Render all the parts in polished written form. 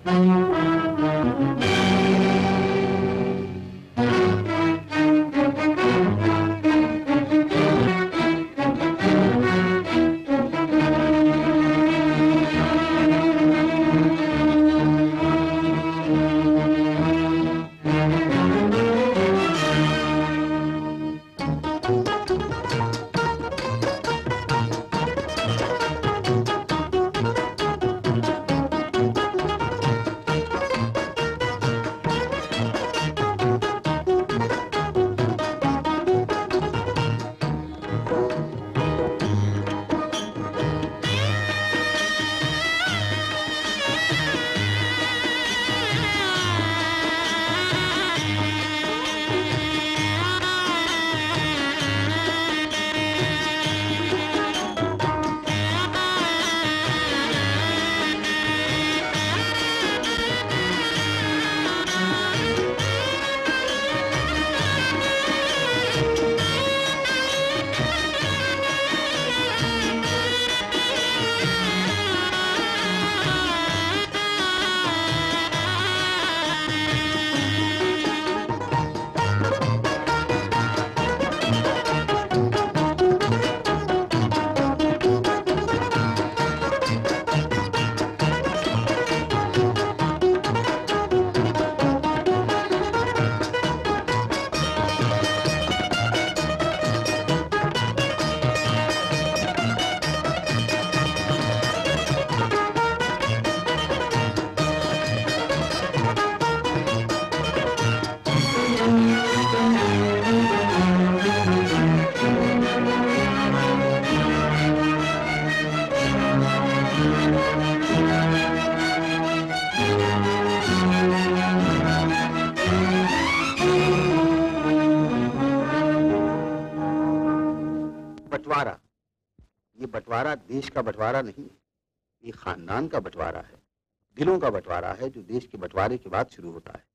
बंटवारा देश का बंटवारा नहीं, ये खानदान का बंटवारा है, दिलों का बंटवारा है जो देश के बंटवारे के बाद शुरू होता है।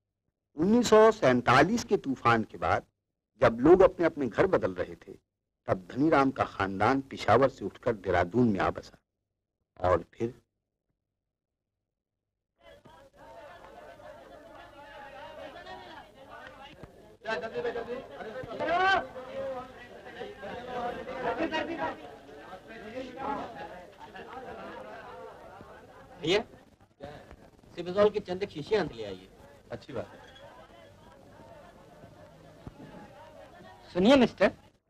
1947 के तूफान के बाद जब लोग अपने अपने घर बदल रहे थे, तब धनीराम का खानदान पिशावर से उठकर देहरादून में आ बसा और फिर भैया सिबिजोल की चंद शीशियां अंत ले आइए। अच्छी बात है। सुनिए मिस्टर,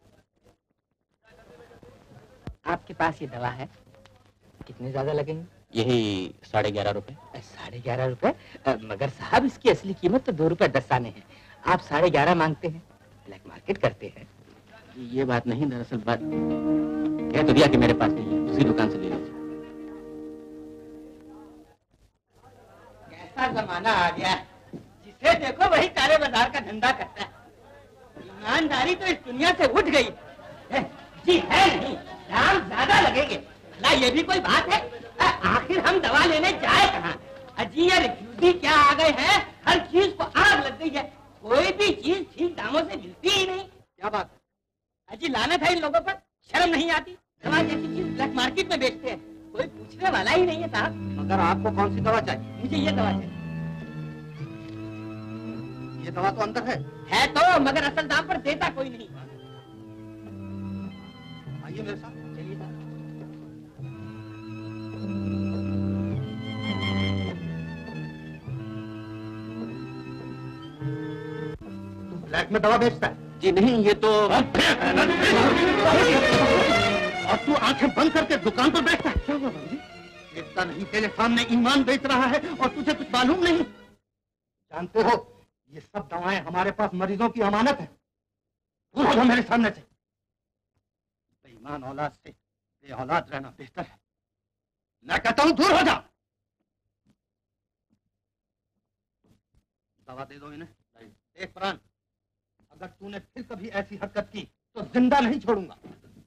आपके पास ये दवा है, कितने ज्यादा लगेंगे? यही 11.5 रुपए। 11.5 रुपए? मगर साहब इसकी असली कीमत तो 2 रुपए 10 आने हैं। आप 11.5 मांगते हैं, ब्लैक मार्केट करते हैं। ये बात नहीं, दरअसल बात कह तो दिया कि मेरे पास नहीं है, दूसरी दुकान से ले लीजिए। कैसा जमाना आ गया है, जिसे देखो वही काले बाजार का धंधा करता है। ईमानदारी तो इस दुनिया से उठ गई जी है नहीं, दाम ज्यादा लगेंगे। ना ये भी कोई बात है, आखिर हम दवा लेने जाए कहाँ? अजी ये रिफ्यूजी क्या आ गए हैं, हर चीज को आग लग गई है, कोई भी चीज ठीक दामों से मिलती ही नहीं। क्या बात है? अजी लानत है इन लोगों पर, शर्म नहीं आती। दवा जैसी चीज ब्लैक मार्केट में बेचते हैं, कोई पूछने वाला ही नहीं है साहब। मगर आपको कौन सी दवा चाहिए? मुझे ये दवा चाहिए। ये दवा तो अंदर है तो, मगर असल दाम पर देता कोई नहीं। आइए मेरे साथ, चलिए साहब। ब्लैक में दवा बेचता है? जी नहीं, ये तो और तू आंखें बंद करके दुकान पर बैठता है? क्या हुआ भाई? देखता नहीं तेरे सामने ईमान बेच रहा है और तुझे कुछ मालूम नहीं? जानते हो ये सब दवाएं हमारे पास मरीजों की अमानत है। दूर हो मेरे सामने से। बेईमान औलाद से बेऔलाद रहना बेहतर है। मैं कहता हूं दूर हो जा। दवा दे दो इन्हें। देख प्राण, अगर तूने फिर कभी ऐसी हरकत की तो जिंदा नहीं छोड़ूंगा।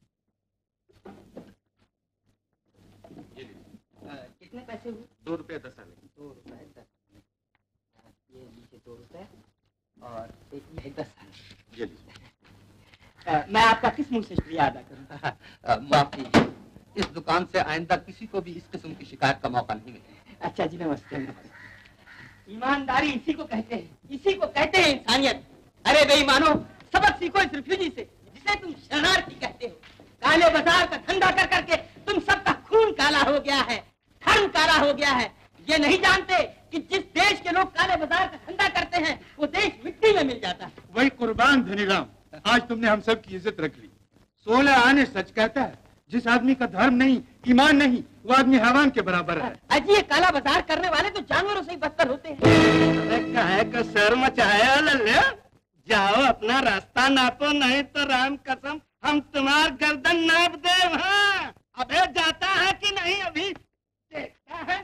कितने पैसे हुए? 2 रुपए 10 आने। 2 रुपए 10 आने। ये लीजिए 2 रुपए और एक 10 आने। मैं आपका किस मुंह से शुक्रिया अदा करूं? माफ कीजिए, इस दुकान से आइंदा किसी को भी इस किस्म की शिकायत का मौका नहीं मिलेगा। अच्छा जी नमस्ते। ईमानदारी इसी को कहते हैं, इसी को कहते हैं इंसानियत। अरे बेईमानो, सबक सीखो इस रिफ्यूजी से जिसे तुम शरणार्थी कहते हो। काले बाजार का धंधा कर करके तुम सबका खून काला हो गया है, धर्म काला हो गया है। ये नहीं जानते कि जिस देश के लोग काले बाजार का धंधा करते हैं वो देश मिट्टी में मिल जाता है। वही कुर्बान धनीराम, आज तुमने हम सब की इज्जत रख ली। 16 आने सच कहता है, जिस आदमी का धर्म नहीं, ईमान नहीं, वो आदमी हैवान के बराबर है। अजी ये काला बाजार करने वाले तो जानवरों से ही बदतर होते हैं। अरे काहे का सर मचाया लल्ले? जाओ अपना रास्ता नापो, नहीं तो राम कसम हम तुम्हार गर्दन नाप दे। हाँ अबे जाता है कि नहीं अभी देखता है।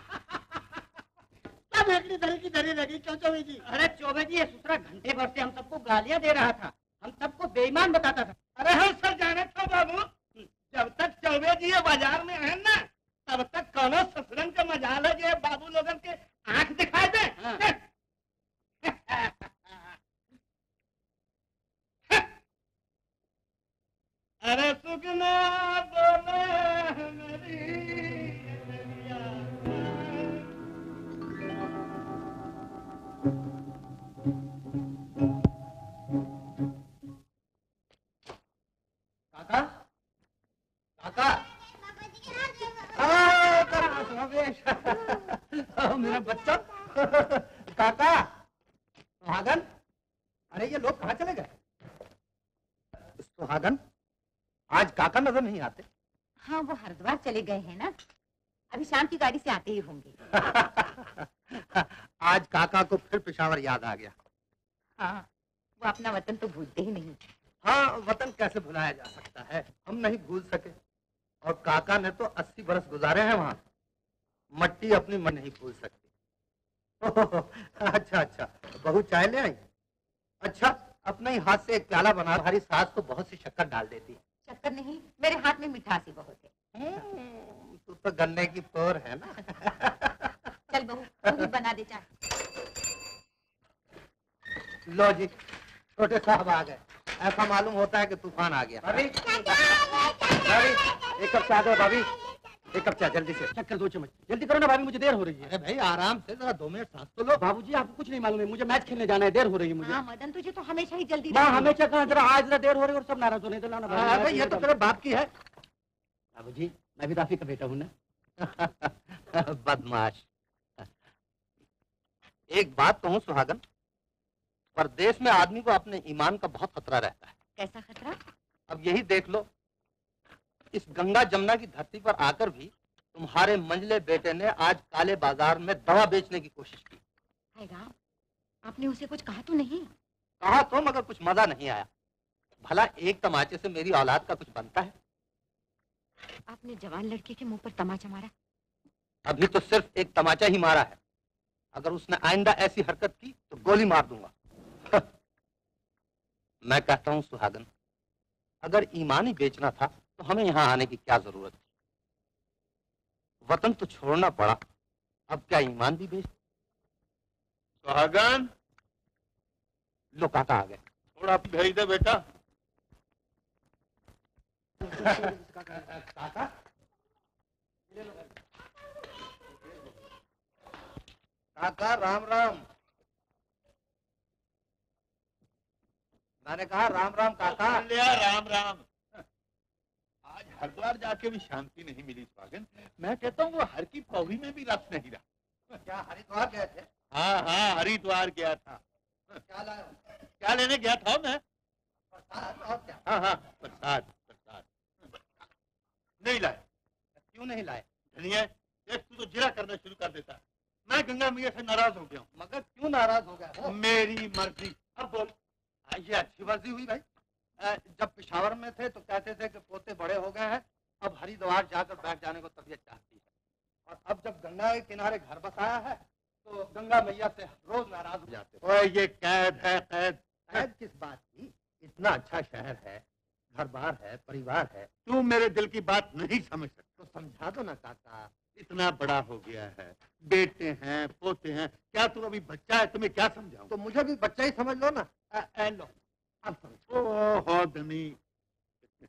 सब हेकड़ी दल की धरी लगी क्यों चौबे जी? अरे चौबे जी ये दूसरा घंटे भर से हम सबको गालियां दे रहा था, हम सबको बेईमान बताता था। अरे हम सब जाने तो बाबू, जब तक चौबे जी ये बाजार में है ना तब तक कौनो ससुरन का मजाल है जो बाबू लोगन के आंख दिखाई दे। हाँ। अरे सुगना बोले मेरी काका, काका, मेरा बच्चा काका सुहागन। अरे ये लोग कहाँ चले गए? सुहागन, आज काका नजर नहीं आते। हाँ वो हरिद्वार चले गए हैं ना, अभी शाम की गाड़ी से आते ही होंगे। आज काका को फिर पेशावर याद आ गया। हाँ वो अपना वतन तो भूलते ही नहीं। हाँ वतन कैसे भुलाया जा सकता है, हम नहीं भूल सके। और काका ने तो 80 बरस गुजारे हैं वहाँ, मट्टी अपनी मन नहीं भूल सकती। अच्छा अच्छा, बहू चाय ले आई? अच्छा अपने ही हाथ से एक प्याला बना, हमारी सास तो बहुत सी शक्कर डाल देती। शक्कर नहीं, मेरे हाथ में मिठास ही बहुत है। तू तो गन्ने की पोर है ना। चल बहू तू भी बना दे चाय। लो जी, छोटे साहब आ गए। ऐसा मालूम होता है कि तूफान आ गया। भाभी, एक कप चाय दो भाभी, एक कप चाय जल्दी से। चक्कर 2 चम्मच जल्दी करो ना भाभी, मुझे देर हो रही है। अरे भाई आराम से, जरा 2 मिनट सांस तो लो। बाबूजी आपको कुछ नहीं मालूम है, मुझे मैच खेलने जाना है, देर हो रही है मुझे। हाँ मदन तुझे तो हमेशा ही जल्दी। माँ हमेशा कहा, जरा आज जरा देर हो रही है और सब नाराज होने देना ना भाई। ये तो तेरे बाप की है। बाबूजी मैं भी राफी का बेटा हूँ ना। बदमाश। एक बात कहूँ सुहागन, परदेश में आदमी को अपने ईमान का बहुत खतरा रहता है। कैसा खतरा? अब यही देख लो, इस गंगा जमुना की धरती पर आकर भी तुम्हारे मंझले बेटे ने आज काले बाजार में दवा बेचने की कोशिश की। हाय राम, आपने उसे कुछ कहा तो नहीं? कहा तो, मगर कुछ मजा नहीं आया। भला एक तमाचे से मेरी औलाद का कुछ बनता है? आपने जवान लड़के के मुंह पर तमाचा मारा। अभी तो सिर्फ एक तमाचा ही मारा है, अगर उसने आइंदा ऐसी हरकत की तो गोली मार दूंगा। मैं कहता हूँ सुहागन, अगर ईमान ही बेचना था तो हमें यहाँ आने की क्या जरूरत थी? वतन तो छोड़ना पड़ा, अब क्या ईमान भी बेच? सुहागन, लो काका आ गए। थोड़ा भेज दे बेटा। काका काका राम राम। मैंने कहा राम राम काका। लिया राम राम। आज हरिद्वार जाके भी शांति नहीं मिली सुहागन। मैं कहता हूँ वो हर की पौड़ी में भी रस नहीं रहा। क्या हरिद्वार गए थे? हाँ हाँ हरिद्वार गया था। क्या लाए? क्या लेने गया था मैं? प्रसाद और क्या? हाँ हाँ प्रसाद प्रसाद नहीं लाए। क्यों नहीं लाए? धनिया देख, तू तो जिरा करना शुरू कर देता। मैं गंगा मैया से नाराज हो गया हूँ। मगर क्यों नाराज हो गया? मेरी मर्जी। अब बोल। ये अच्छी मर्जी हुई भाई। जब पेशावर में थे तो कहते थे कि पोते बड़े हो गए हैं, अब हरिद्वार जाकर बैठ जाने को तबीयत चाहती है। और अब जब गंगा के किनारे घर बसाया है तो गंगा मैया से रोज नाराज हो जाते। ओए ये कैद है, कैद। कैद किस बात की? इतना अच्छा शहर है, घर बार है, परिवार है। तू मेरे दिल की बात नहीं समझ सकता। तो समझा दो ना काका। इतना बड़ा हो गया है, बेटे हैं, पोते हैं, क्या तू अभी बच्चा है? तुम्हें क्या समझाऊं? तो मुझे भी बच्चा ही समझ लो ना। लो अब समझो। ओहो धनी।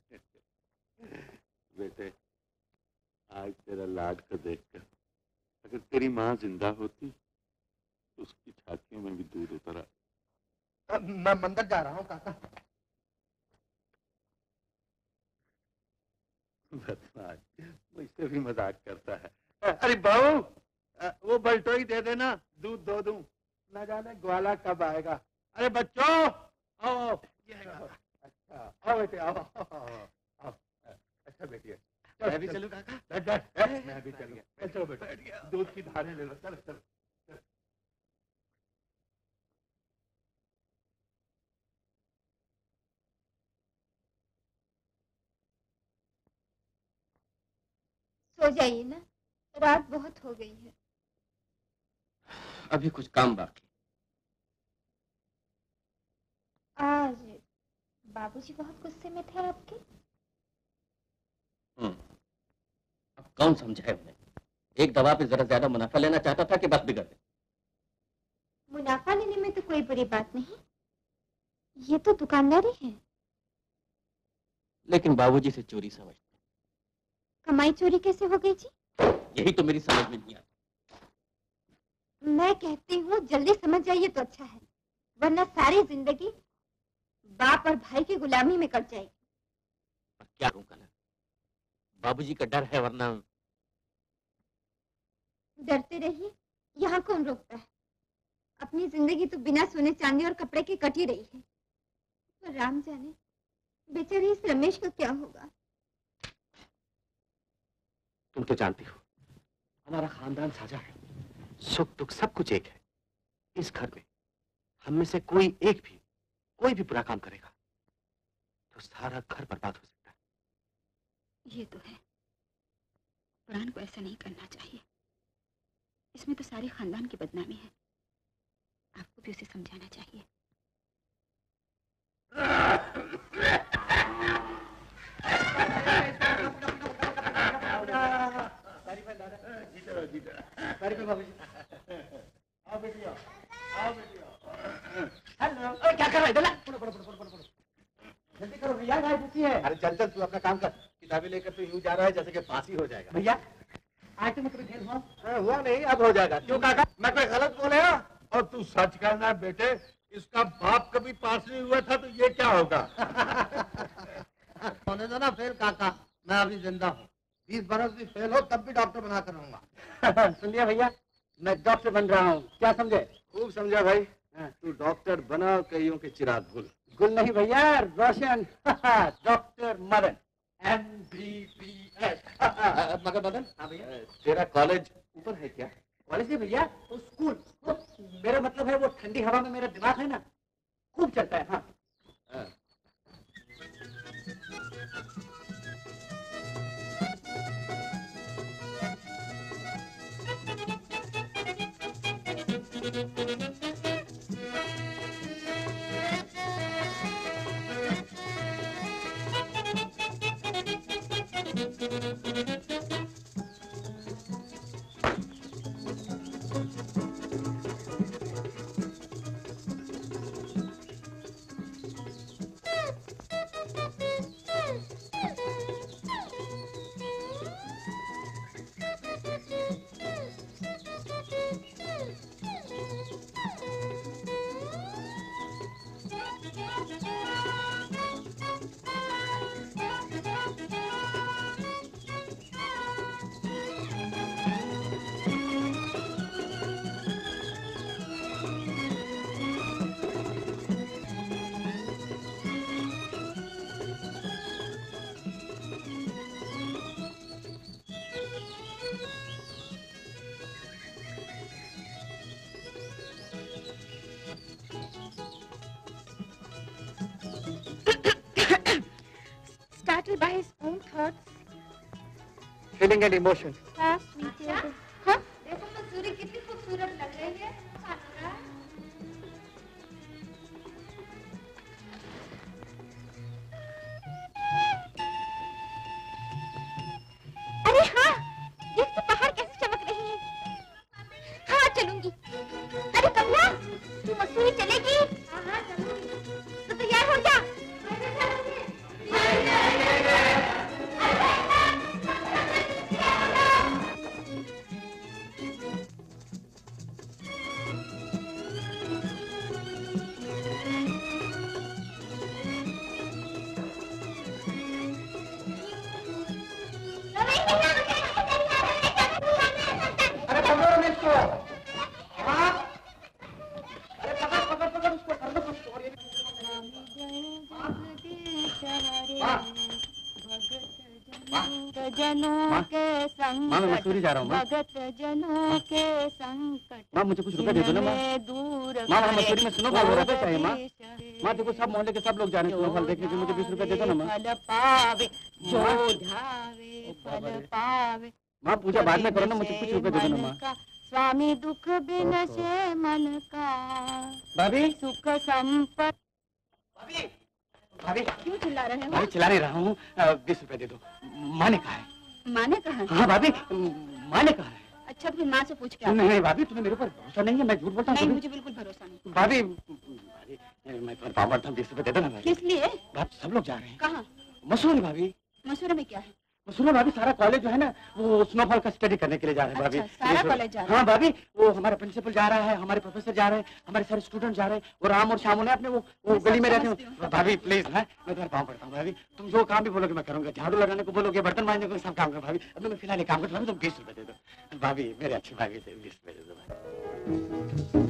बेटे आज तेरा लाड को देखकर अगर तेरी माँ जिंदा होती तो उसकी छातियों में भी दूध उतरा। मैं मंदिर जा रहा हूँ काका। बदमाश, मुझसे भी मजाक करता है। अरे बहू, वो बल्टोई दे देना, दूध दो दूं। न जाने ग्वाला कब आएगा। अरे बच्चों, आओ। अच्छा, आओ बेटे, आओ आओ। अच्छा बेटी, मैं भी चलूं काका? मैं भी चलूंगा। चलो बेटा, दूध की धारें ले लो। चलो चलो। सो जाइए ना, रात बहुत हो गई है। अभी कुछ काम बाकी। आज बाबूजी बहुत गुस्से में थे आपके। अब कौन समझाए उन्हें? एक दवा पे जरा ज्यादा मुनाफा लेना चाहता था कि बस बिगड़ गए। मुनाफा लेने में तो कोई बुरी बात नहीं, ये तो दुकानदारी है। लेकिन बाबूजी से चोरी समझते। कमाई चोरी कैसे हो गई जी? यही तो मेरी समझ में नहीं आता। मैं कहती हूँ जल्दी समझ जाइए तो अच्छा है, वरना सारी जिंदगी बाप और भाई की गुलामी में कट जाएगी। पर क्या करूं कल? बाबूजी का डर है, वरना डरते रहिए, यहाँ कौन रोकता है। अपनी जिंदगी तो बिना सोने चांदी और कपड़े के कट ही रही है। पर राम जाने बेचारे इस रमेश का क्या होगा। तुम तो जानती हो हमारा खानदान साझा है, सुख दुख सब कुछ एक है। इस घर में हम में से कोई भी बुरा काम करेगा तो सारा घर बर्बाद हो सकता है। ये तो है, कुरान को ऐसा नहीं करना चाहिए। इसमें तो सारे खानदान की बदनामी है। आपको भी उसे समझाना चाहिए। हेलो, क्या कर रहे हो? जल्दी करो भैया, गाय भूखी है। अरे चल चल, तू अपना काम कर। किताबें लेकर तो यूं जा रहा है जैसे कि फांसी हो जाएगा। भैया आज तो मतलब खेल हुआ। हुआ नहीं, अब हो जाएगा। क्यों काका, मैं कोई गलत बोले? और तू सच कहना बेटे, इसका बाप कभी पास नहीं हुआ था तो ये क्या होगा? होने दो ना फेल काका, मैं अभी जिंदा हूँ। 20 बरस भी फेल हो तब भी डॉक्टर बना कर रहूंगा। सुन लिया भैया, मैं डॉक्टर बन रहा हूँ, क्या समझे? खूब समझा भाई। तू डॉक्टर बना, कईयों के चिराग भूल। गुल नहीं भैया, रोशन। Doctor Madan, MBBS। मगर मदन, हाँ भैया। तेरा कॉलेज ऊपर है क्या? कॉलेज है भैया, वो स्कूल। मेरा मतलब है वो ठंडी हवा में मेरा दिमाग है ना, खूब चलता है। हाँ By his own thoughts, feeling and emotion. हाँ देखो मसूरी कितनी खूबसूरत लग रही है। अरे हाँ, देख तो पहाड़ कैसे चमक रही है। हाँ चलूंगी। अरे कमला, तू मसूरी चलेगी? हाँ चलूंगी। तो तैयार हो जा। माँ मैं मसूरी जा रहा हूँ। भगत जनों के संकट माँ मुझे कुछ रुपए दे दो ना माँ। माँ वहाँ मसूरी में स्नोफॉल हो रहा है, चाहिए माँ। माँ देखो सब मोहल्ले के सब लोग जा रहे हैं स्नोफॉल देखने के, मुझे 20 रुपए दे दो ना माँ। फल पावे जो धावे फल पावे। माँ पूजा बाद में करो ना, मुझे कुछ रुपए दे दो ना माँ। स्वामी दुख बिन से मन का भाभी सुख संपत्ति। भाभी भाभी क्यों चिल्ला रहे हो? भाभी चिल्ला नहीं रहा हूँ, 20 रुपए दे दो। माँ ने कहा है। माँ ने कहा है? हाँ भाभी माँ ने कहा है। अच्छा फिर माँ से पूछ के नहीं भाभी तुम्हें मेरे ऊपर भरोसा नहीं है, मैं झूठ बोलता हूँ। नहीं मुझे बिल्कुल भरोसा नहीं। भाभी मैं तुम्हारे पापा था, 20 रुपए दे दो ना भाभी। किस लिए? भाभी सब लोग जा रहे हैं। कहाँ? मसूरी भाभी। मसूरी में क्या है? मसूरी भाभी सारा कॉलेज जो है ना वो स्नोफॉल का स्टडी करने के लिए जा रहे हैं भाभी। अच्छा, सारा कॉलेज जा रहा है? हाँ भाभी वो हमारा प्रिंसिपल जा रहा है, हमारे प्रोफेसर जा रहे हैं, हमारे सारे स्टूडेंट जा रहे हैं, वो राम और श्याम ने अपने वो गली में रहते हैं। भाभी प्लीज है मैं तुम्हारे पाँव पड़ता हूँ भाभी, तुम जो काम भी बोलोगे मैं करूंगा, झाड़ू लगाने को बोलोगे, बर्तन मांजने को, सब काम करो भाभी। अब मैं फिलहाल काम करता हूँ, तुम 20 रुपए दे दो भाभी, मेरे अच्छी भाभी से 20 रुपए दे दो।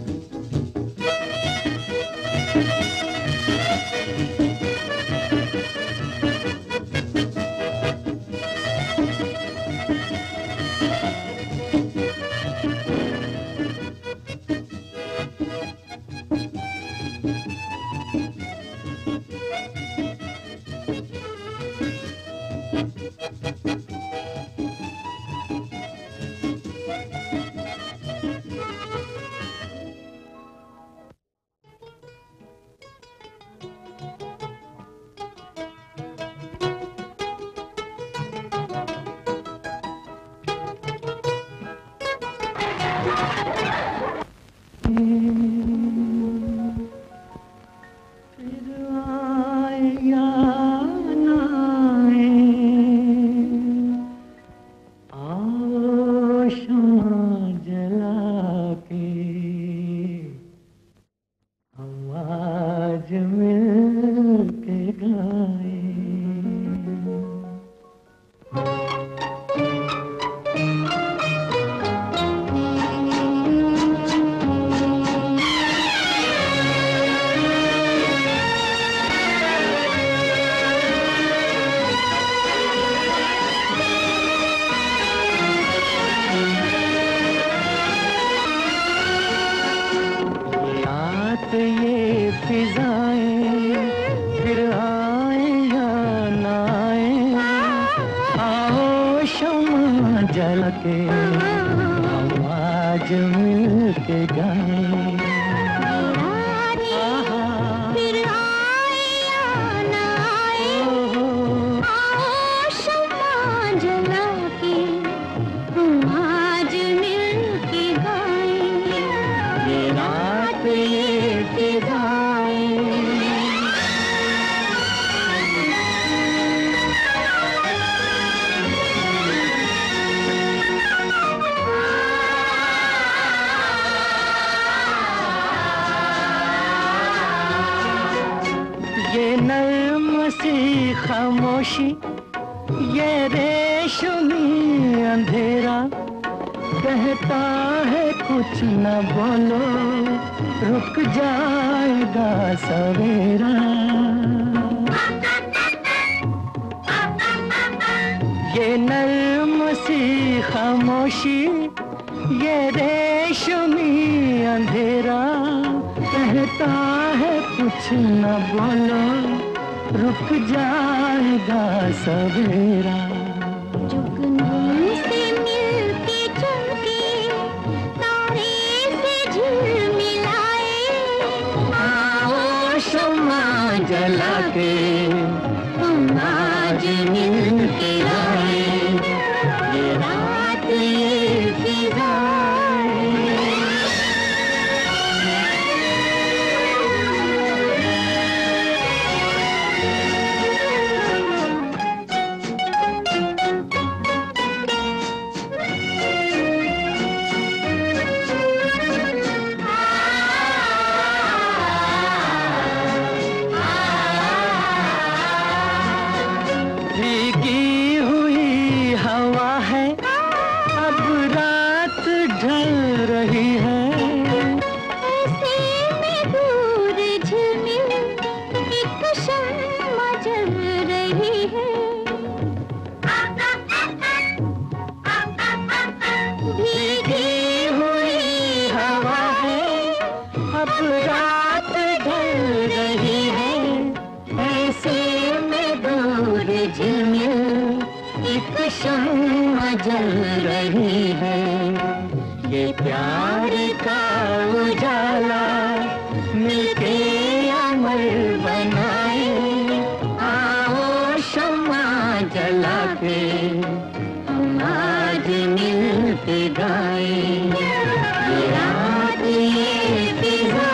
जल रही है, ये प्यार का उजाला मिलके अमर बनाए। आओ शम्मा जला के हम आज मिलके गाए, ये रात ये फिजाएं।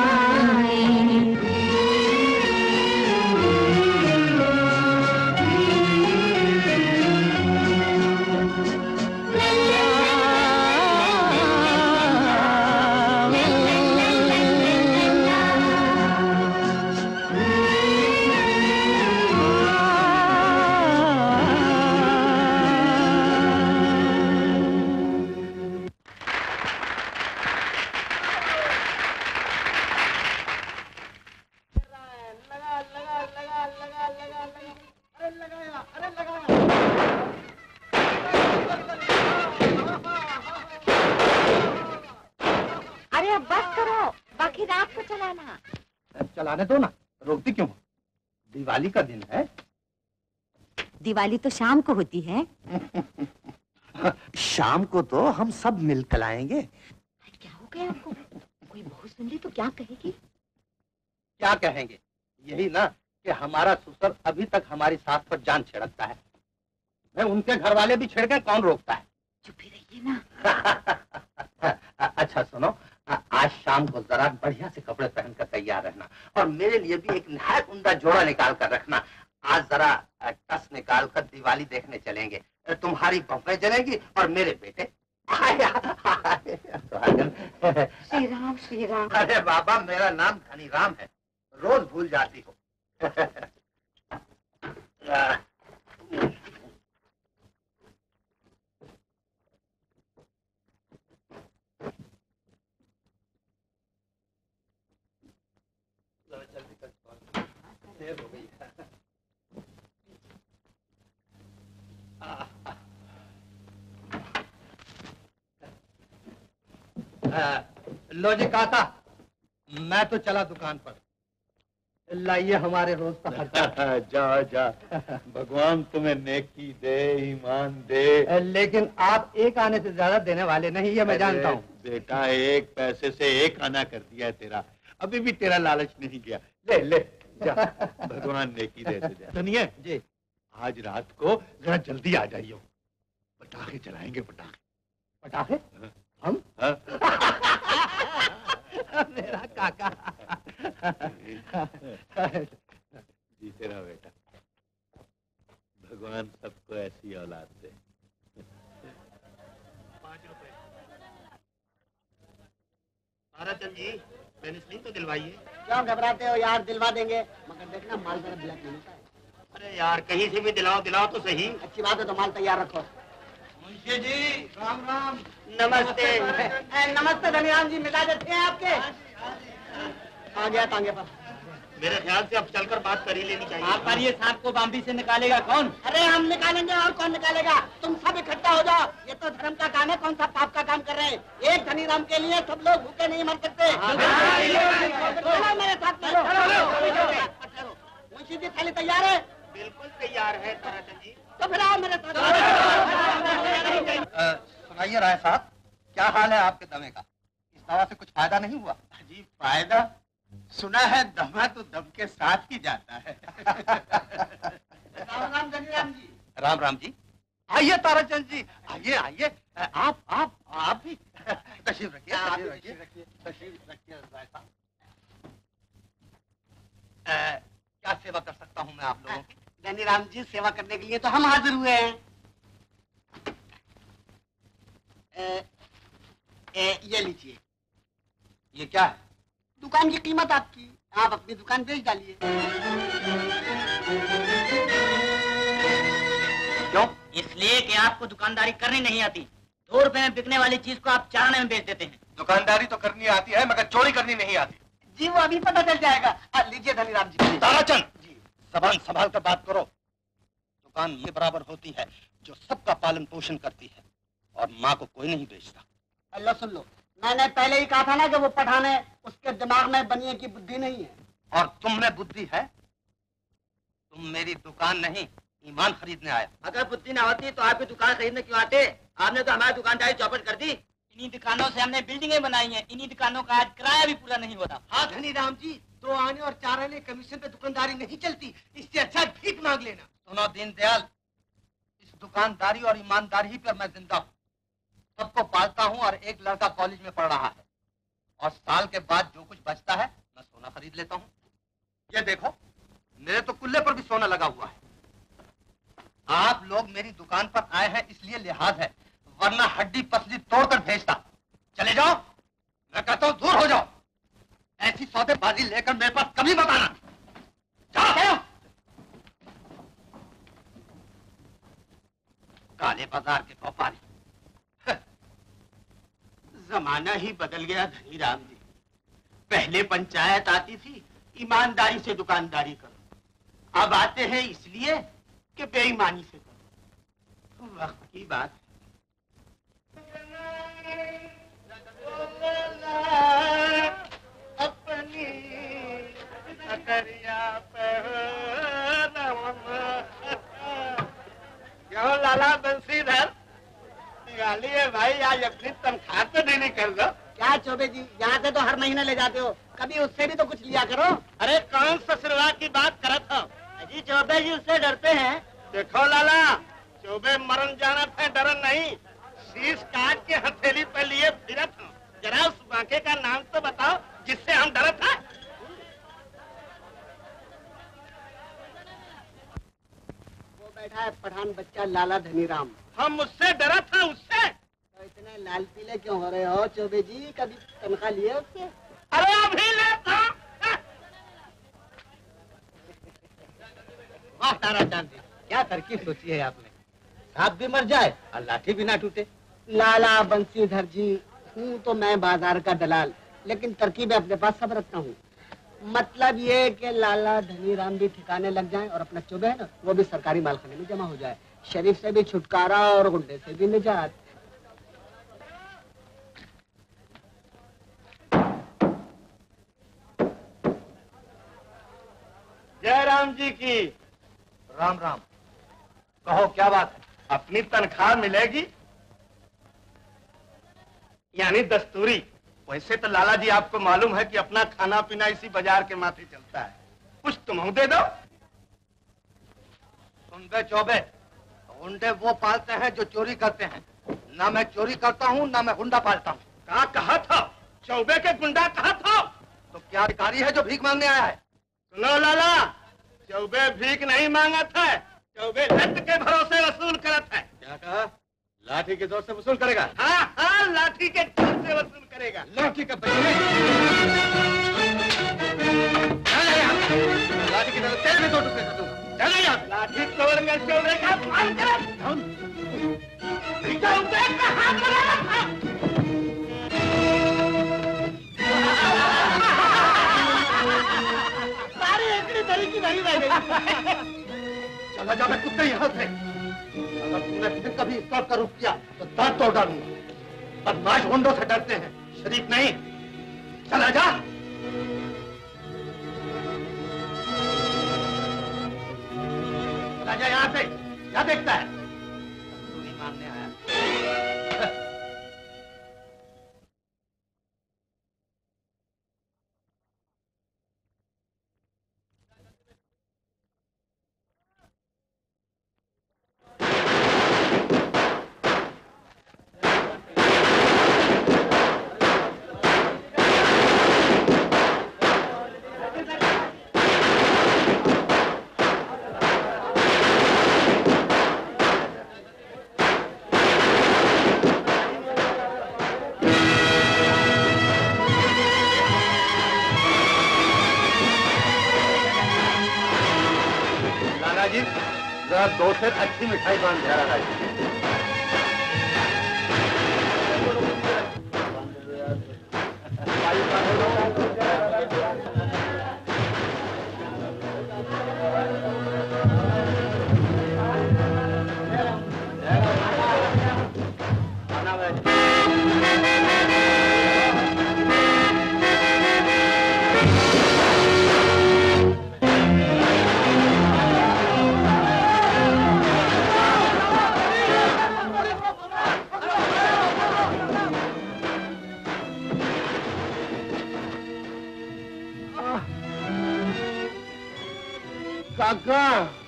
चलाने दो ना, रोकती क्यों? दिवाली का दिन है। दिवाली तो शाम को होती है। शाम को तो हम सब मिलकर आएंगे। क्या हो गया आपको? कोई बहू सुन ली तो क्या कहेगी? क्या कहेंगे? यही ना कि हमारा ससुर अभी तक हमारी सास पर जान छिड़कता है। मैं उनके घर वाले भी छिड़के, कौन रोकता है? चुप ही रहिए ना। अच्छा सुनो, आज शाम को जरा बढ़िया से कपड़े पहनकर तैयार रहना और मेरे लिए भी एक नहायत उम्दा जोड़ा निकाल कर रखना। आज जरा टस निकाल कर दिवाली देखने चलेंगे। तुम्हारी बम्बई जलेगी और मेरे बेटे। श्री राम श्री राम। अरे बाबा, मेरा नाम धनी राम है, रोज भूल जाती हो। देर हो गई है। लो जी काका, मैं तो चला दुकान पर। लाइए हमारे रोज का खर्चा। जा जा, भगवान तुम्हें नेकी दे, ईमान दे। लेकिन आप एक आने से ज्यादा देने वाले नहीं, ये मैं जानता हूँ। बेटा, एक पैसे से एक आना कर दिया है तेरा, अभी भी तेरा लालच नहीं गया। ले ले जा, भगवान नेकी दे तुझे। सुनिए जी, आज रात को जरा जल्दी आ जाइयो, पटाखे चलाएंगे। पटाखे पटाखे? हम? मेरा काका। जीते रहो बेटा, भगवान सबको ऐसी औलाद दे। 5 रुपए। ताराचंद जी, पेनिसिलिन तो दिलवाइए। क्यों घबराते हो यार, दिलवा देंगे, मगर देखना माल जरा ब्लैक नहीं होता है। अरे यार, कहीं से भी दिलाओ तो सही। अच्छी बात है, तो माल तैयार रखो। मुंशी जी, राम राम। नमस्ते। नमस्ते धनीराम जी, मिला देते हैं आपके। आ गया टांगे पर। मेरे ख्याल से अब चलकर बात कर ही लेनी चाहिए। आप पर ये सांप को बाम्बी से निकालेगा कौन? अरे हम निकालेंगे, और कौन निकालेगा? तुम सब इकट्ठा हो जाओ, ये तो धर्म का काम है, कौन सा पाप का काम कर रहे हैं? एक धनीराम के लिए सब लोग भूखे नहीं मर सकते। चलो मेरे साथ में। मुंशी जी, थाली तैयार है? बिल्कुल तैयार है ताराचंद जी। तो फिर आओ मेरे साथ। सुनाइए राय साहब, क्या हाल है आपके दमे का? इस दवा से कुछ फायदा नहीं हुआ? जी फायदा सुना है, दमा तो दम के साथ ही जाता है। राम राम धनीराम जी। राम राम जी। आइए ताराचंद जी, आइए आइए। आप भी तशरीफ रखिए, तशरीफ रखिए राय साहब। क्या सेवा कर सकता हूँ मैं आप लोगों की? धनीराम जी, सेवा करने के लिए तो हम हाजिर हुए हैं। ये लीजिए। ये क्या है? दुकान की कीमत आपकी, आप अपनी दुकान बेच डालिए। क्यों? इसलिए कि आपको दुकानदारी करनी नहीं आती। 2 रुपए में बिकने वाली चीज को आप 4 आने में बेच देते हैं। दुकानदारी तो करनी आती है, मगर चोरी करनी नहीं आती। जी, वो अभी पता चल जाएगा। लीजिए धनीराम जी। ताराचंद जी, जबान संभाल कर बात करो। दुकान ये बराबर होती है जो सबका पालन पोषण करती है, और माँ को कोई नहीं बेचता। अल्लाह सुन लो, मैंने पहले ही कहा था ना कि वो पठान है, उसके दिमाग में बनिए की बुद्धि नहीं है। और तुम में बुद्धि है? तुम मेरी दुकान नहीं ईमान खरीदने आया। अगर बुद्धि ना होती तो आपकी दुकान खरीदने क्यों आते? आपने तो हमारी दुकानदारी चौपट कर दी। इन्हीं दुकानों से हमने बिल्डिंगें बनाई हैं, इन्हीं दुकानों का आज किराया भी पूरा नहीं होता। हाँ धनी राम जी, 2 आने और 4 आने कमीशन पे दुकानदारी नहीं चलती, इससे अच्छा भीख मांग लेना। सुनो दीनदयाल, इस दुकानदारी और ईमानदारी पर मैं जिंदा हूँ। सबको पालता हूँ और एक लड़का कॉलेज में पढ़ रहा है, और साल के बाद जो कुछ बचता है मैं सोना खरीद लेता हूँ। ये देखो, मेरे तो कुल्ले पर भी सोना लगा हुआ है। आप लोग मेरी दुकान पर आए हैं इसलिए लिहाज है, वरना हड्डी पसली तोड़कर भेजता। चले जाओ, मैं कहता हूँ दूर हो जाओ। ऐसी सौदेबाजी लेकर मेरे पास कभी मत आना। जाओ। काले बाजार के व्यापारी। जमाना ही बदल गया धनी राम जी। पहले पंचायत आती थी ईमानदारी से दुकानदारी करो, अब आते हैं इसलिए कि बेईमानी से करो। वक्त की बात। अपनी अकरिया क्यों लाला बंसीधर निकालिए भाई, आज अपनी तनख्वाह तो देनी कर दो। क्या चौबे जी, यहाँ से तो हर महीने ले जाते हो, कभी उससे भी तो कुछ लिया करो। अरे कौन ससुरवा की बात करत हो? जी चौबे जी उससे डरते हैं। देखो लाला, चौबे मरण जाना था, डरन नहीं। शीश काट के हथेली पे लिए फिरत हो। जरा उस बांके का नाम तो बताओ जिससे हम डरत हैं। वो बैठा है पठान बच्चा लाला धनीराम। हम उससे डरत हैं, उससे। तो इतने लाल पीले क्यों हो रहे हो चौबे जी? कभी तनख्वाह लिए उससे? अरे अभी लेता। वाह तारा चांदी, क्या तरकीब सोची है आपने। सांप भी मर जाए और लाठी भी ना टूटे। लाला बंसीधर जी, हूँ तो मैं बाजार का दलाल, लेकिन तरकीबें अपने पास सब रखता हूँ। मतलब ये कि लाला धनीराम भी ठिकाने लग जाएं और अपना चुबे है ना, वो भी सरकारी मालखाने में जमा हो जाए। शरीफ से भी छुटकारा और गुंडे से भी निजात। जय राम जी की। राम राम। कहो क्या बात है? अपनी तनख्वाह मिलेगी, यानी दस्तूरी। वैसे तो लाला जी आपको मालूम है कि अपना खाना पीना इसी बाजार के माथे चलता है, कुछ तुम दे दो। सुन बे चौबे, गुंडे वो पालते हैं जो चोरी करते हैं। ना मैं चोरी करता हूँ ना मैं गुंडा पालता हूँ। कहा था चौबे के गुंडा कहा था? तो क्या अधिकारी है जो भीख मांगने आया है? सुनो लाला, चौबे भीख नहीं मांगत है, चौबे लट के भरोसे वसूल करत है। क्या कहा? लाठी के जोर से वसूल करेगा? हाँ हाँ, लाठी के जोर से वसूल करेगा। लाठी के बच्चे लाठी की तरह तेरे में 2 टुकड़े कर दूंगा। चलो यार, लाठी तोड़ के चौबे का फाड़ कर। चौबे का हाथ लगा। सारी एकड़ी तरीकी नहीं रह गई। चला जा मैं कुत्ते यहाँ से। अगर तुमने फिर कभी इस बात का रुख किया तो दांत तोड़ डालूंगा। बदमाश गुंडों से डरते हैं, शरीफ नहीं। चला जा। चला जा यहाँ से। क्या देखता है? दूरी मारने आया। जरा 2 से अच्छी मिठाई बांध दिया रहा है। काका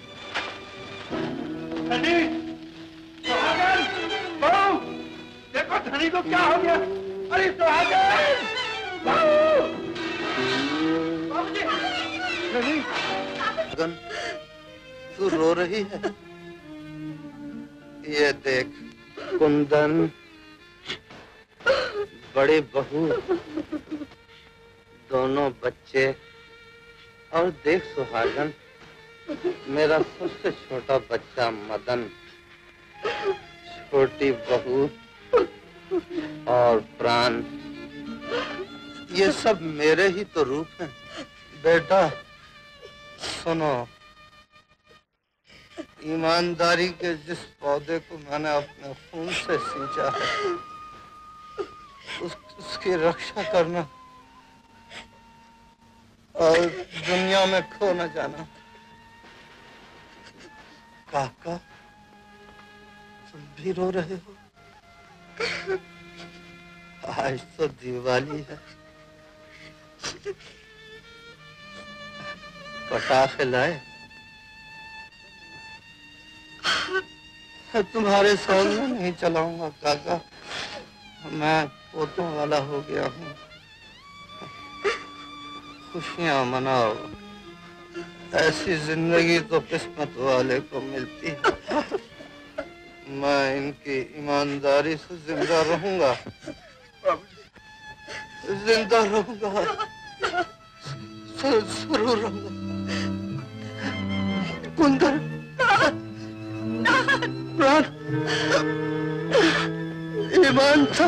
धनी, बहू, देखो धनी को क्या हो गया। अरे सुहागन, बहू, धनी, तू रो रही है? ये देख कुंदन, बड़ी बहू, दोनों बच्चे, और देख सुहागन, मेरा सबसे छोटा बच्चा मदन, छोटी बहू और प्राण, ये सब मेरे ही तो रूप हैं। बेटा सुनो, ईमानदारी के जिस पौधे को मैंने अपने खून से सींचा है, उसकी रक्षा करना और दुनिया में खो न जाना। काका, तुम भी रो रहे हो? आज तो दिवाली है, पटाखे लाए? तुम्हारे सामने नहीं चलाऊंगा काका, मैं पोतों वाला हो गया हूँ। खुशियाँ मनाओ, ऐसी जिंदगी तो किस्मत वाले को मिलती है। मैं इनकी ईमानदारी से जिंदा रहूंगा, जिंदा रहूंगा, जरूर रहूंगा। कुंदन, प्राण, ईमान था।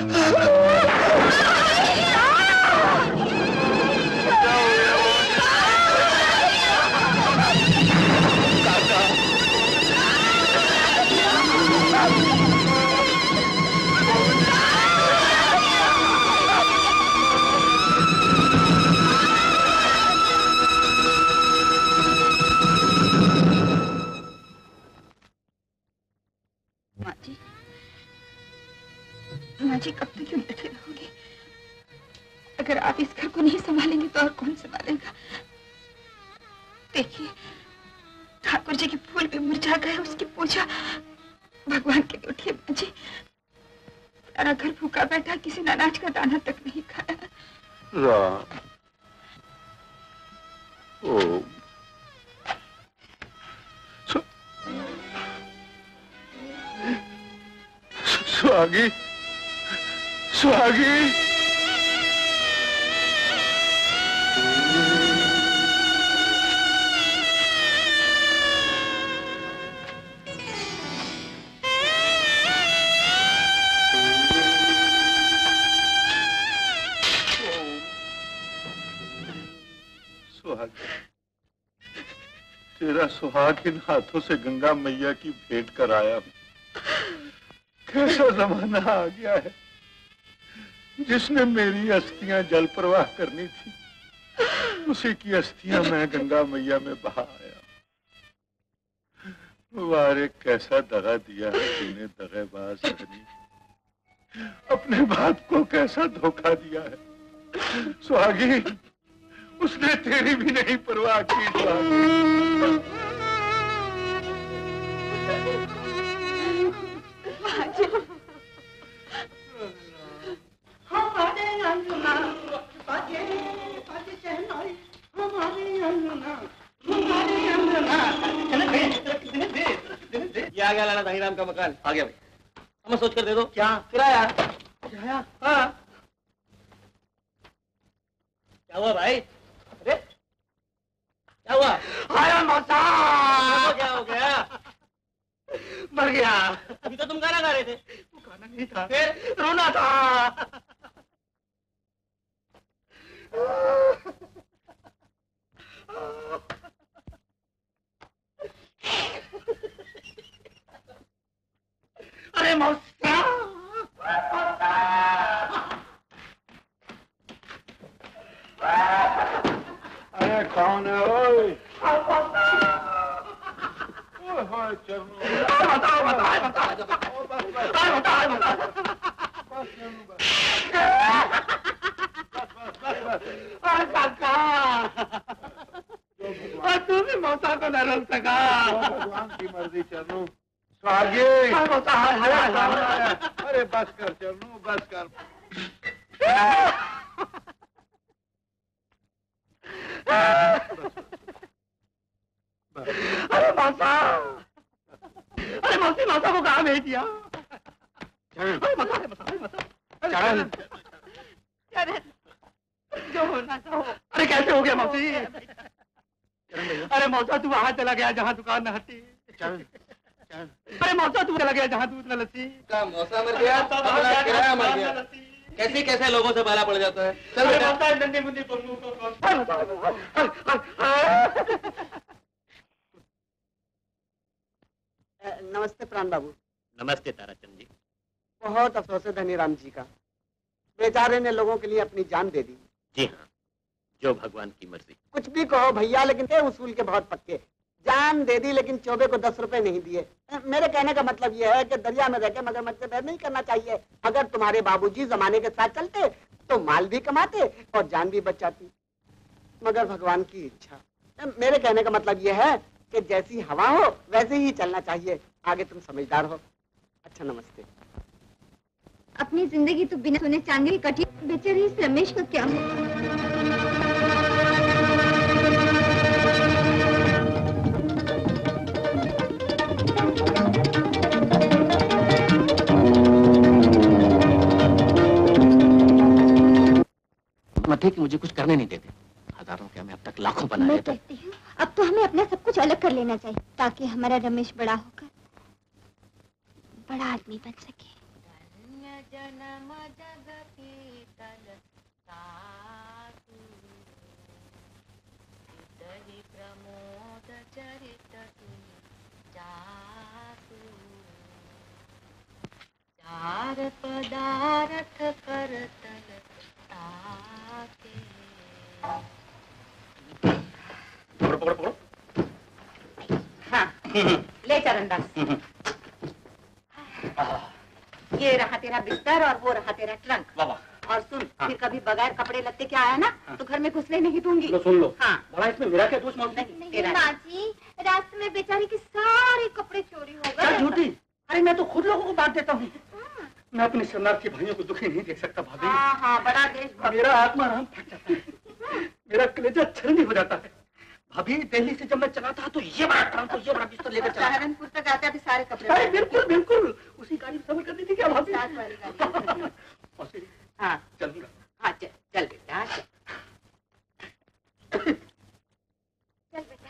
माँ जी कब तक यूं बैठे रहोगे? अगर आप इस घर को नहीं संभालेंगे तो और कौन संभालेगा? देखिए, ठाकुर जी के फूल भी मुरझा गए, उसकी पूजा भगवान के लिए उठिए माँ जी। सारा घर भूखा बैठा, किसी ने अनाज का दाना तक नहीं खाया। राम, ओ, सुहागी, सुहागी, तेरा सुहाग इन हाथों से गंगा मैया की भेंट कर आया हूं। कैसा जमाना आ गया है, जिसने मेरी अस्थियां जल प्रवाह करनी थी, उसी की अस्थियां मैं गंगा मैया में बहा आया। वारे कैसा दगा दिया है तूने दगेबाज धनी, अपने बाप को कैसा धोखा दिया है। सुहागी, उसने तेरी भी नहीं परवाह की। सुहागी, ये आ गया लाला धनीराम का मकान। आ गया भाई। हमें सोच कर दे दो। क्या? किराया। किराया? हाँ। क्या हुआ भाई? अरे क्या हुआ? आया मौसा। क्या हो गया? मर गया। अभी तो तुम गाना गा रहे थे। वो गाना नहीं था, फिर रोना था। अरे मौसा, अरे कौन है? ओए और तू भी मौसा को न रोक सका। भगवान की मर्जी चरणू। स्वागी। अरे बस कर चरणू, बस कर। अरे मौसा, अरे मौसी मौसा को कहाँ भेज दिया? चरण, जो होना था हो। अरे कैसे हो गया मौसी? अरे मौसा तू वहाँ चला गया जहाँ दुकान न हटी। अरे मौसा तू चला गया जहाँ दूध न लस्सी। मौसा मर गया, किराया मर गया। कैसे कैसे लोगों से बाला पड़ जाता है। चल बेटा। डंडी मुंडी पन्नू को। नमस्ते प्राण बाबू। नमस्ते ताराचंद जी। बहुत अफसोस है धनीराम जी का, बेचारे ने लोगों के लिए अपनी जान दे दी। जी हाँ, जो भगवान की मर्जी। कुछ भी कहो भैया, लेकिन थे उसूल के बहुत पक्के। जान दे दी लेकिन चौबे को 10 रुपए नहीं दिए। मेरे कहने का मतलब यह है कि दरिया में रहकर मगरमच्छ से बैर नहीं करना चाहिए। अगर तुम्हारे बाबूजी जमाने के साथ चलते तो माल भी कमाते और जान भी बचाती, मगर भगवान की इच्छा। मेरे कहने का मतलब यह है कि जैसी हवा हो वैसे ही चलना चाहिए। आगे तुम समझदार हो। अच्छा नमस्ते। अपनी जिंदगी तो बिना सोने चांदी की कटी, बेचारे इस रमेश का क्या होगा? मथे कि मुझे कुछ करने नहीं देते। हजारों के हमें अब तक लाखों बनाए। मैं कहती हूँ अब तो हमें अपना सब कुछ अलग कर लेना चाहिए, ताकि हमारा रमेश बड़ा होकर बड़ा आदमी बन सके। जन्म जगती तल साधु, हृदय प्रमोद चरित तुम जातु, चार पदार्थ कर तल ताके। पकड़ो पकड़ो पकड़ो। हाँ ले चरणदास, ये रहा तेरा बिस्तर और वो रहा तेरा ट्रंक। और सुन, फिर कभी बगैर कपड़े लत्ते के आया ना तो घर में घुसने नहीं दूंगी। लो सुन लो। हाँ बड़ा इसमें मेरा क्या दोष? नहीं माँ जी, रास्ते में बेचारी के सारे कपड़े चोरी हो गए। झूठी? अरे मैं तो खुद लोगों को बांट देता हूँ। मैं अपने शरणार्थी भाइयों को दुखी नहीं देख सकता भाभी। हाँ बड़ा देशभक्त। मेरा आत्मा राम फट जाता है, मेरा कलेजा छलनी हो जाता है। भाभी दिल्ली से जब मैं चला था तो ये बड़ा ट्रंक और ये बड़ा बिस्तर लेकर चला। सहारनपुर तक आते थे सारे कपड़े। अरे बिल्कुल बिल्कुल, उसी गाड़ी में सफर करती थी क्या भाभी? साथ वाली गाड़ी। हाँ चलूंगा। हाँ चल चल बेटा चल। चल बेटा।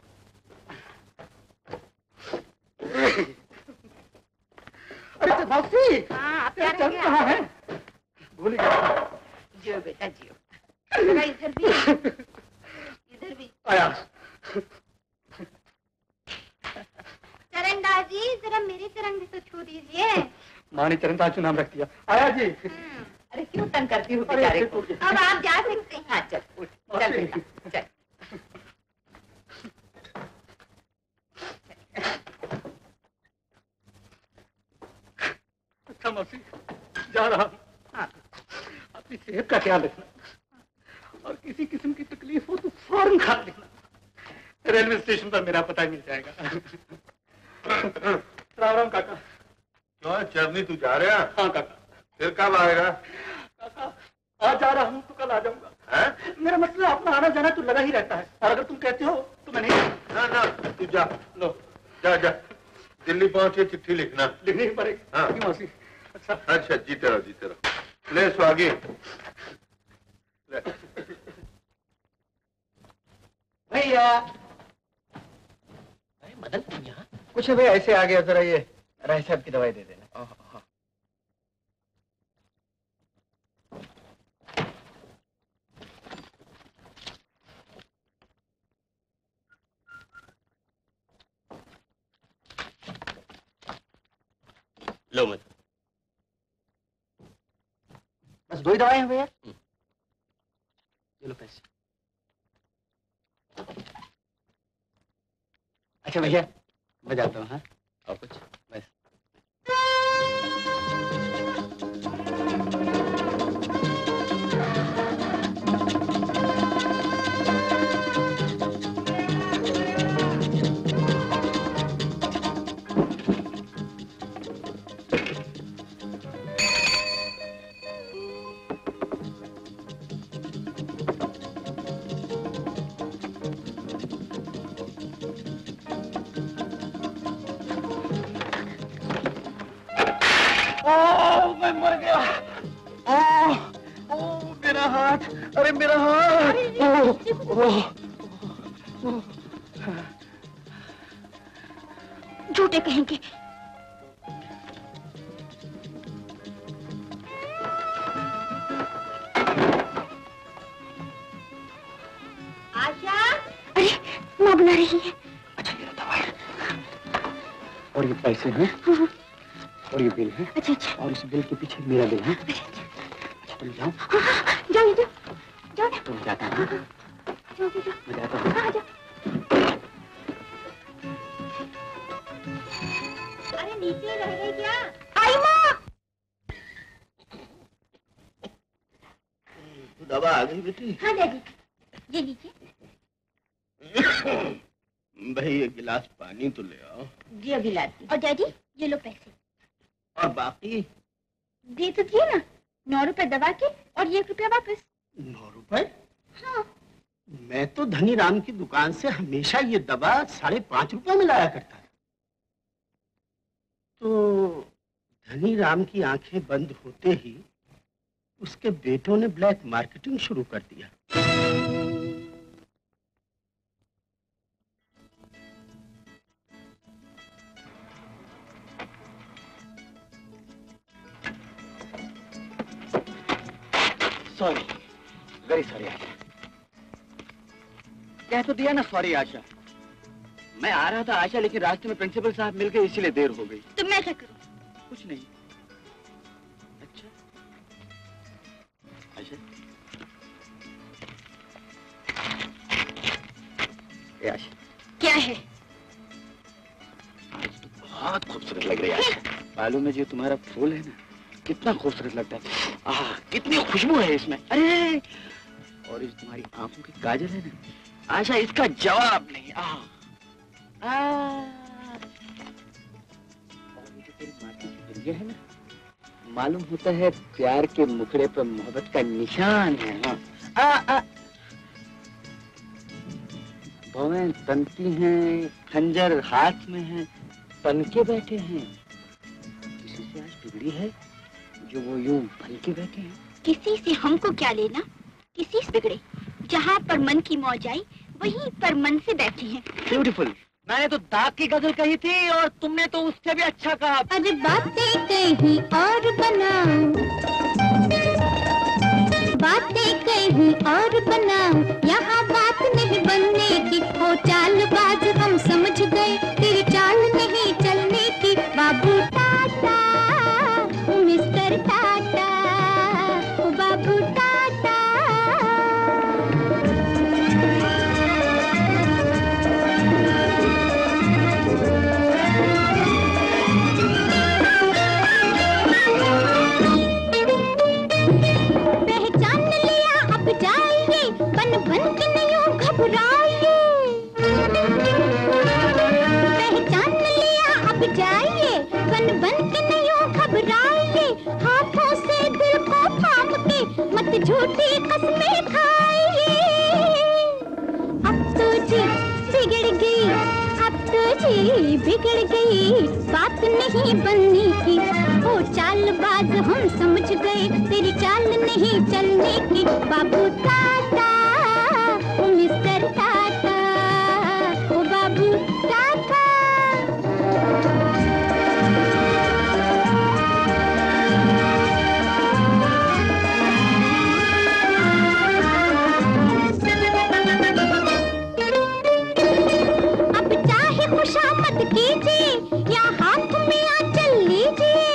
अरे तो मौसी। हाँ अब क्या रह चल गया? कहाँ है? भूल गया। जियो बेटा जियो। जरा इधर भी, इधर भी आया। चरणदास जी जरा मेरे चरण भी तो छू दीजिए। माँ ने चरणदास नाम रख दिया। आया जी। अरे क्यों तंग करती हूँ बेचारे को? अब आप जा सकते हैं। हाँ चल उठ, चल बेटा चल। अच्छा मौसी, जा रहा हूँ। हाँ अपनी सेहत का ख्याल रखना और किसी किस्म की तकलीफ हो तो फौरन खा लेना। रेलवे स्टेशन पर मेरा पता मिल जाएगा। राम राम काका। क्यों चरनी तू जा रहा? हाँ काका। फिर कब आएगा? काका आज जा रहा हूँ तो कल आ जाऊंगा। मेरा मतलब अपना आना जाना तो लगा ही रहता है, और अगर तुम कहते हो तो मैं नहीं। ना ना तू जा। लो जा जा, दिल्ली पहुंचे चिट्ठी लिखना। लिखनी ही पड़ेगी। हाँ मौसी। अच्छा अच्छा, जीते रहो जीते रहो। ले स्वागी ले। भैया। मदन तुम यहाँ? कुछ भाई ऐसे आ गया, जरा ये राय साहब की दवाई दे देना। हाँ। लो मत। बस 2 ही दवाएं हैं भैया। ये लो पैसे। अच्छा भैया मैं जाता हूँ। हाँ और कुछ? बस। झूठे कहेंगे। आशा, अरे माँ बुला रही है। अच्छा ये दवा है और ये पैसे हैं और ये बिल है। अच्छा अच्छा। और इस बिल के पीछे मेरा बिल है। अच्छा अच्छा। अच्छा तुम जाओ। जाओ जाओ जाओ। तुम जाता है। जाओ जाओ। मैं जाता हूँ। हाँ जाओ। अरे नीचे रह गई क्या? आई माँ। दवा आ गई बेटी? हाँ डैडी, ये लीजिए। भाई ये गिलास पानी तो ले आओ। जी अभी लाती। और डैडी ये लो पैसे। और बाकी? दे तो दिए ना, 9 रुपए दवा के और 1 रुपया वापस। 9 रुपए? हाँ। मैं तो धनी राम की दुकान से हमेशा ये दवा 5.5 रुपए में लाया करता था। तो धनी राम की आंखें बंद होते ही उसके बेटों ने ब्लैक मार्केटिंग शुरू कर दिया। Sorry, very sorry Asha. कह तो दिया ना सॉरी आशा। मैं आ रहा था आशा, लेकिन रास्ते में प्रिंसिपल साहब मिल गए, इसीलिए देर हो गई। तो मैं क्या करूं? कुछ नहीं। अच्छा आशा, ये आशा क्या है? आज तो बहुत खूबसूरत लग रही है आशा। मालूम है जो तुम्हारा फूल है ना, कितना खूबसूरत लगता है। आह, कितनी खुशबू है इसमें। अरे और इस तुम्हारी आंखों की काजल है ना आशा, इसका जवाब नहीं। आह और ये जो तेरी माथे की बिंदिया है ना, मालूम होता है प्यार के मुखड़े पर मोहब्बत का निशान है। हाँ भवें तनती हैं, खंजर हाथ में है, तन के बैठे हैं। किसी से आज बिगड़ी है जो वो यूं भल के बैठे हैं। किसी से हमको क्या लेना, किसी से बिगड़े। जहाँ पर मन की मौज आई वहीं पर मन से बैठे हैं। ब्यूटीफुल। मैंने तो दाग की गजल कही थी और तुमने तो उससे भी अच्छा कहा। अरे बातें कहीं और बनाओ, बातें कहीं और बनाओ, यहाँ बात नहीं बनने की। हो चालबाज हम समझ गए, तेरी चाल नहीं चलने की। बाबू टाटा, मिस्टर टाटा, ओ बाबू टाटा। पहचान लिया अब जाइए, बन बन के नहीं घबराइए। पहचान लिया अब जाइए, बन बन के नहीं घबराइए। हाथों से दिल को थाम के मत झूठी कसमें खाइए। अब तो जी बिगड़ गई, अब तो जी बिगड़ गई, बात नहीं बनने की। ओ चालबाज हम समझ गए, तेरी चाल नहीं चलने की। बाबू टाटा, ओ मिस्टर टाटा, ओ बाबू टाटा। अब चाहे खुशामद कीजिए या हाथ में आंचल लीजिए।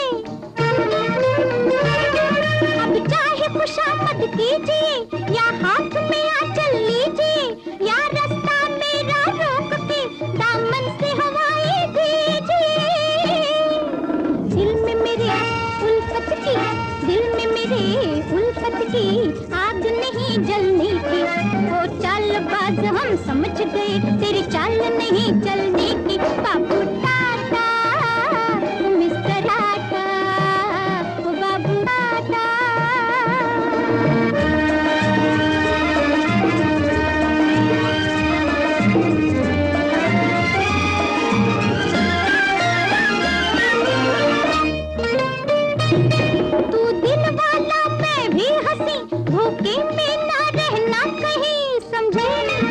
अब चाहे खुशामद कीजिए या हाथ में आंचल लीजिए, या रास्ता मेरा रोक के दामन से हवाएं दीजिए। दिल में मेरे उल्फत की, दिल में मेरे उल्फत की आग नहीं जलने की। वो चालबाज हम समझ गए, तेरी चाल नहीं चलने की। बाबू टाटा, मिस्टर टाटा, ओ बाबू टाटा। तू दिल वाला मैं भी हंसी, धोखे में ना रहना कहीं, समझे?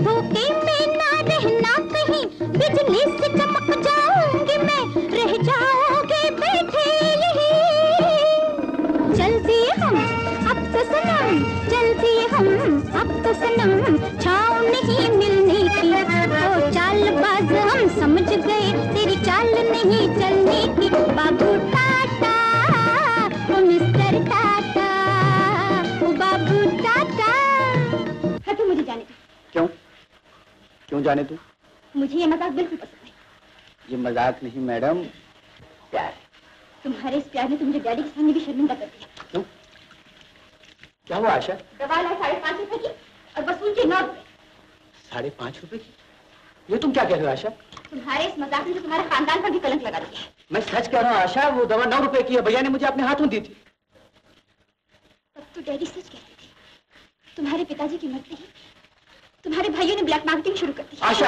धोखे में ना रहना कहीं, बिजली से चमक जाऊंगी मैं, रह जाओगे बैठे यहीं। चल दिए हम अब तो सनम, चल दिए हम अब तो सनम, छाँव नहीं मिलने की। ओ चालबाज हम समझ गए, तेरी चाल नहीं चलने की। बाबू टाटा, ओ मिस्टर टाटा, ओ बाबू टाटा। हाँ क्यों मुझे जाने दो। क्यों? क्यों जाने दो? मुझे ये मजाक बिल्कुल पसंद नहीं। ये मजाक नहीं मैडम, प्यार है। तुम्हारे इस प्यार ने तो मुझे डैडी के सामने भी शर्मिंदा कर दिया। क्यों? क्या हुआ आशा? दवा लाई 5.5 रुपए की और वसूल के 9 रुपए। 5.5 रुपए की? ये तुम क्या कह रहे हो आशा? तुम्हारे इस मजाक ने तो तुम्हारे खानदान पर भी कलंक लगा दिया है। मैं सच कह रहा हूँ आशा, वो दवा 9 रुपए की है, भैया ने मुझे अपने हाथों दी थी। तब तो डैडी सच कहते थे। तुम्हारे पिताजी की मरते ही तुम्हारे भाइयों ने ब्लैक मार्केटिंग शुरू कर दी। आशा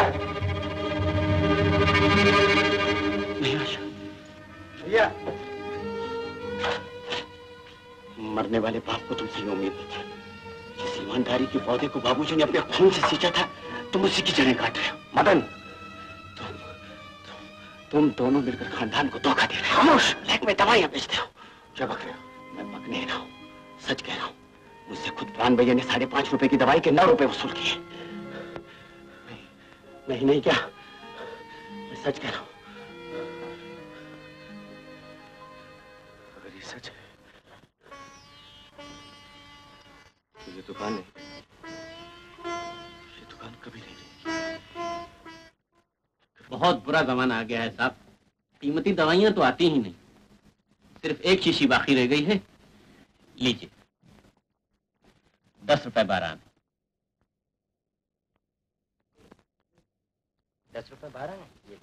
नहीं आशा, भैया मरने वाले बाप को तुमसे उम्मीद नहीं थी। जिस ईमानदारी के पौधे को बाबूजी ने अपने खून से सींचा था, तुम उसी की जड़ें काट रहे हो। मदन, तुम दोनों मिलकर खानदान को धोखा दे रहे हो। खामोश, ब्लैक में दवाइयां बेचते हो। क्या बक रहे हो? मैं बक नहीं रहा हूँ, सच कह रहा हूँ। मुझसे खुद प्राण भैया ने 5.5 रुपए की दवाई के 9 रुपए वसूल किए। नहीं क्या, मैं सच कह रहा हूँ। अगर ये सच है तो ये दुकान कभी नहीं रहेगी। बहुत बुरा जमाना आ गया है साहब। कीमती दवाइयां तो आती ही नहीं, सिर्फ एक शीशी बाकी रह गई है। लीजिए 10 रुपए 12 आने। 10 रुपए 12 है ये।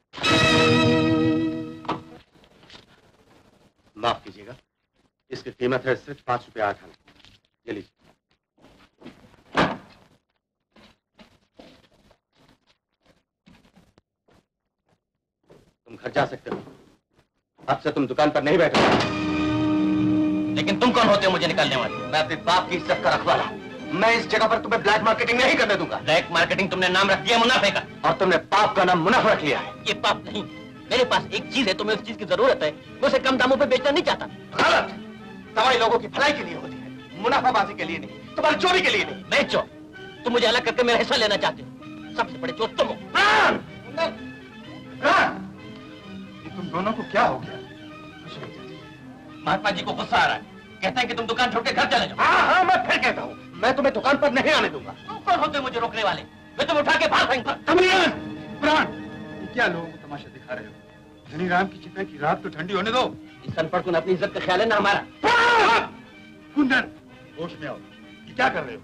माफ कीजिएगा, इसकी कीमत है सिर्फ 5 रुपए 8 आने। ये लीजिए। तुम घर जा सकते हो, अब से तुम दुकान पर नहीं बैठोगे। लेकिन तुम कौन होते हो मुझे निकालने वाले? मैं अपने बाप की इज्जत का रखवाला। मैं इस जगह पर तुम्हें ब्लैक मार्केटिंग नहीं करने दूंगा। ब्लैक मार्केटिंग तुमने नाम रख दिया मुनाफे का, और तुमने पाप का नाम मुनाफा रख लिया है। ये पाप नहीं, मेरे पास एक चीज है, तुम्हें उस चीज की जरूरत है, मैं उसे कम दामों पे बेचना नहीं चाहता। गलत। दवाई लोगों की भलाई के लिए होती है, मुनाफाबाजी के लिए नहीं, तुम्हारी चोरी के लिए नहीं। मैं चोर? तुम मुझे अलग करके मेरा हिस्सा लेना चाहते हो। सबसे बड़े चोर तुम हो। तुम दोनों को क्या हो गया? महात्मा जी को गुस्सा आ रहा है, कहते हैं कि तुम दुकान छोड़ के घर चले जाओ। हाँ, मैं फिर कहता हूँ, मैं तुम्हें दुकान पर नहीं आने दूंगा। तुम कौन होते मुझे रोकने वाले? मैं तुम उठा के बाहर फेंकूंगा। क्या लोगों को तमाशा दिखा रहे हो? धनी राम की चिता की रात तो ठंडी होने दो। इस अनपढ़ को अपनी इज्जत का ख्याल है ना हमारा। कुंदन, होश में आओ, ये क्या कर रहे हो?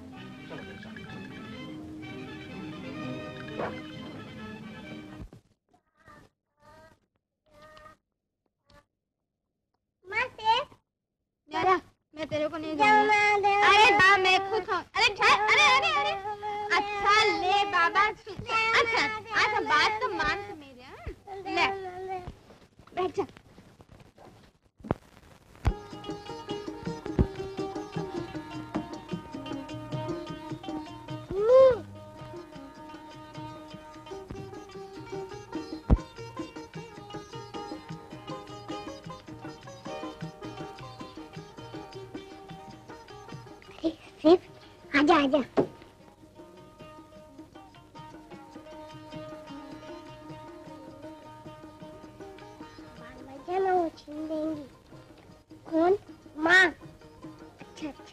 मैं तेरे को नहीं दूंगी। अरे हाँ मैं खुद खाऊं। अरे अच्छा ले बाबा। अच्छा बात तो मान तो मेरे। ले बैठ जा। सिर्फ आजा आजा। ना वो छीन देंगी। कौन? माँ। अच्छा अच्छा।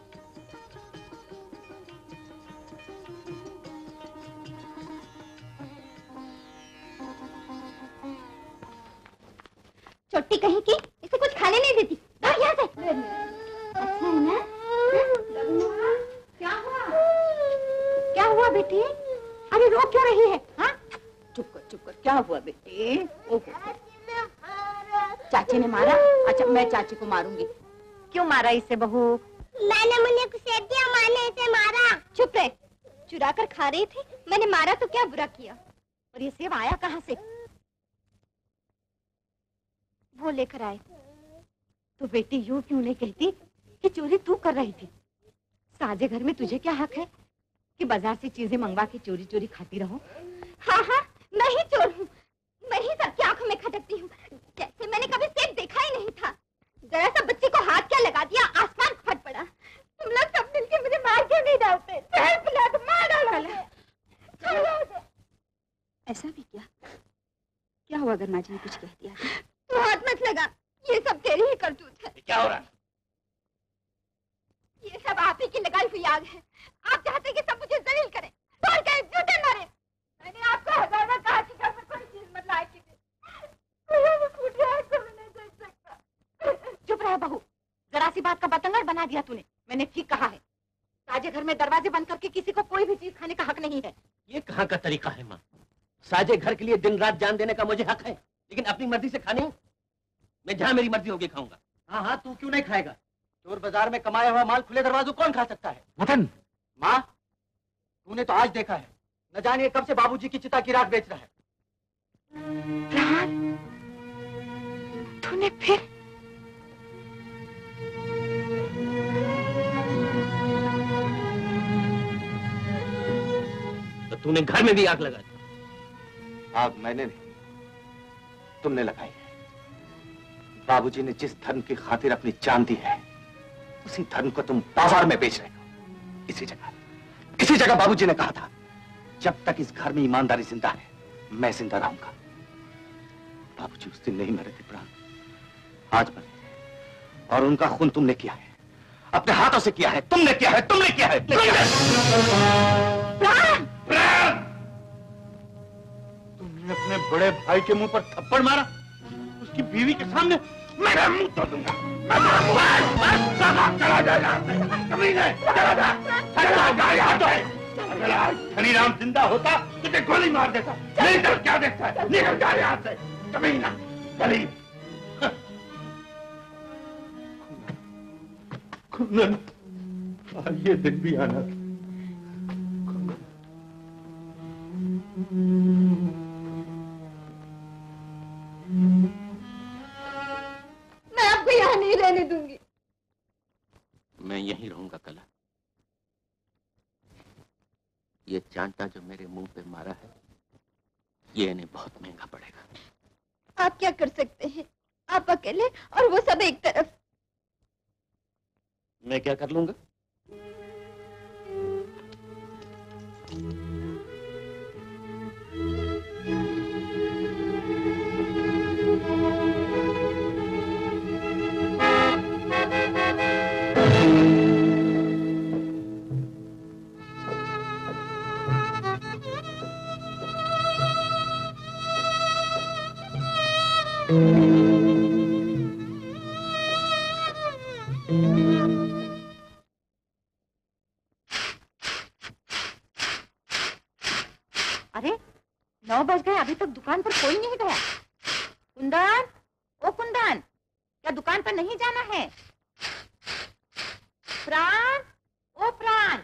छोटी कहीं की इसे कुछ खाने नहीं देती। यहाँ से। अच्छा है ना? क्या हुआ? क्या हुआ बेटी? अरे रो क्यों रही है? हाँ? चुप कर। क्या हुआ बेटी? ओहो। चाची ने मारा? अच्छा मैं चाची को मारूंगी। क्यों मारा इसे बहू? मैंने मुन्ने को सेब दिया, माँ ने इसे मारा। चुप रहे। चुरा कर खा रही थी, मैंने मारा तो क्या बुरा किया? और ये सेब आया कहाँ से? वो लेकर आए। तो बेटी यूं क्यों नहीं कहती कि चोरी तू कर रही थी? साजे घर में तुझे क्या हक है? कि बाजार से चीजें मंगवा के चोरी चोरी खाती रहो? हाँ हाँ, मैं ही चोर हूँ। मैं ही सबकी आंखों में खटकती हूँ, जैसे मैंने कभी सेब देखा ही नहीं था। जरा सा बच्चे को हाथ क्या लगा दिया, आसमान फट पड़ा। तुम लोग सब मिलके मुझे मार क्यों नहीं डालते? जहर पिला दो, मार डालो। ऐसा भी क्या हुआ अगर माँ जी ने कुछ कह दिया? तू हाथ मत लगा, ये सब तेरी ही करतूत है। क्या हो रहा है? ये सब आप ही की लगाई हुई आग है। आप चाहते कि सब मुझे जलील करें, तोड़ के जूते मारे। मैंने आपको 1000 बार कहा कि घर में कोई चीज मत लाए कीजिए। चुप रहे बहू, जरा सी बात का बतंगड़ बना दिया तूने। मैंने ठीक कहा है, साजे घर में दरवाजे बंद करके किसी को कोई भी चीज खाने का हक नहीं है। ये कहाँ का तरीका है माँ? साजे घर के लिए दिन रात जान देने का मुझे हक है, लेकिन अपनी मर्जी से खाने मैं जहाँ मेरी मर्जी होगी खाऊंगा। हाँ हाँ, तू क्यों नहीं खाएगा? चोर बाजार में कमाया हुआ माल खुले दरवाजों कौन खा सकता है? मदन, माँ, तूने तो आज देखा है, न जाने कब से बाबूजी की चिता की राख बेच रहा है। तूने फिर? तो तूने घर में भी आग लगा दी। आग मैंने नहीं, तुमने लगाई है। बाबूजी ने जिस धर्म की खातिर अपनी जान दी है, उसी धर्म को तुम बाजार में बेच रहे हो। इसी जगह बाबूजी ने कहा था, जब तक इस घर में ईमानदारी जिंदा है, मैं जिंदा रहूंगा। बाबूजी उस दिन नहीं मरे थे प्राण, आज मरे, और उनका खून तुमने किया है, अपने हाथों से किया है। तुमने किया है, तुमने किया है, तुमने किया है। तुमने अपने बड़े भाई के मुंह पर थप्पड़ मारा, उसकी बीवी के सामने। मेरा मुंह तोड़ दूंगा। चला जा यहाँ से, कमीने, चला जा, चला जा यहाँ से। अगर आज हनीराम जिंदा होता, तुझे गोली मार देता। नहीं तो क्या देखता है? निकल जा यहाँ से, कमीना, गरीब। कुंदन, आज ये दिन भी आना था। मैं आपको यहाँ नहीं रहने दूंगी। मैं यहीं रहूंगा कला। ये चांटा जो मेरे मुंह पे मारा है, ये इन्हें बहुत महंगा पड़ेगा। आप क्या कर सकते हैं? आप अकेले और वो सब एक तरफ। मैं क्या कर लूंगा? अरे 9 बज गए, अभी तक दुकान पर कोई नहीं गया। कुंदन, ओ कुंदन, क्या दुकान पर नहीं जाना है? प्राण, ओ प्राण,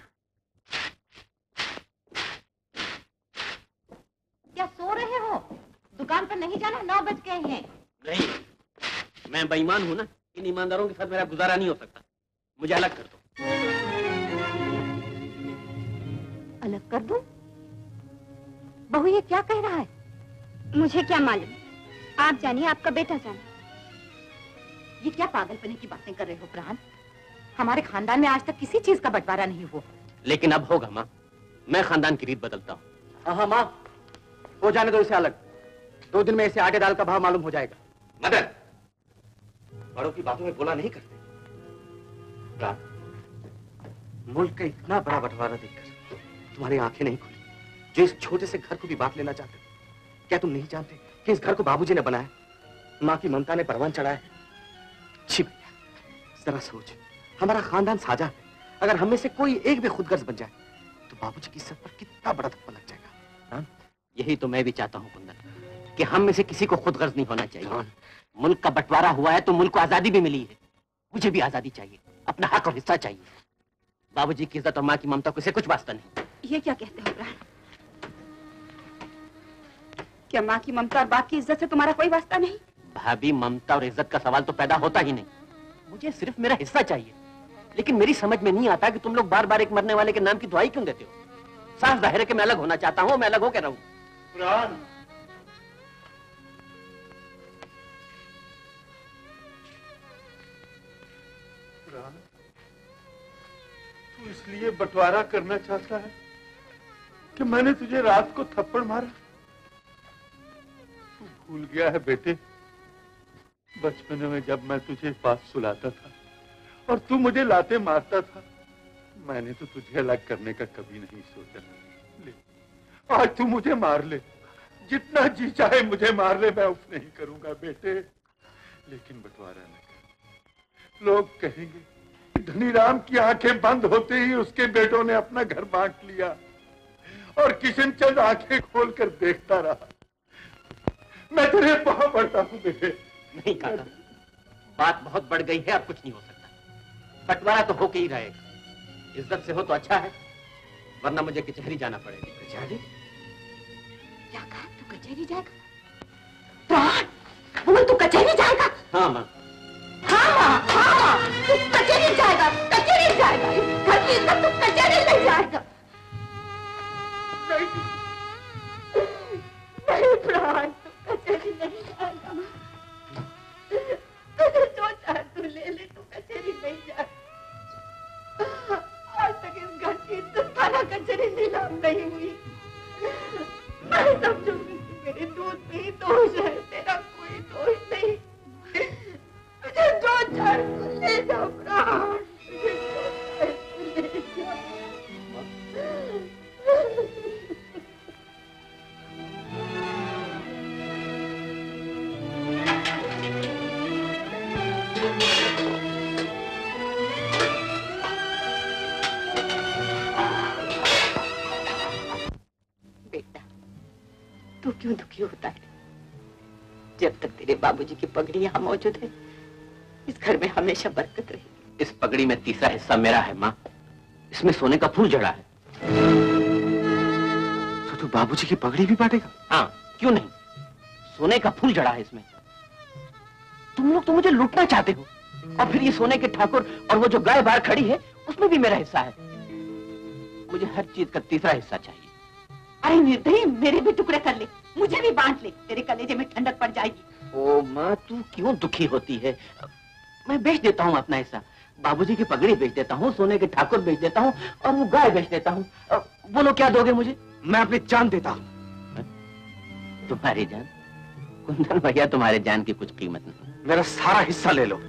क्या सो रहे हो? दुकान पर नहीं जाना, 9 बज गए हैं। नहीं, मैं बेईमान हूं ना, इन ईमानदारों के साथ मेरा गुजारा नहीं हो सकता। मुझे अलग कर दो। अलग कर दूं? बहू ये क्या कह रहा है? मुझे क्या मालूम, आप जानिए, आपका बेटा जाने। ये क्या पागलपने की बातें कर रहे हो प्राण? हमारे खानदान में आज तक किसी चीज का बंटवारा नहीं हुआ। लेकिन अब होगा माँ, मैं खानदान की रीत बदलता हूँ। हाँ माँ, हो जाने दो इसे अलग। 2 दिन में इसे आटे दाल का भाव मालूम हो जाएगा। मदन, बड़ों की बातों में बोला नहीं करते। मुल्क का इतना बड़ा बंटवारा देखकर तुम्हारी आंखें नहीं खुली, जो इस छोटे से घर को भी बांट लेना चाहते। क्या तुम नहीं जानते कि इस घर को बाबूजी ने बनाया, माँ की ममता ने परवान चढ़ाया है? छी भैया, जरा सोच, हमारा खानदान साझा है। अगर हम में से कोई एक भी खुदगर्ज बन जाए, तो बाबूजी की इज्जत पर कितना बड़ा धक्का लग जाएगा। हाँ? यही तो मैं भी चाहता हूँ कुंदन, कि हम में से किसी को खुदगर्ज नहीं होना चाहिए। मुल्क का बंटवारा हुआ है तो मुल्क को आजादी भी मिली है, मुझे भी आजादी चाहिए, अपना हक और हिस्सा चाहिए। बाबूजी की इज्जत और माँ की ममता को इससे कुछ वास्ता नहीं। ये क्या कहते हो प्राण? क्या माँ की ममता और बाप की इज्जत से तुम्हारा कोई वास्ता नहीं? भाभी, ममता और इज्जत का सवाल तो पैदा होता ही नहीं। मुझे सिर्फ मेरा हिस्सा चाहिए। लेकिन मेरी समझ में नहीं आता कि तुम लोग बार बार एक मरने वाले के नाम की दुआई क्यों देते हो? साफ जाहिर है कि मैं अलग होना चाहता हूँ, मैं अलग होकर रहूं। प्राण, तू इसलिए बंटवारा करना चाहता है कि मैंने तुझे रात को थप्पड़ मारा? तू भूल गया है बेटे, बचपन में जब मैं तुझे पास सुलाता था और तू मुझे लाते मारता था, मैंने तो तुझे अलग करने का कभी नहीं सोचा। ले, आज तू मुझे मार ले, जितना जी चाहे मुझे मार ले, मैं उफ नहीं करूंगा बेटे, लेकिन बंटवारा न कर। लोग कहेंगे धनीराम की आंखें बंद होते ही उसके बेटों ने अपना घर बांट लिया और किशनचंद आंखें खोलकर देखता रहा। मैं तेरे पांव पड़ता हूं बेटे। नहीं काका, बात बहुत बढ़ गई है, अब कुछ नहीं हो सकता। बंटवारा तो होके ही रहेगा। इज्जत से हो तो अच्छा है, वरना मुझे कचहरी जाना पड़ेगा। कचहरी? क्या कहा? तू कचहरी जाएगा? प्राण, बोल, तू कचहरी जाएगा? हाँ माँ। हाँ माँ, हाँ माँ, तू कचहरी जाएगा, कचहरी जाएगा। इस घर की इज्जत तू कचहरी ले जाएगा। नहीं प्राण, तू कचहरी नहीं जाएगा। जो चाहे तू ले ले, तू कचहरी नहीं जाएगा। आज तक इस घर की इज्जत थाना कचहरी नीलाम नहीं हुई। मैं समझूंगी कि मेरे दूध में ही दोष है, तेरा कोई दोष नहीं। मुझे जो चाहे तू ले जाओ प्राण, मुझे जो चाहे तू ले जाओ। बेटा, तू क्यों दुखी होता है? जब तक तेरे बाबूजी की पगड़ी यहाँ मौजूद है, इस घर में हमेशा बरकत रहेगी। इस पगड़ी में तीसरा हिस्सा मेरा है माँ, इसमें सोने का फूल जड़ा है। तो तू बाबूजी की पगड़ी भी बांटेगा? हाँ, क्यों नहीं, सोने का फूल जड़ा है इसमें। तुम लोग तो मुझे लूटना चाहते हो, और फिर ये सोने के ठाकुर और वो जो गाय बाहर खड़ी है उसमें भी मेरा हिस्सा है। मुझे हर चीज का तीसरा हिस्सा चाहिए। अरे निर्दयी, मेरे भी टुकड़े कर ले, मुझे भी बांट ले, तेरे कलेजे में ठंडक पड़ जाएगी। ओ माँ, तू क्यों दुखी होती है? मैं बेच देता हूँ अपना हिस्सा, बाबूजी की पगड़ी बेच देता हूँ, सोने के ठाकुर बेच देता हूँ और वो गाय बेच देता हूँ। बोलो क्या दोगे मुझे? मैं अपनी जान देता हूँ। तुम्हारी जान? कुंदन भैया, तुम्हारे जान की कुछ कीमत नहीं। मेरा सारा हिस्सा ले लो।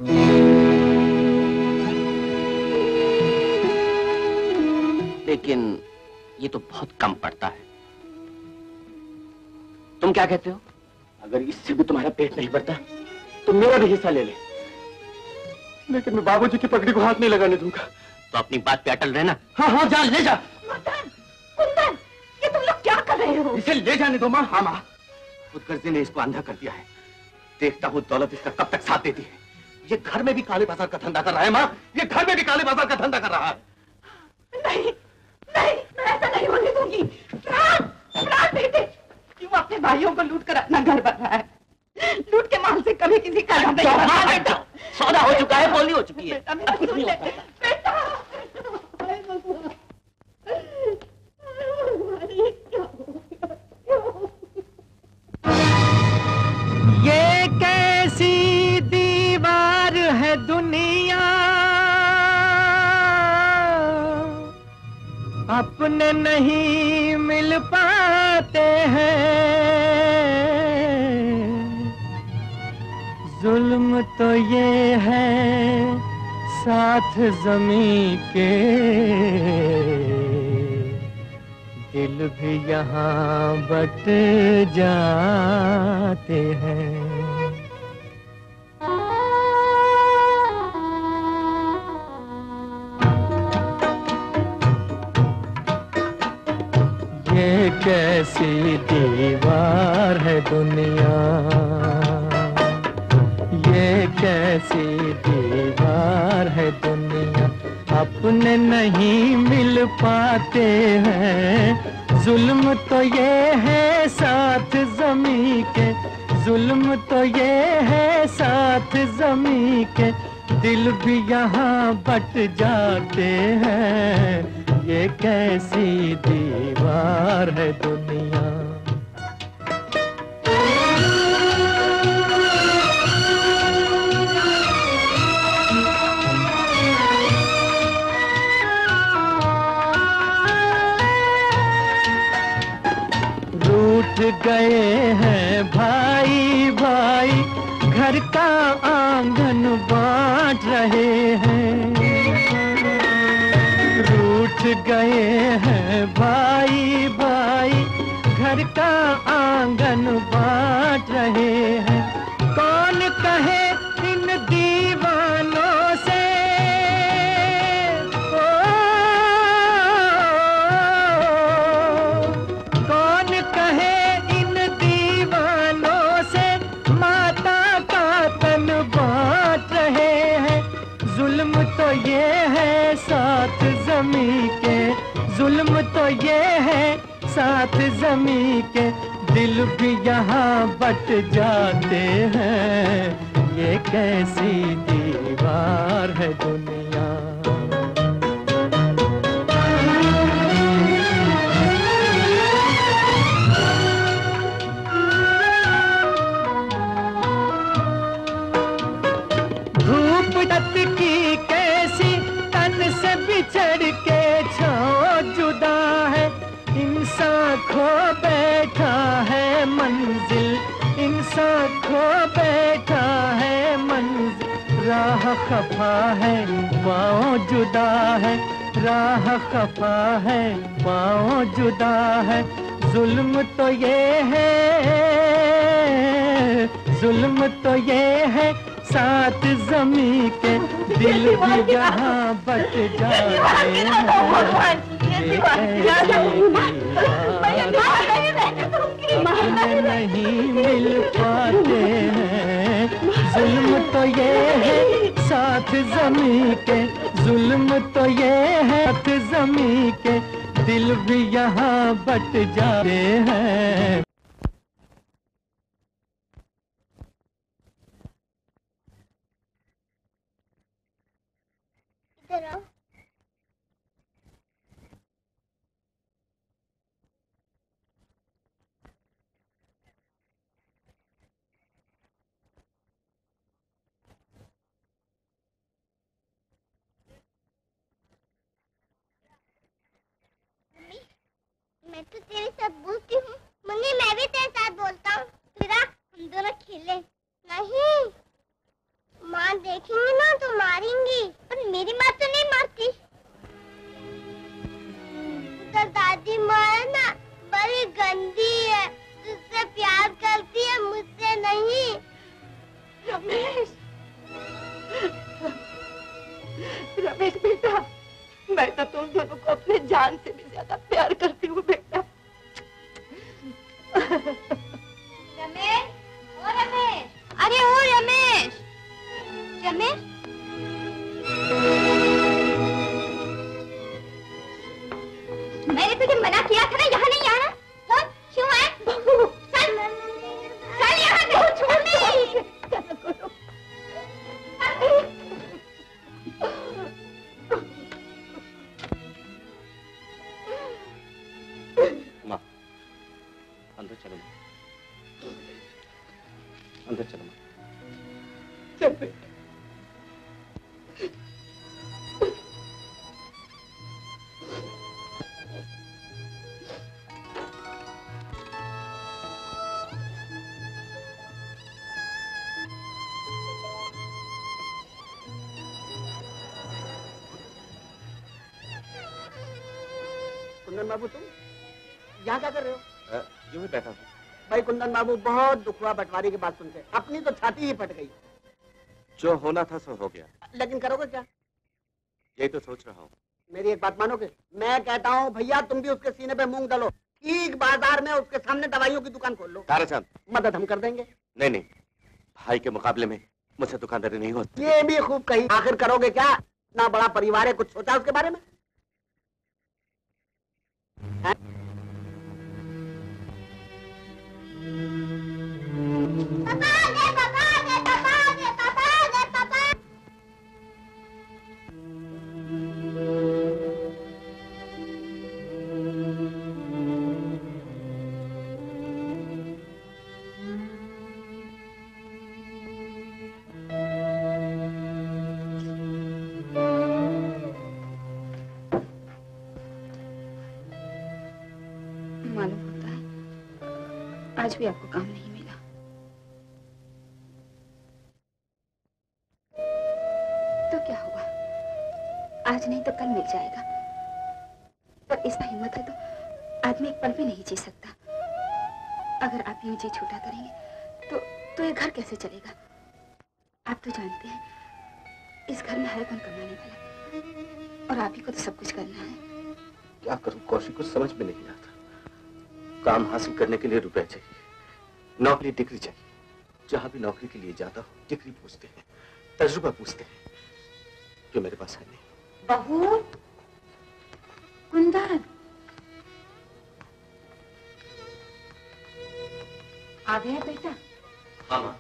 लेकिन ये तो बहुत कम पड़ता है। तुम क्या कहते हो? अगर इससे भी तुम्हारा पेट नहीं भरता तो मेरा भी हिस्सा ले ले, लेकिन मैं बाबूजी की पगड़ी को हाथ नहीं लगाने दूंगा। तो अपनी बात पे अटल रहना। हाँ हाँ, जा ले जा। मदन, कुंदन, ये तुम लोग क्या कर रहे हो? इसे ले जाने दो माँ। हाँ माँ, खुद कर्जे ने इसको अंधा कर दिया है। देखता हूँ दौलत इसका कब तक साथ देती है। ये घर में भी काले बाजार का धंधा कर रहा है माँ, ये घर में भी काले बाजार का धंधा कर रहा है। नहीं नहीं, मैं ऐसा नहीं होने दूंगी। प्राण, प्राण बेटे, क्यों अपने भाइयों को लूट कर अपना घर बन रहा है? लूट के माल से कभी किसी का नहीं बनता बेटा। सौदा हो चुका है, बोली हो चुकी है। बेटा, मेरा सुन ले बेटा। ये कैसी दीवार है दुनिया, अपने नहीं मिल पाते हैं। जुल्म तो ये है साथ ज़मीं के, दिल भी यहाँ बट जाते हैं। ये कैसी दीवार है दुनिया, ये कैसी दीवार है दुनिया, अपने नहीं मिल पाते हैं। जुल्म तो ये है साथ ज़मीं के, जुल्म तो ये है साथ ज़मीं के, दिल भी यहाँ बट जाते हैं। ये कैसी दीवार है दुनिया। रूठ गए हैं भाई भाई, घर का आंगन बांट रहे हैं। रूठ गए हैं भाई भाई, घर का आंगन बांट रहे हैं। कौन कहे इन दीवानों से, कौन कहे इन दीवानों से, माता का तन बांट रहे हैं। जुल्म तो ये है साथ ज़मीं के, जुल्म तो ये है साथ ज़मीं के, दिल भी यहाँ बट जाते हैं। ये कैसी दीवार है दुनिया। धूप तत की कैसी तन से बिछड़ के छाँव जुदा है। इंसान खो बैठा है मंजिल, इंसान खो बैठा है मंजिल। राह खफा है पाँव जुदा है, राह खफा है पाँव जुदा है। जुल्म तो ये है, जुल्म तो ये है साथ ज़मीं के, दिल भी यहाँ बट जाते हैं। अपने नहीं मिल पाते हैं। जुल्म तो ये है साथ ज़मीं के, जुल्म तो ये है साथ ज़मीं के, दिल भी यहाँ बट जाते हैं। इधर आओ। मैं तो तेरे साथ बोलती हूँ। मम्मी मैं भी तेरे साथ बोलता हूँ। फिर हम दोनों खेलें। नहीं, माँ देखेंगी ना तो मारेंगी, पर मेरी माँ तो नहीं मारती। तो दादी माँ है ना, बड़ी गंदी है, तुझसे प्यार करती है, मुझसे नहीं। रमेश, रमेश बेटा, मैं तो तुम दोनों को अपने जान से भी ज्यादा प्यार करती हूँ बेटा। रमेश, ओ रमेश, अरे ओ रमेश, रमेश, मैंने तुझे मना किया था ना यहाँ नहीं आना। कौन क्यों है? चल, चल यहाँ से, छोड़ दे। माँ, अंदर चलो, अंदर चलो। चल बेटा। कुंदन बाबू, तुम यहाँ क्या कर रहे हो? यूं ही बैठा हूँ। भाई कुंदन बाबू, बहुत दुख हुआ बंटवारे की बात सुनकर। अपनी तो छाती ही फट गई। जो होना था सो हो गया। लेकिन करोगे क्या? यही तो सोच रहा हूँ। मेरी एक बात मानोगे? मैं कहता हूँ भैया, तुम भी उसके सीने पे मूंग डालो। ठीक बाजार में उसके सामने दवाइयों की दुकान खोल लो। ताराचंद, मदद हम कर देंगे। नहीं नहीं, भाई के मुकाबले में मुझसे दुकानदारी नहीं होती। ये भी खूब कही। आखिर करोगे क्या? इतना बड़ा परिवार है, कुछ सोचा उसके बारे में? मालूम होता है आज भी आपको काम नहीं मिला। तो क्या हुआ, आज नहीं तो कल मिल जाएगा। पर इसका हिम्मत है तो आदमी एक पल भी नहीं जी सकता। अगर आप यूं जी छूटा करेंगे तो ये घर कैसे चलेगा? आप तो जानते हैं इस घर में है कौन कमाने वाला, और आप ही को तो सब कुछ करना है। क्या करूं कौशिक, कुछ समझ में नहीं आता। काम हासिल करने के लिए रुपए चाहिए, नौकरी डिग्री चाहिए। जहां भी नौकरी के लिए जाता हूं डिग्री पूछते हैं, तजुर्बा पूछते हैं, जो मेरे पास है नहीं। बहू कुंदन आ गया बेटा? हाँ माँ।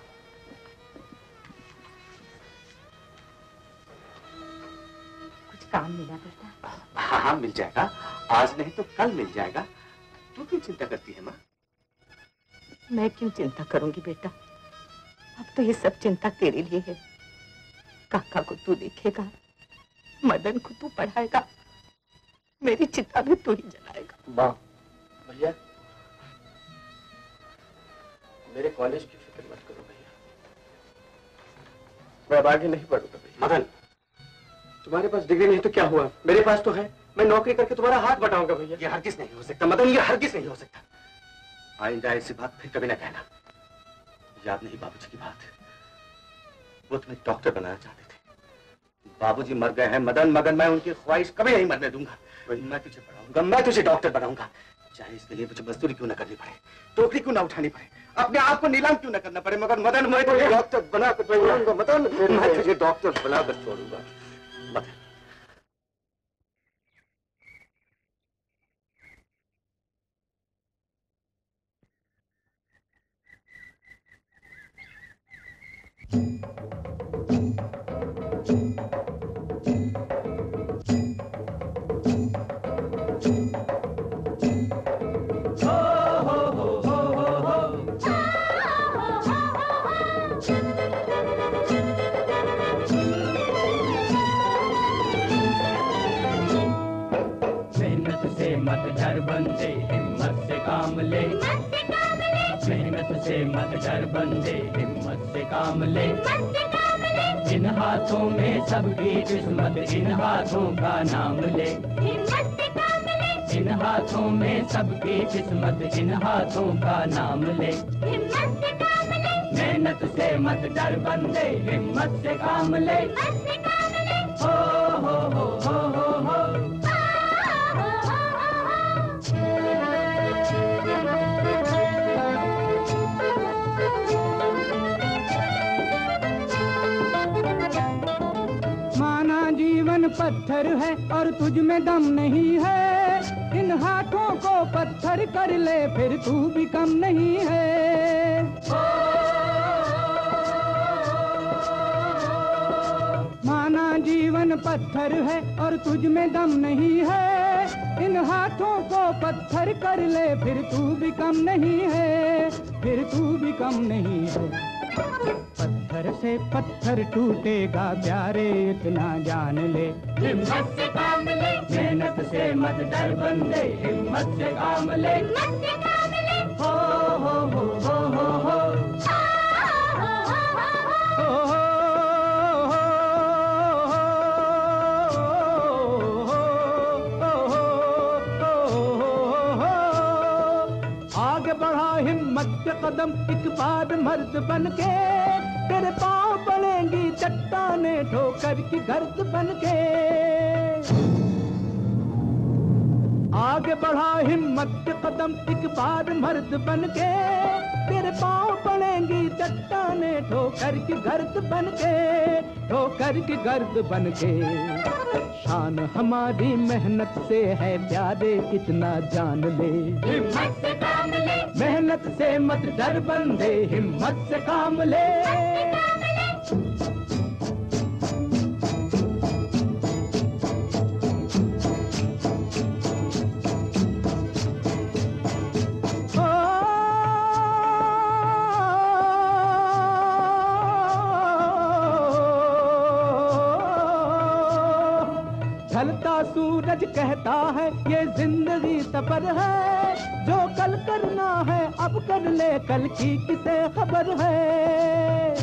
कुछ काम मिला बेटा? हाँ हाँ मिल जाएगा, आज नहीं तो कल मिल जाएगा। तू क्यों चिंता करती है माँ? मैं क्यों चिंता करूंगी बेटा, अब तो ये सब चिंता तेरे लिए है। काका को तू देखेगा, मदन को तू पढ़ाएगा, मेरी चिता भी तू ही जलाएगा। माँ भैया, मेरे कॉलेज की फिक्र मत करो भैया, मैं अब आगे नहीं पढ़ूंगा भैया। मदन, तुम्हारे पास डिग्री नहीं तो क्या हुआ, मेरे पास तो है। मैं नौकरी करके तुम्हारा हाथ बटाऊंगा भैया। ये हरगिज नहीं हो सकता मदन, ये हरगिज नहीं हो सकता। आइंदा ऐसी बात फिर कभी ना कहना। याद नहीं बाबूजी की बात, वो तुम्हें डॉक्टर बनाना चाहते थे। बाबूजी मर गए हैं मदन, मगर मैं उनकी ख्वाहिश कभी नहीं मरने दूंगा। मैं तुझे पढ़ाऊंगा, मैं तुझे डॉक्टर बनाऊंगा, चाहे इसके लिए मुझे मजदूरी क्यों ना करनी पड़े, टोकरी क्यों ना उठानी पड़े, अपने आप को नीलाम क्यों ना करना पड़े, मगर मदन मैं तुझे डॉक्टर बनाकर छोड़ूंगा। मदन मैं तुझे डॉक्टर बनाकर छोड़ूंगा। मदन मत डर बंदे, हिम्मत से काम ले, मेहनत से मत डर बंदे, हिम्मत से काम ले। इन हाथों में सबकी किस्मत, इन हाथों का नाम ले। इन हाथों में सबकी किस्मत, इन हाथों का नाम ले। मेहनत से मत डर बंदे, हिम्मत से काम ले। हो हो हो हो हो हो। माना जीवन पत्थर है और तुझ में दम नहीं है, इन हाथों को पत्थर कर ले फिर तू भी कम नहीं है। माना जीवन पत्थर है और तुझ में दम नहीं है, इन हाथों को पत्थर कर ले फिर तू भी कम नहीं है, फिर तू भी कम नहीं है। पत्थर से पत्थर टूटेगा प्यारे इतना जान ले, हिम्मत से काम ले। मेहनत से मत डर बंदे, हिम्मत से काम ले। हो हो हो हो हो हो। आगे बढ़ा हिम्मत के कदम, एक बार मर्द बनके, तेरे पाँव पड़ेंगी चट्टाने ठोकर की गर्द बनके। आगे बढ़ा हिम्मत के कदम, एक बार मर्द बनके, तेरे पाँव पड़ेंगी चट्टाने ठोकर की गर्द बनके, ठोकर की गर्द बनके। शान हमारी मेहनत से है प्यारे इतना जान ले, हिम्मत से काम ले। मेहनत से मत डर बंदे, हिम्मत से काम ले। ढलता सूरज सूरज कहता है ये जिंदगी सफर है, जो कल करना है अब कर ले, कल की किसे खबर है।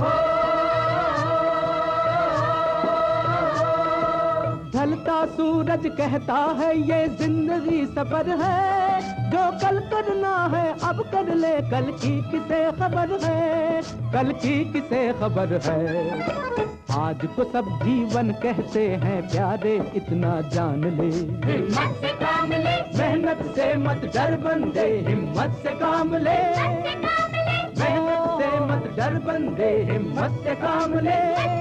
ढलता सूरज कहता है ये जिंदगी सफर है, जो कल करना है अब कर ले, कल की किसे खबर है, कल की किसे खबर है। आज को सब जीवन कहते हैं प्यारे, इतना जान ले हिम्मत से काम ले, मेहनत से मत डर बंदे, हिम्मत से काम ले, मेहनत से मत डर बंदे, हिम्मत से काम ले।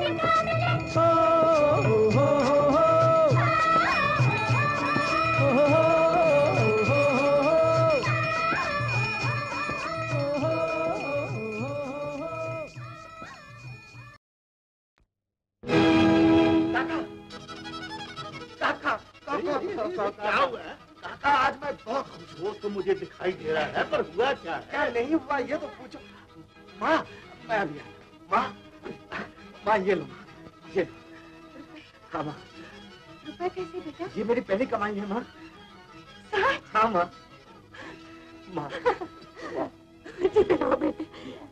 क्या हुआ काका? आज मैं बहुत खुश हूँ, तो मुझे दिखाई दे रहा है, पर हुआ क्या है? क्या नहीं हुआ ये तो पूछो। माँ मैं अभी आया। माँ माँ ये लो, ये लो। हाँ माँ। रुपए कैसे बेटा? ये मेरी पहली कमाई है माँ। हाँ माँ। माँ जीते रहो बेटे।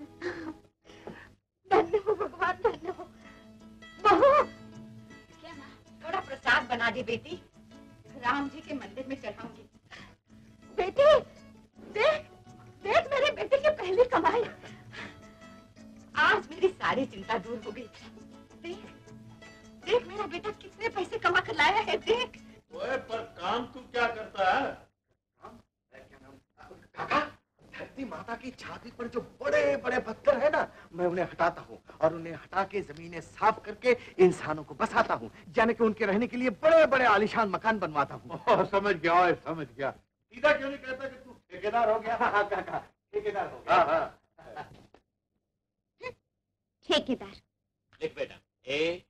धन्य हो भगवान, धन्य हो। बहू क्या माँ, थोड़ा प्रसाद बना दे बेटी, राम जी के मंदिर में चढ़ाऊंगी। बेटी देख देख मेरे बेटे की पहली कमाई। आज मेरी सारी चिंता दूर हो गई। देख देख मेरा बेटा कितने पैसे कमा कर लाया है, देख। ओए पर काम तू क्या करता है? काका धरती माता की छाती पर जो बड़े बड़े पत्थर है ना, मैं उन्हें हटाता हूँ और उन्हें हटा के जमीनें साफ करके इंसानों को बसाता हूँ, यानी कि उनके रहने के लिए बड़े बड़े आलीशान मकान बनवाता हूँ। समझ गया, समझ गया। सीधा क्यों नहीं कहता कि तू ठेकेदार हो गया? हाँ काका ठेकेदार हो गया। हाँ। ठेकेदार लिख बेटा, ए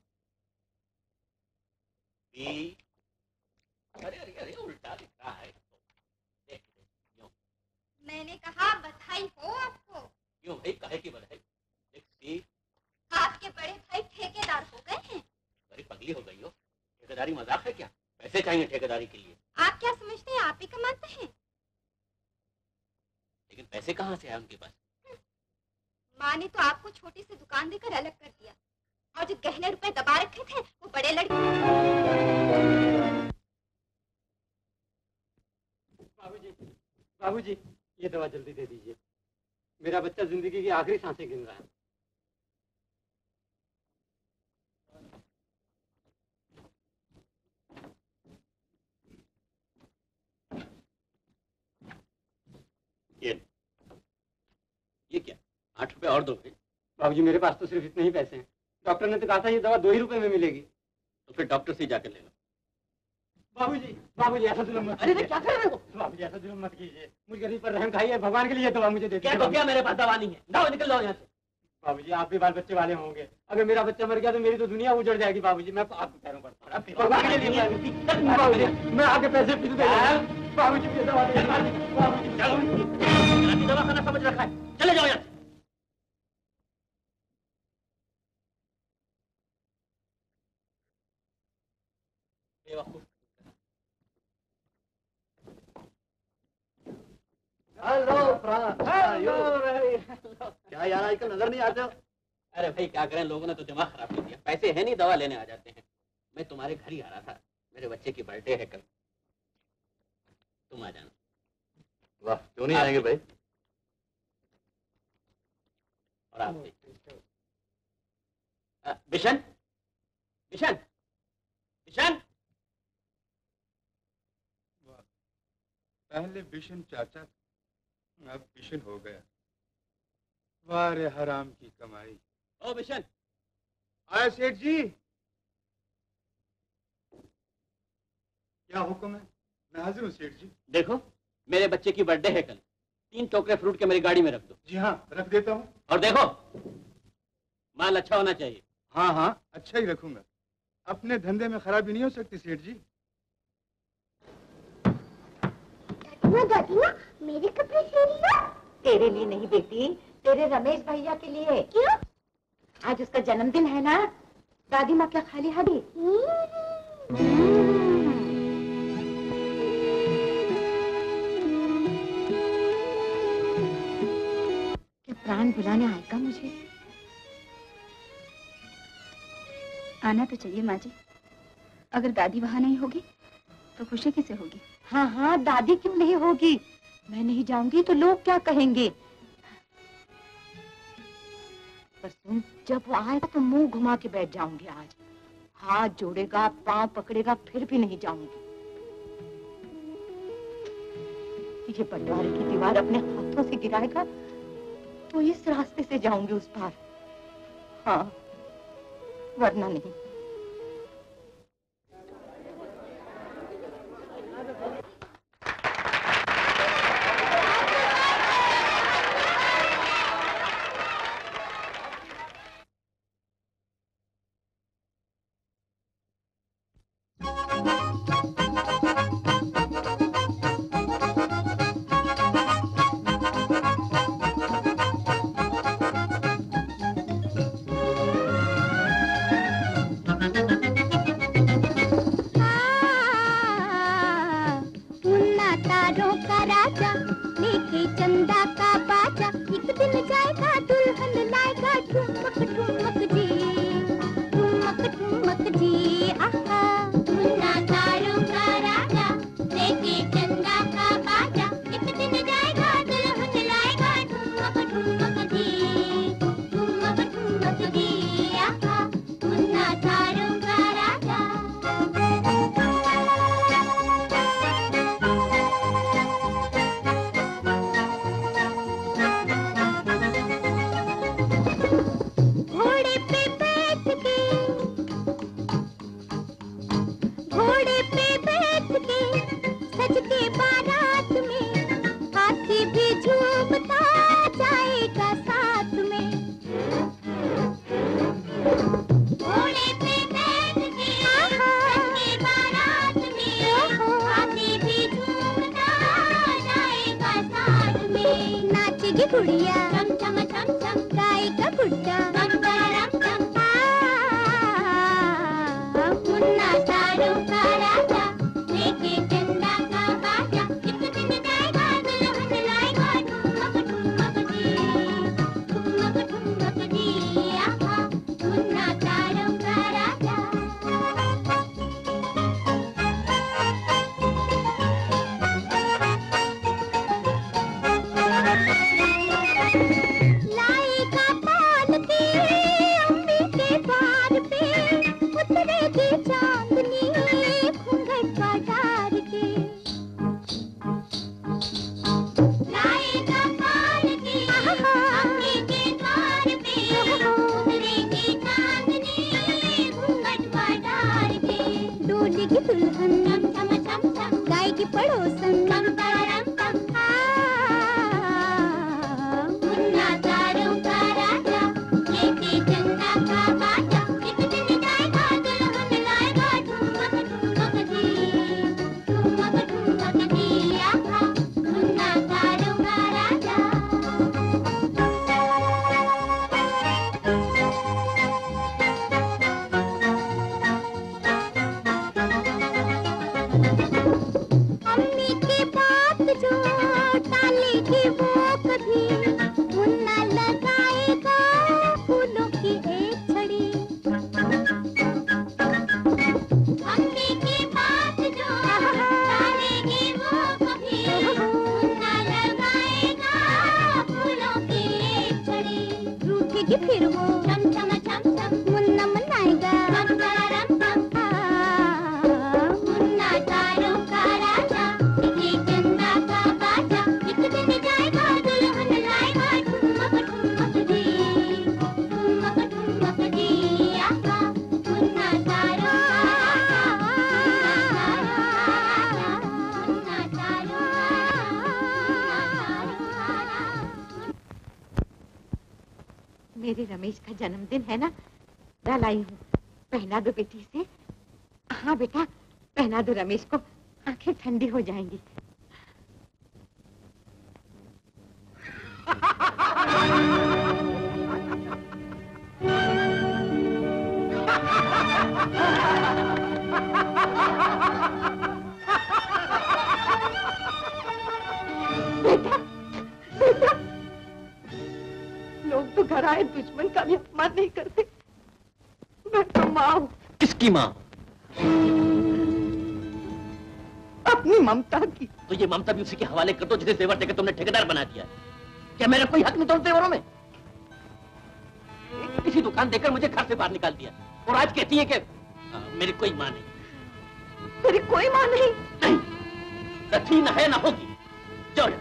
बी, अरे अरे अरे उल्टा लिख रहा है। देख यूं। मैंने कहा बधाई हो आपको। क्यों भाई, काहे की बधाई? लिख सी। आपके बड़े भाई ठेकेदार हो गए हैं। अरे पगली हो गई हो, ठेकेदारी मजाक है क्या? पैसे चाहिए ठेकेदारी के लिए। आप क्या समझते हैं आप ही कमाते हैं? लेकिन पैसे कहाँ से आए उनके पास? माँ ने तो आपको छोटी सी दुकान देकर अलग कर दिया, और जो गहने रुपए दबा रखे थे वो बड़े लड़के। बाबूजी ये दवा जल्दी दे दीजिए, मेरा बच्चा जिंदगी की आखिरी सांसें गिन रहा है। ये क्या, 8 रुपए और दो भाई। बाबूजी मेरे पास तो सिर्फ इतने ही पैसे हैं, डॉक्टर ने तो कहा था ये दवा 2 ही रुपए में मिलेगी। तो फिर डॉक्टर से जाकर ले लो। बाबूजी ऐसा जुल्म मत। अरे क्या कर रहे हो? बाबूजी ऐसा जुल्म मत कीजिए, मुझ गरीब पर रहम खाइए, भगवान के लिए दवा मुझे दे दीजिए। क्या तो क्या, मेरे पास दवा नहीं है, जाओ निकल जाओ यहाँ से। बाबूजी आप भी बाल बच्चे वाले होंगे, अगर मेरा बच्चा मर गया तो मेरी तो दुनिया उजड़ जाएगी। बाबूजी मैं आपको पैरों पड़ता हूँ, भगवान के लिए मैं आके पैसे फिर दूंगा। बाबूजी ये दवा दे, बाबूजी दवा खाना समझ रखा है, चले जाओ यहाँ से। हेलो क्या यार आजकल नजर नहीं आते हो? अरे भाई क्या करें, लोगों ने तो दिमाग खराब कर दिया, पैसे है नहीं दवा लेने आ जाते हैं। मैं तुम्हारे घर ही आ रहा था, मेरे बच्चे की बर्थडे है कल, तुम आ जाना। वाह क्यों नहीं आएंगे भाई? और आप भी। बिशन बिशन बिशन। पहले बिशन चाचा, अब बिशन हो गया। वाह रे हराम की कमाई। ओ बिशन। आया सेठ जी, क्या हुक्म है? मैं हाजिर हूँ सेठ जी। देखो मेरे बच्चे की बर्थडे है कल, 3 टोकरे फ्रूट के मेरी गाड़ी में रख दो। जी हाँ रख देता हूँ। और देखो माल अच्छा होना चाहिए। हाँ हाँ अच्छा ही रखूंगा, अपने धंधे में खराबी नहीं हो सकती सेठ जी। दादी मेरे कपड़े सिल। तेरे लिए नहीं बेटी, तेरे रमेश भैया के लिए। क्यों? आज उसका जन्मदिन है ना, दादी माँ क्या खाली हाथी? चांद बुलाने आएगा मुझे? आना तो चाहिए माँ जी। अगर दादी वहाँ नहीं होगी तो खुशी किसे होगी? हाँ हाँ, दादी क्यों नहीं होगी? मैं नहीं जाऊंगी तो लोग क्या कहेंगे? पर सुन, जब वो आएगा तो मुंह घुमा के बैठ जाऊंगी। आज हाथ जोड़ेगा, पांव पकड़ेगा, फिर भी नहीं जाऊंगी। ये बंटवारे की दीवार अपने हाथों से गिराएगा तो इस रास्ते से जाऊंगी उस पार। हाँ, वरना नहीं। मेरे रमेश का जन्मदिन है ना, लाई हूँ। पहना दो बेटी से। हाँ बेटा, पहना दो रमेश को, आंखें ठंडी हो जाएंगी। घर आए दुश्मन का भी अपमान नहीं करते। मैं तो माँ हूँ। किसकी माँ? अपनी ममता की। तो ये ममता भी उसी के हवाले कर दो जिसे जेवर देकर तुमने ठेकेदार बना दिया। क्या मेरा कोई हक नहीं था उन जेवरों में? किसी दुकान देकर मुझे घर से बाहर निकाल दिया और आज कहती है कि मेरी कोई माँ नहीं। तेरी कोई माँ नहीं? नहीं, न थी, न है, न होगी। जाओ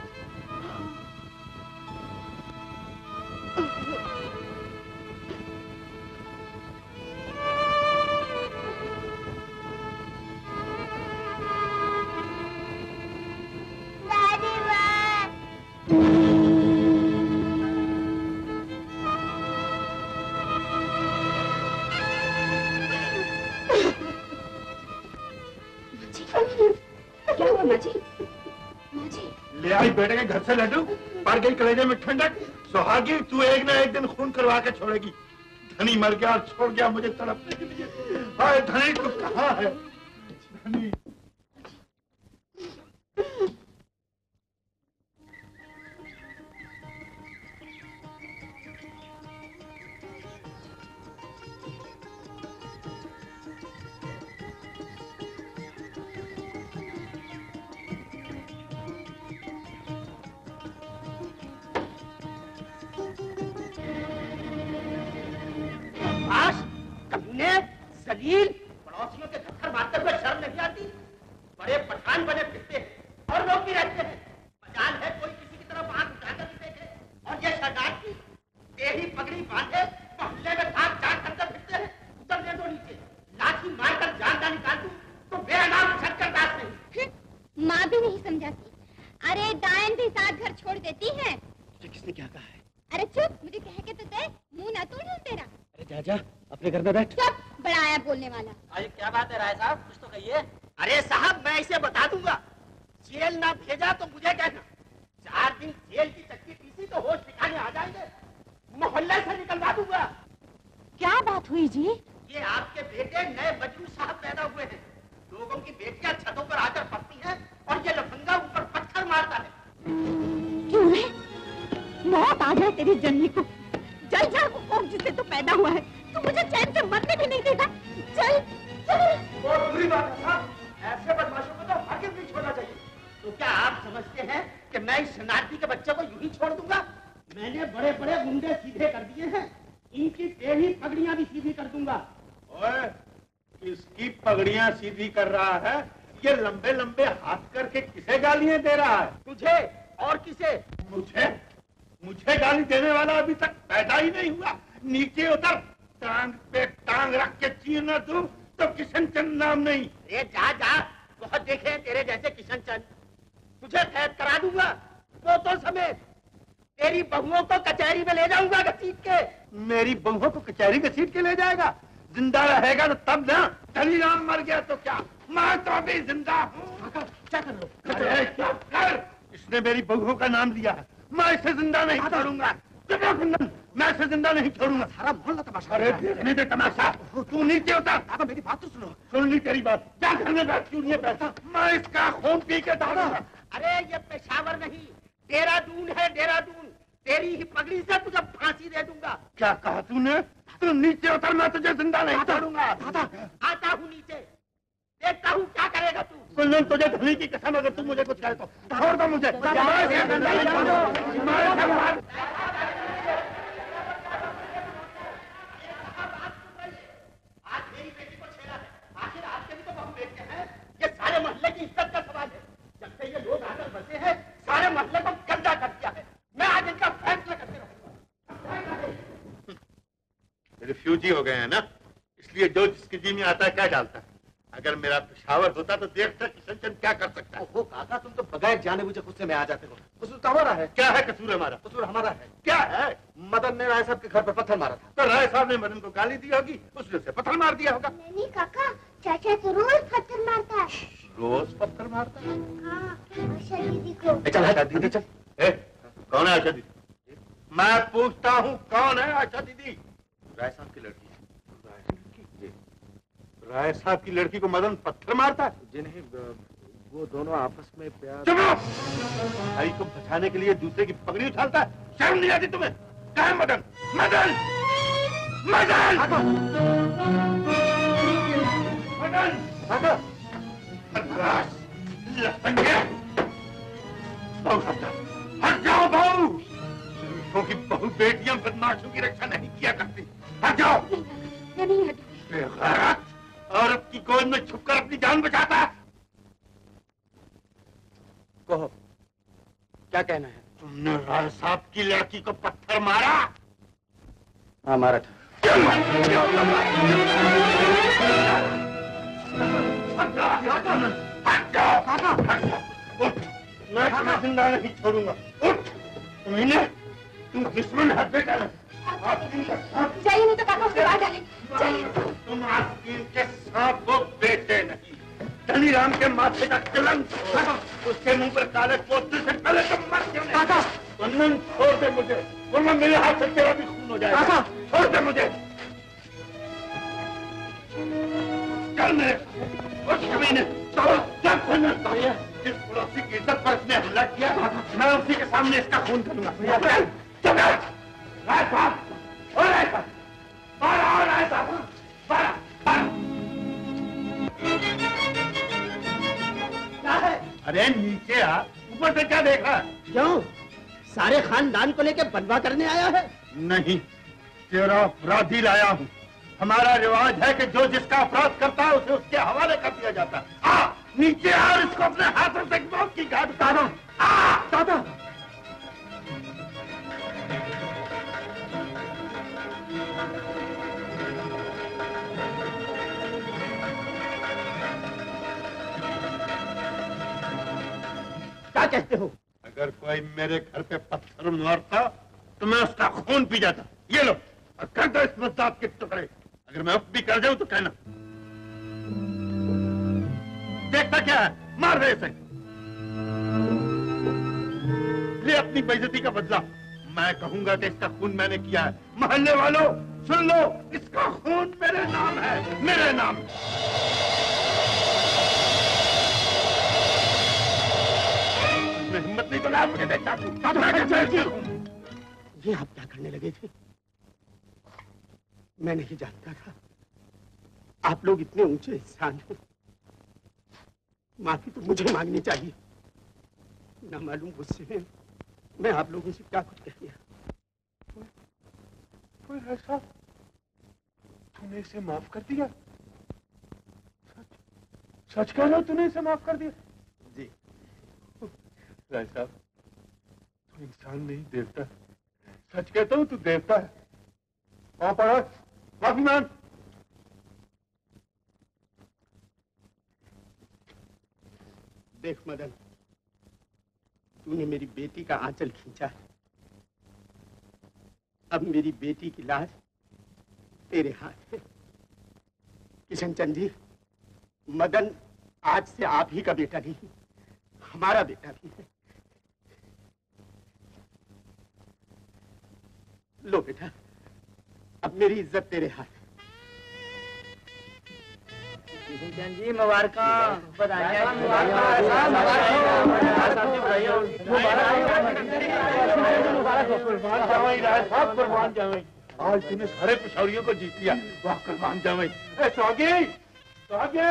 ले आई बेटे के घर से लड्डू, पड़ गई कलेजे में ठंडक। सुहागी तू एक ना एक दिन खून करवा के छोड़ेगी। धनी मर गया और छोड़ गया मुझे तड़पने के लिए। हाय धनी तू कहाँ है? धनी जलील, पड़ोसियों के धक्कर मारते हुए शर्म नहीं आती? बड़े पठान बने फिरते हैं और लोग भी रहते हैं। मजाल है कोई किसी की तरफ आंख उठाकर भी देखे। और ये सरदार की टेढ़ी पगड़ी बांधे मोहल्ले में भाग चाट करते फिरते हैं। उतरने दो नीचे, लाठी मारकर जान ना निकाल दूं तो बेअनाम छटकर दास नहीं। माँ भी नहीं समझाती। अरे डायन भी साथ घर छोड़ देती है। तुझे किसने क्या कहा है? अरे चुप, मुझे कह के तो दे, मुंह ना तोड़ तेरा। अरे जा अपने घर में बैठ। चुप, बड़ा आया बोलने वाला। अरे क्या बात है राय साहब, कुछ तो कहिए। अरे साहब मैं इसे बता दूंगा, जेल ना भेजा तो मुझे कहना। 4 दिन जेल की चक्की पीसी तो होश ठिकाने आ जाएंगे। मोहल्ले से निकलवा दूंगा। क्या बात हुई जी? ये आपके बेटे नए बजरू साहब पैदा हुए हैं। लोगों की बेटियां छतों पर आकर पड़ती हैं और ये लफंगा ऊपर पत्थर मारता है। क्यों है? मौत आ जाए तेरी जन्नी को। जल जा वो कौम जिससे तो पैदा हुआ है। तू मुझे चैन से मरने भी नहीं देगा। चल चल। बहुत बुरी बात है साहब, ऐसे बदमाशों को तो हरगिज़ नहीं छोड़ना चाहिए। तो क्या आप समझते हैं कि मैं इस शरणार्थी के बच्चे को यूं ही छोड़ दूंगा? मैंने बड़े बड़े गुंडे सीधे कर दिए हैं, इनकी टेढ़ी पगड़ियां भी सीधी कर दूंगा। ओए, किसकी पगड़ियां सीधी कर रहा है? ये लंबे लंबे हाथ करके किसे गालियां दे रहा है? तुझे और किसे? मुझे गाली देने वाला अभी तक पैदा ही नहीं हुआ। नीचे उतर, टांग पे टांग रख के चीरना तू तो किशन चंद नाम नहीं। अरे जा जा, बहुत देखे हैं तेरे जैसे किशन चंद। तुझे कैद करा दूंगा पोतों समेत। तेरी बहुओं को कचहरी में ले जाऊंगा घसीट के। मेरी बहुओं को कचहरी घसीट के ले जाएगा? जिंदा रहेगा तो तब ना। धनी राम मर गया तो क्या, मैं तो अभी जिंदा हूँ। क्या कर लो? अरे क्या कर? इसने मेरी बहुओं का नाम लिया है, मैं इसे जिंदा नहीं छोड़ूंगा। मैं इसे जिंदा नहीं छोड़ूंगा। सारा मोहल्ला तमाशा। अरे देखने दे तमाशा। तू नीचे उतर। दादा मेरी बात तो सुनो। सुन ली तेरी बात। क्या घर में बैठ क्यों नहीं है बैठा? मैं इसका खून पी के डालूंगा। अरे ये पेशावर नहीं, देहरादून है देहरादून। तेरी ही पगड़ी से तुझे फांसी दे दूंगा। क्या कहा तूने? तू नीचे उतर, मैं तुझे जिंदा नहीं छोड़ूंगा। आता हूँ नीचे, देखता हूँ क्या करेगा तू। कुल्लू तुझे धनी की कसम, अगर तू मुझे कुछ कहे तो छोड़ दो मुझे। आज मेरी बेटी को छेड़ा है, आखिर आपके भी तो बहु बेटे हैं। ये सारे मोहल्ले की इज्जत का सवाल है। जब से ये लोग आकर बसे हैं, सारे मोहल्ले को गंदा कर दिया है। मैं आज इनका फैसला करते रहूंगा। रिफ्यूजी हो गए हैं ना, इसलिए जो जिसकी जी में आता है क्या डालता है। अगर मेरा पेशावर होता तो देखता किशन चंद क्या कर सकता है। ओहो काका, तुम तो बगैर जाने मुझे गुस्से में आ जाते हो। कसूर तो हमारा है। क्या है कसूर हमारा? कसूर हमारा है। क्या है? मदन ने राय साहब के घर पर पत्थर मारा था। तो राय साहब ने मदन को गाली दी होगी, उसने उसे पत्थर मार दिया होगा। नहीं काका, चाचा तो रोज पत्थर मारता है। रोज पत्थर मारता है? हाँ, आशा दीदी को। चल आशा दीदी चल। कौन है आशा दीदी? मैं पूछता हूँ कौन है आशा दीदी? राय साहब की लड़की। राय साहब की लड़की को मदन पत्थर मारता है? जी नहीं, वो दोनों आपस में प्यार। भाई को बचाने के लिए दूसरे की पगड़ी उछालता है। शर्म नहीं आती तुम्हें? कहाँ है मदन? मदन! मदन! मदन! हट जाओ बहू! क्योंकि बहू बेटियां बदमाशों की रक्षा नहीं किया करती। हट जाओ! नहीं हट। बेगैरत औरत की गोद में छुपकर अपनी जान बचाता है। कहो, क्या कहना है? तुमने राय साहब की लड़की को पत्थर मारा? हाँ, मारा था। क्यों मारा? मैं तुम्हें जिंदा नहीं छोड़ूंगा। उठ! तुम दुश्मन है बेटा। जाइए नहीं तो काका उसको मार डालेंगे। जाइए। तुम आस्तीन के सांप वो बेटे नहीं, धनी राम के माथे का कलंक। उसके मुंह पर काले पोतने से पहले तुम मर क्यों नहीं? वरना छोड़ दे मुझे, वरना मेरे हाथ से तेरा भी खून हो जाएगा। छोड़ दे मुझे। कल मेरे उस कमीने जिस पड़ोसी की इज्जत पर इसने हमला किया, मैं उसी के सामने इसका खून करूंगा। अरे नीचे आ, ऊपर से क्या देखा? क्यों? सारे खानदान को लेके बदवा करने आया है? नहीं, तेरा अपराधी लाया हूँ। हमारा रिवाज है कि जो जिसका अपराध करता है उसे उसके हवाले कर दिया जाता है। आ, नीचे आ और इसको अपने हाथों से मौत की घाट उतारो। दादा! क्या कहते हो? अगर कोई मेरे घर पे पत्थर मारता तो मैं उसका खून पी जाता। ये लो और कर दो इस मद्दात के टुकड़े। अगर मैं उफ भी कर जाऊं तो कहना। देखता क्या है? मार दे इसे। ले अपनी बेइज्जती का बदला। मैं कहूंगा कि इसका खून मैंने किया है। मोहल्ले वालों सुन लो, इसका खून मेरे नाम है, मेरे नाम। हिम्मत नहीं तो ना मुझे देखता। ये आप क्या करने लगे थे? मैं नहीं जानता था आप लोग इतने ऊंचे इंसान हैं। माफी तो मुझे मांगनी चाहिए। ना मालूम गुस्से में मैं आप लोगों से क्या कुछ कह दिया। कोई ऐसा तूने इसे माफ कर दिया? सच कह रहा हो, तूने इसे माफ कर दिया? जी राय साहब, तू इंसान नहीं देवता। सच कहता हूँ, तू देवता है। वहां पड़ा माफी मांग। देख मदन, तूने मेरी बेटी का आंचल खींचा है। अब मेरी बेटी की लाश तेरे हाथ है। किशनचंद जी, मदन आज से आप ही का बेटा नहीं, हमारा बेटा भी है। लो बेटा, अब मेरी इज्जत तेरे हाथ है। जी मुबारक, बधाइयां। आज तूने सारे पिशौरियों को जीत लिया। वाह कुर्बान जावई। सौगी सौगी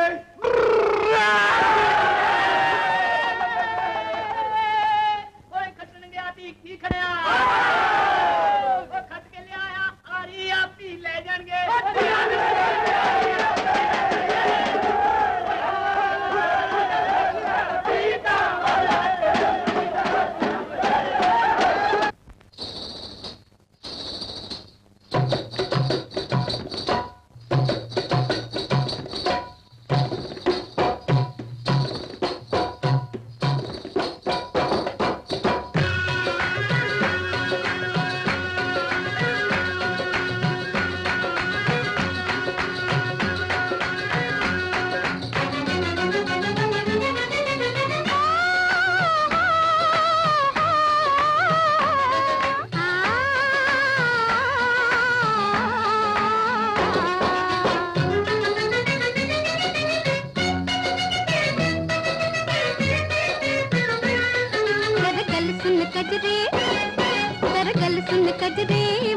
कजरे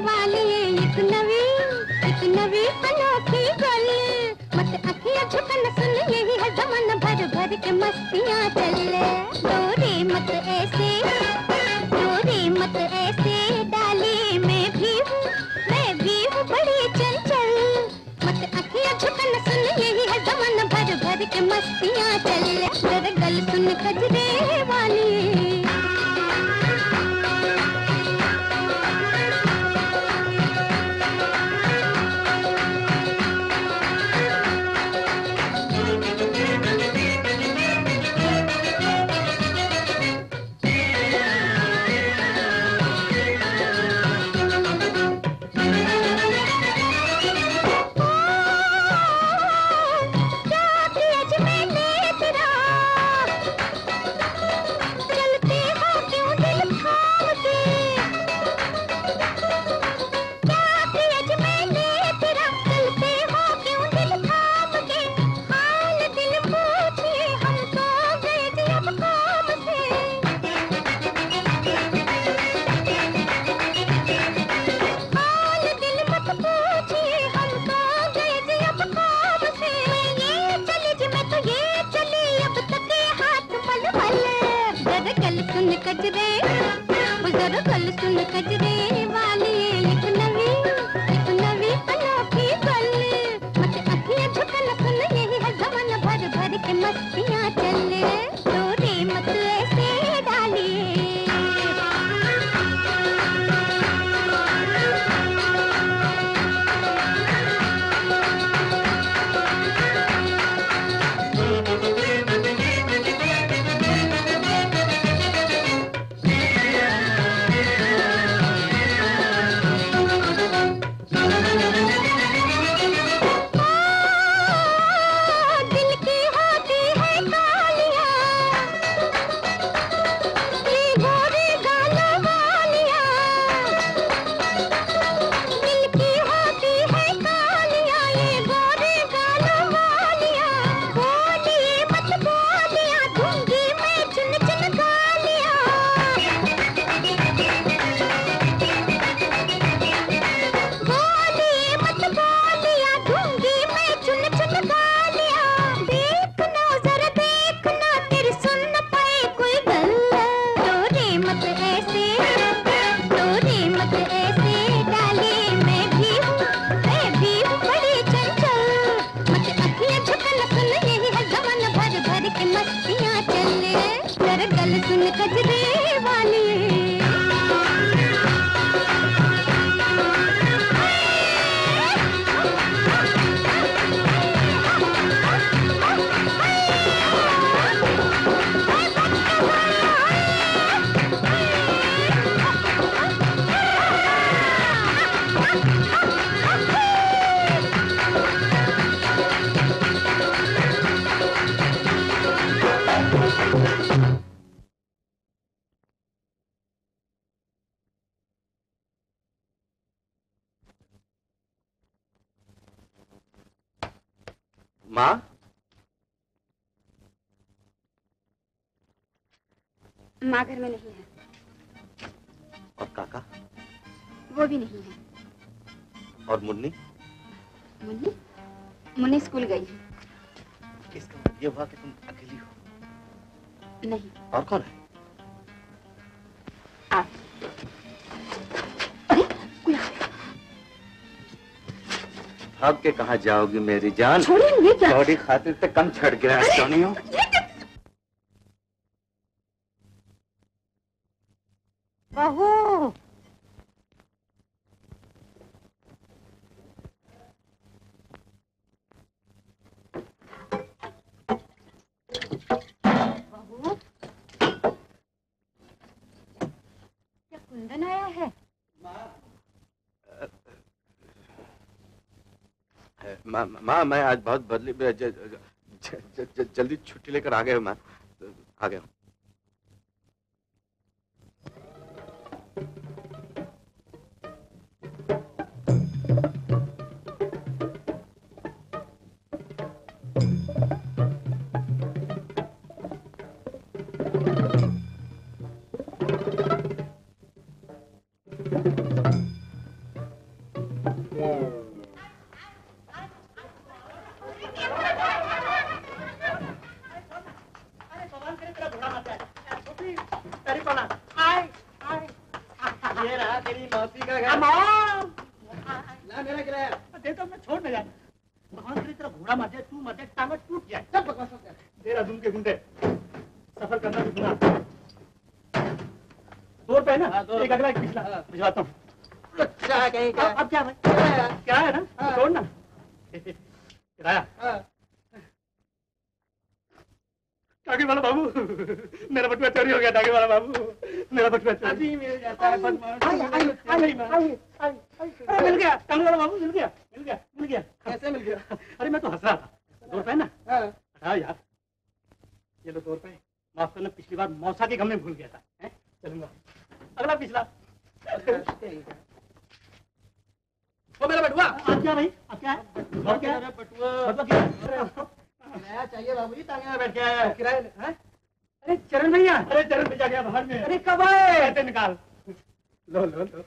जमन भर भर के मस्तियाँ चले। डोरे मत ऐसे डाली मैं भी हूँ बड़ी चंचल। मत अखियाँ झुकन सुन यही है जमन भर भर के मस्तियाँ चले। तेरे गल सुन कजरे वाली कजरे वाली एक नवी अनोखी गल। मत अखियाँ झुकन सुन यही है जमन भर भर के मस्तियाँ चले। डोरे मत ऐसे डाली माँ? माँ घर में नहीं है। और काका? वो भी नहीं है। और मुन्नी? मुन्नी स्कूल गई है। इसका मतलब ये हुआ कि तुम अकेली हो? नहीं। और कौन है? आप। भाग के कहाँ जाओगी मेरी जान? छोड़िए क्या? थोड़ी खातिर पे कम छड़ गया सोनियो। बहू क्या कुंदन आया है? माँ मैं आज बहुत बदली जल्दी छुट्टी लेकर आ गया हूँ। मैं आ गया हूँ। तेरी मौसी का घर। ला मेरा किराया। दे तो मैं छोड़ न जाए। भगवान तेरी तरह घोड़ा मर जाए, तू मर जाए, टांगा टूट जाए। सब बकवास होता है। देहरादून के गुंडे सफर करना भी सुना। 2 रुपए ना? हाँ, 2 एक अगला एक पिछला भिजवाता हूँ। अच्छा क्या अब क्या भाई? क्या है ना? छोड़ ना। किराया। टाके वाला बाबू, मेरा बटुआ चोरी हो गया। टाके वाला बाबू, मेरा बटुआ चोरी। अभी मिल जाता है बदमाश। मिल गया टाके वाला बाबू, मिल गया। कैसे मिल गया? अरे मैं तो हंस रहा था। 2 रुपए ना? हाँ। हाँ यार, ये लो 2 रुपए। माफ करना, पिछली बार मौसा के गम में भूल गया था। चलूंगा। अगला पिछला। वो मेरा बटुआ। आप क्या भाई? आप क्या है? बटुआ क्या है? बटुआ क्या? किराया चाहिए बाबूजी, टांगे में बैठ के आया है। किराया है? अरे चरण भैया, अरे चरण भैया गया बाहर में। अरे कब आए? पैसे निकाल। लो भगत।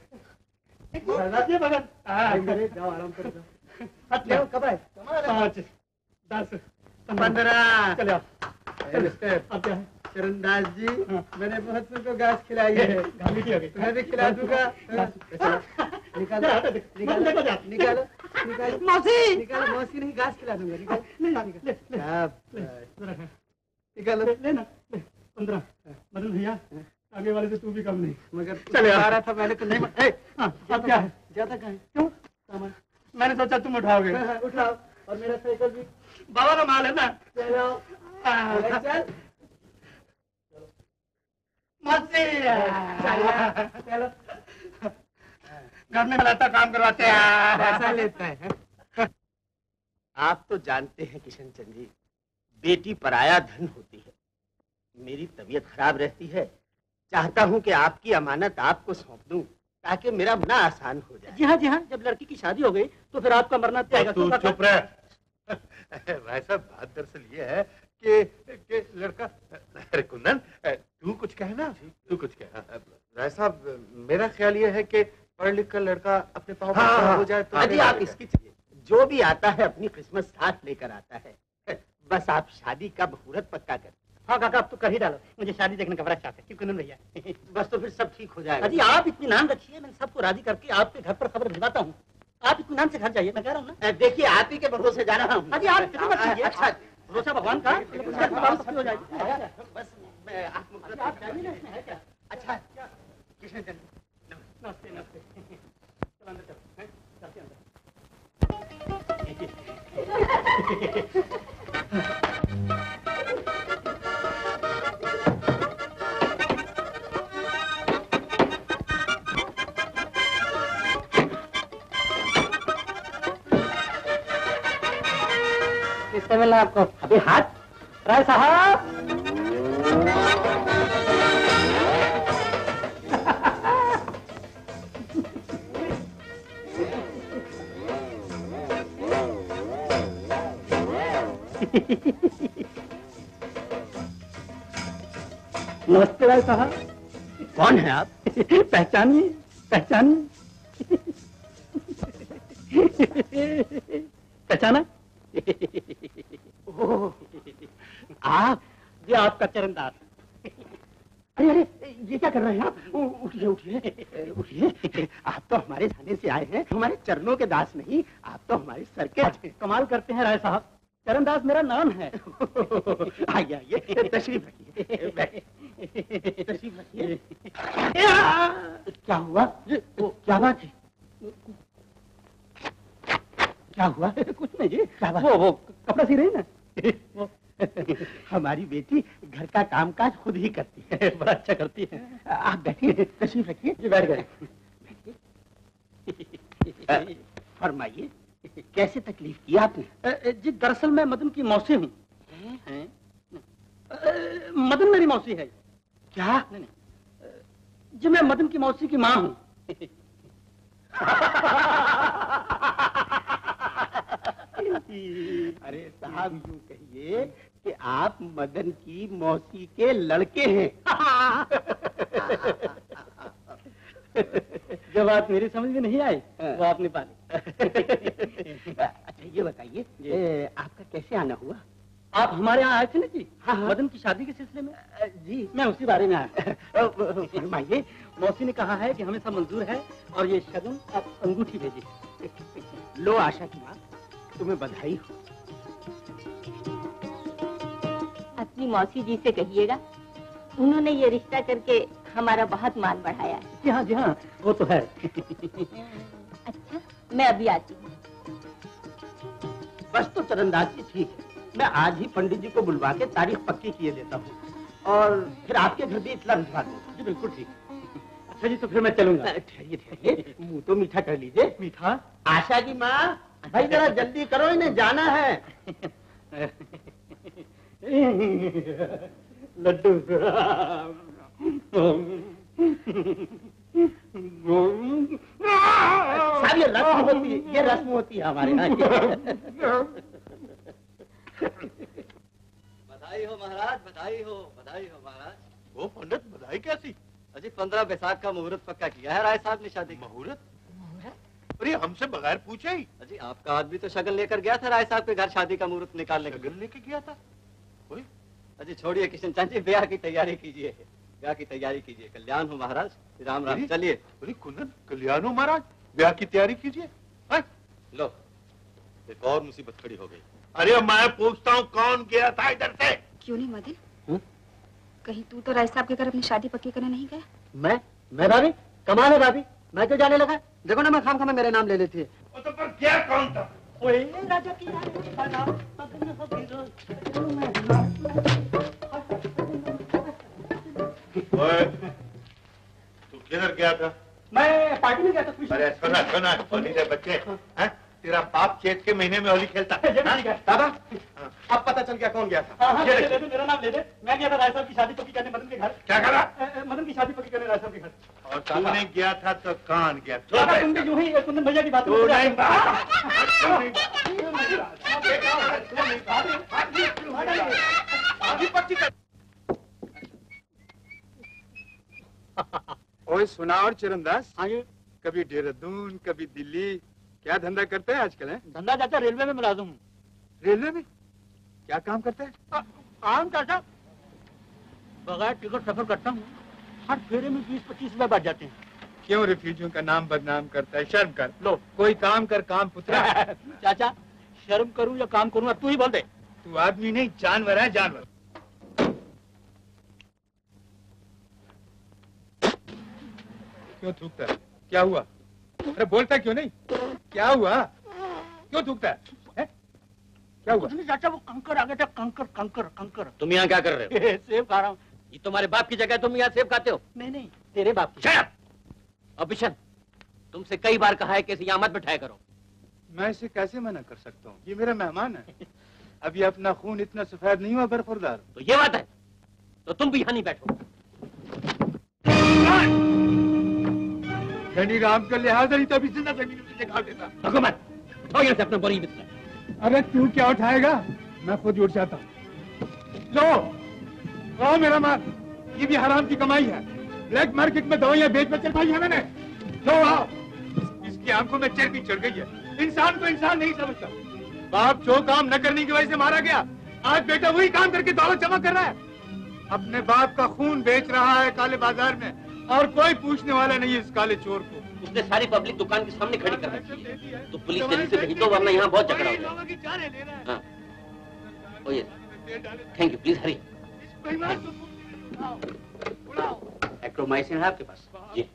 जाओ आराम करो। अच्छा कब आए? 5, 10, 15। चलो मिस्टर अब क्या है? चरणदास जी, मैंने बहुत सबको घास खिलाई है। घामी की हो गई। तुम्हें भी खिला दूंगा। निकालो निकालो निकालो मौसी, निकालो। मौसी नहीं, घास खिला दूंगा। निकालो निकालो। लेना 15। मदन भैया, आगे वाले से तू भी कम नहीं। मगर चले आ रहा था मैंने तो नहीं। अब क्या है? ज्यादा कहें क्यों? मैंने सोचा तुम उठाओगे। उठाओ। और मेरा साइकिल भी बाबा का माल है ना। चलो चल। चलो घर में मिलाता काम करवाते हैं। पैसा लेता है। आप तो जानते हैं किशन चंद जी, बेटी पराया धन होती है। मेरी तबीयत खराब रहती है, चाहता हूं कि आपकी अमानत आपको सौंप दूं ताकि मेरा मरना आसान हो जाए। जी हाँ, जब लड़की की शादी हो गई तो फिर आपका मरना तय है। तू चुप रह। भाई साहब, बात दरअसल ये है कि लड़का, अरे कुंदन तू कुछ कहना, तू कुछ कह। राय साहब, मेरा ख्याल ये है कि पढ़ लिख कर लड़का अपने पाँव पर खड़ा हो जाए तो अभी आप इसकी चाहिए, जो भी आता है अपनी किस्मत साथ लेकर आता है। बस आप शादी का मुहूर्त पक्का कर। हाँ काका, अब तो कर ही डालो। मुझे शादी देखने का बड़ा शौक है। क्यों कुंदन भैया? बस तो फिर सब ठीक हो जाएगा। अजी आप इत्मीनान रखिए, मैं सबको राजी करके आपके घर पर खबर भिजवाता हूँ। आप इत्मीनान से घर जाइए, मैं कह रहा हूँ ना। देखिए, आप ही के भरोसे जा रहा हूँ। अजी आप फिक्र मत कीजिए। अच्छा, भरोसा भगवान का, हो जाएगी। बस मैं आप जाइए ना, इसमें है क्या? अच्छा किशन चंद, नमस्ते नमस्ते। चलो अंदर चलो, चलते अंदर। किससे मिलना आपको? अभी हाथ राय साहब। नमस्ते राय साहब। कौन है आप? पहचानिए पहचानिए। पहचाना? आप? ये आपका चरणदास। अरे अरे, ये क्या कर रहे हैं आप? उठिए उठिए उठिए। आप तो हमारे थाने से आए हैं, हमारे चरणों के दास नहीं, आप तो हमारे सर के। कमाल करते हैं राय साहब, चरणदास मेरा नाम है। आइए आइए, तशरीफ रखिए, तशरीफ रखिए। क्या हुआ? क्या बात है? क्या हुआ? कुछ नहीं जी। क्या बात? वो कपड़ा सी रही ना, वो हमारी बेटी घर का कामकाज खुद ही करती है, बड़ा अच्छा करती है। आप बैठिए, तशरीफ रखिए। जी बैठ गए। फरमाइए, कैसे तकलीफ की आपने? जी दरअसल मैं मदन की मौसी हूँ। मदन मेरी मौसी है। क्या? नहीं जी, मैं मदन की मौसी की माँ हूँ। अरे साहब, यूं कहिए कि आप मदन की मौसी के लड़के हैं। जब बात मेरी समझ में नहीं आई वो आपने पा ली। अच्छा ये बताइए, आपका कैसे आना हुआ? आप हमारे यहाँ आए थे ना जी? हाँ। मदन की शादी के सिलसिले में। जी मैं उसी बारे में आया। फरमाइए। मौसी ने कहा है कि हमें सब मंजूर है और ये शगुन आप अंगूठी भेजिए। लो आशा की माँ, तुम्हें बधाई हो। अपनी मौसी जी से कहिएगा, उन्होंने ये रिश्ता करके हमारा बहुत मान बढ़ाया है। जी हाँ, वो तो है। अच्छा, मैं अभी आती हूँ। बस तो चरणदास जी ठीक है, मैं आज ही पंडित जी को बुलवा के तारीख पक्की किए देता हूँ और फिर आपके घर भी इतला भिजवा दूँ। जी बिल्कुल ठीक। अच्छा जी, तो फिर मैं चलूंगा। ठहरिए, मुँह तो मीठा कर लीजिए। मीठा? आशा की माँ, भाई जरा जल्दी करो, इन्हें जाना है। लड्डू साहब, ये रस्म होती है, ये रस्म होती है हमारे यहाँ। बधाई हो महाराज, बधाई हो महाराज। वो पंडित, बधाई कैसी? अजी 15 बैसाख का मुहूर्त पक्का किया है राय साहब ने शादी का। मुहूर्त? अरे हमसे बगैर पूछे ही? अजी आपका आदमी तो शगन लेकर गया था राय साहब के घर शादी का मुहूर्त निकालने। शगन लेके गया था? अजी छोड़िए किशन चंद जी, ब्याह की तैयारी कीजिए, ब्याह की तैयारी कीजिए। कल्याण हो महाराज, राम राम। चलिए। अरे कुंदन, कल्याण हो महाराज, ब्याह की तैयारी कीजिए। लो, एक और मुसीबत खड़ी हो गई। अरे मैं पूछता हूँ कौन गया था इधर से? क्यों नहीं मदन, कहीं तू तो राय साहब के घर अपनी शादी पक्की करने नहीं गया? मैं भाभी? कमाल है भाभी, मैं क्यों जाने लगा? देखो ना, मैं खाम मेरे नाम ले लेती है। तो पर क्या कौन था? राजा की तू किधर गया था? मैं पार्टी में गया था। अरे सुना होली से बच्चे, तेरा बाप चैत के महीने में होली खेलता है। दादा, अब पता चल गया कौन गया था। मेरा नाम ले दे। मैं गया था राय साहब की शादी पक्की करने मदन के घर। क्या करा? मदन की शादी पक्की करने राय साहब के घर। और तूने गया था तो कौन गया? तुम भी यूं ही कुंदन भैया की बात ओए सुना और चरणदास, कभी देहरादून कभी दिल्ली, क्या धंधा करते हैं आजकल? है धंधा चाचा, रेलवे में मुलाजिम हूँ। रेलवे में? क्या काम करते हैं? आम चाचा, बगैर टिकट सफर करता हूँ। हर फेरे में 20-25 रुपए बढ़ जाते हैं। क्यों रिफ्यूजियों का नाम बदनाम करता है? शर्म कर। लो, कोई काम कर, काम पुत्रा। चाचा, शर्म करूँ या काम करूँ, अब तू ही बोल दे। तू आदमी नहीं, जानवर है, जानवर। क्यों थूकता है? क्या हुआ? अरे बोलता क्यों नहीं? क्या हुआ? क्यों थूकता है? क्या हुआ? चाचा, वो कंकर आ गया था। कंकर। तुम यहाँ क्या कर रहे हो? सेब खा रहा हूँ। ये तुम्हारे बाप की जगह, तुम यहाँ सेब खाते हो? नहीं, तेरे बाप की। अभिषण, तुमसे कई बार कहा है कि इसे यहाँ मत बिठाया करो। मैं इसे कैसे मना कर सकता हूँ? ये मेरा मेहमान है। अभी अपना खून इतना सफेद नहीं हुआ बरफुरदार। तो ये बात है, तो तुम भी यहाँ नहीं बैठो। धनी राम का लिहाज नहीं तो अभी जिंदा जमीन में दिखा देता। हुकूमत, से अपना बोरी बिस्तर। अरे तू क्या उठाएगा? मैं खुद उठ जाता हूँ। लो मेरा माल, ये भी हराम की कमाई है। ब्लैक मार्केट में दवाइयाँ बेच चढ़ाई है मैंने। लो आओ। इसकी आंखों में चर्बी चढ़ गई है। इंसान को इंसान नहीं समझता। बाप जो काम न करने की वजह से मारा गया, आज बेटा वही काम करके दौलत जमा कर रहा है। अपने बाप का खून बेच रहा है काले बाजार में, और कोई पूछने वाला नहीं है इस काले चोर को। उसने सारी पब्लिक दुकान के सामने खड़ी कर रखी है, तो पुलिस जल्दी से भेज दो वरना यहाँ बहुत झगड़ा हो जाएगा। Thank you, please Hari. Achromycin है आपके पास? जी।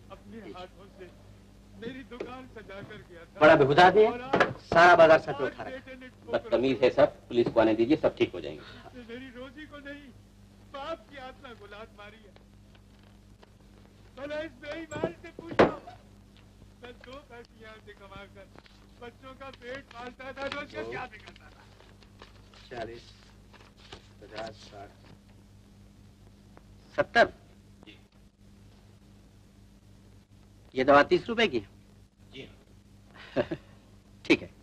बड़ा बेहुदा आदमी है, सारा बाजार सच में उठा रखा है। बदतमीज है सब, पुलिस को आने दीजिए, सब ठीक हो जाएंगे। मेरी रोजी को नहीं, बाप की आत्मा को लात मारी है। भला इस बेईमान से पूछो, मैं 2 पैसे यहाँ से कमा कर बच्चों का पेट पालता था तो उसका क्या बिगड़ता था? 40, 50, 60, 70। ये दवा 30 रुपए की? जी। ठीक है।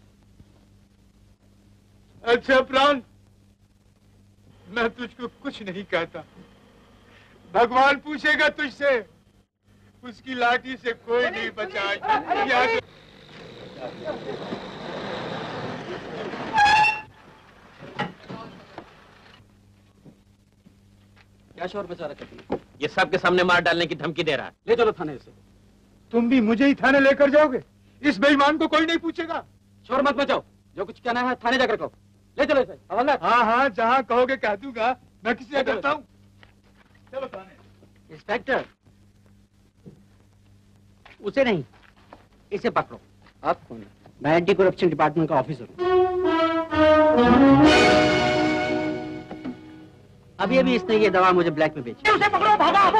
अच्छा प्राण, मैं तुझको कुछ नहीं कहता। भगवान पूछेगा तुझसे, उसकी लाठी से कोई नहीं बचाएगा। क्या शोर मचा रखा तुमने? ये सबके सामने मार डालने की धमकी दे रहा है। ले चलो थाने से। तुम भी मुझे ही थाने लेकर जाओगे? इस बेईमान को कोई नहीं पूछेगा। शोर मत मचाओ, जो कुछ कहना है थाने जाकर कहो। ले चलो इसे। हवलदार। हाँ हाँ, जहाँ कहोगे कह दूंगा, मैं किसी से डरता हूँ। चलो थाने। इंस्पेक्टर, उसे नहीं, इसे पकड़ो। आप कौन है? मैं एंटी करप्शन डिपार्टमेंट का ऑफिसर हूँ। अभी अभी इसने ये दवा मुझे ब्लैक में बेची। उसे पकड़ो, भागा,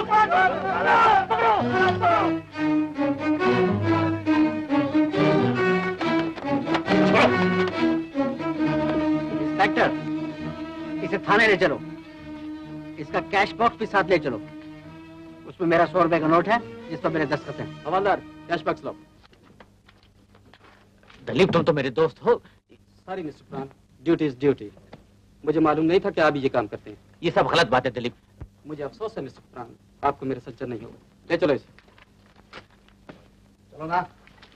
इंस्पेक्टर, इसे थाने ले चलो। इसका कैश बॉक्स भी साथ ले चलो। उसमें मेरा 100 रुपए का नोट है जिस पर मेरे दस्तखत हैं। हवलदार, कैश बॉक्स लो। दलीप, तुम तो मेरे दोस्त हो। Sorry mister Pran, duty is duty. मुझे मालूम नहीं था कि आप ये काम करते हैं। ये सब गलत बात है दिलीप। मुझे अफसोस है मिस्टर प्राण, आपको मेरे सच्चा नहीं होगा। ले चलो इसे। चलो ना।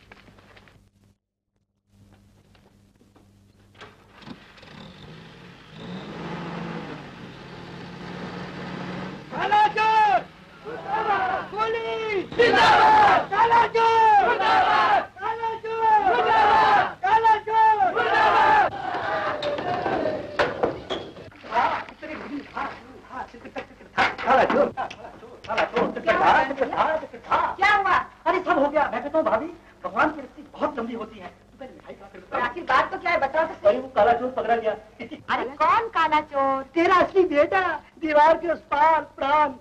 काला चोर! पुलिस! जिंदाबाद! काला चोर! जिंदाबाद! काला चोर! जिंदाबाद! काला चोर! जिंदाबाद! काला चोर! काला चोर! क्या हुआ? अरे सब हो गया। मैं कहता हूँ भाभी, भगवान की रस्सी बहुत लंबी होती है। आखिर बात तो क्या है, बता तो सही। वो काला चोर पकड़ा गया। अरे कौन काला चोर? तेरा असली बेटा, दीवार के उस पार, प्राण।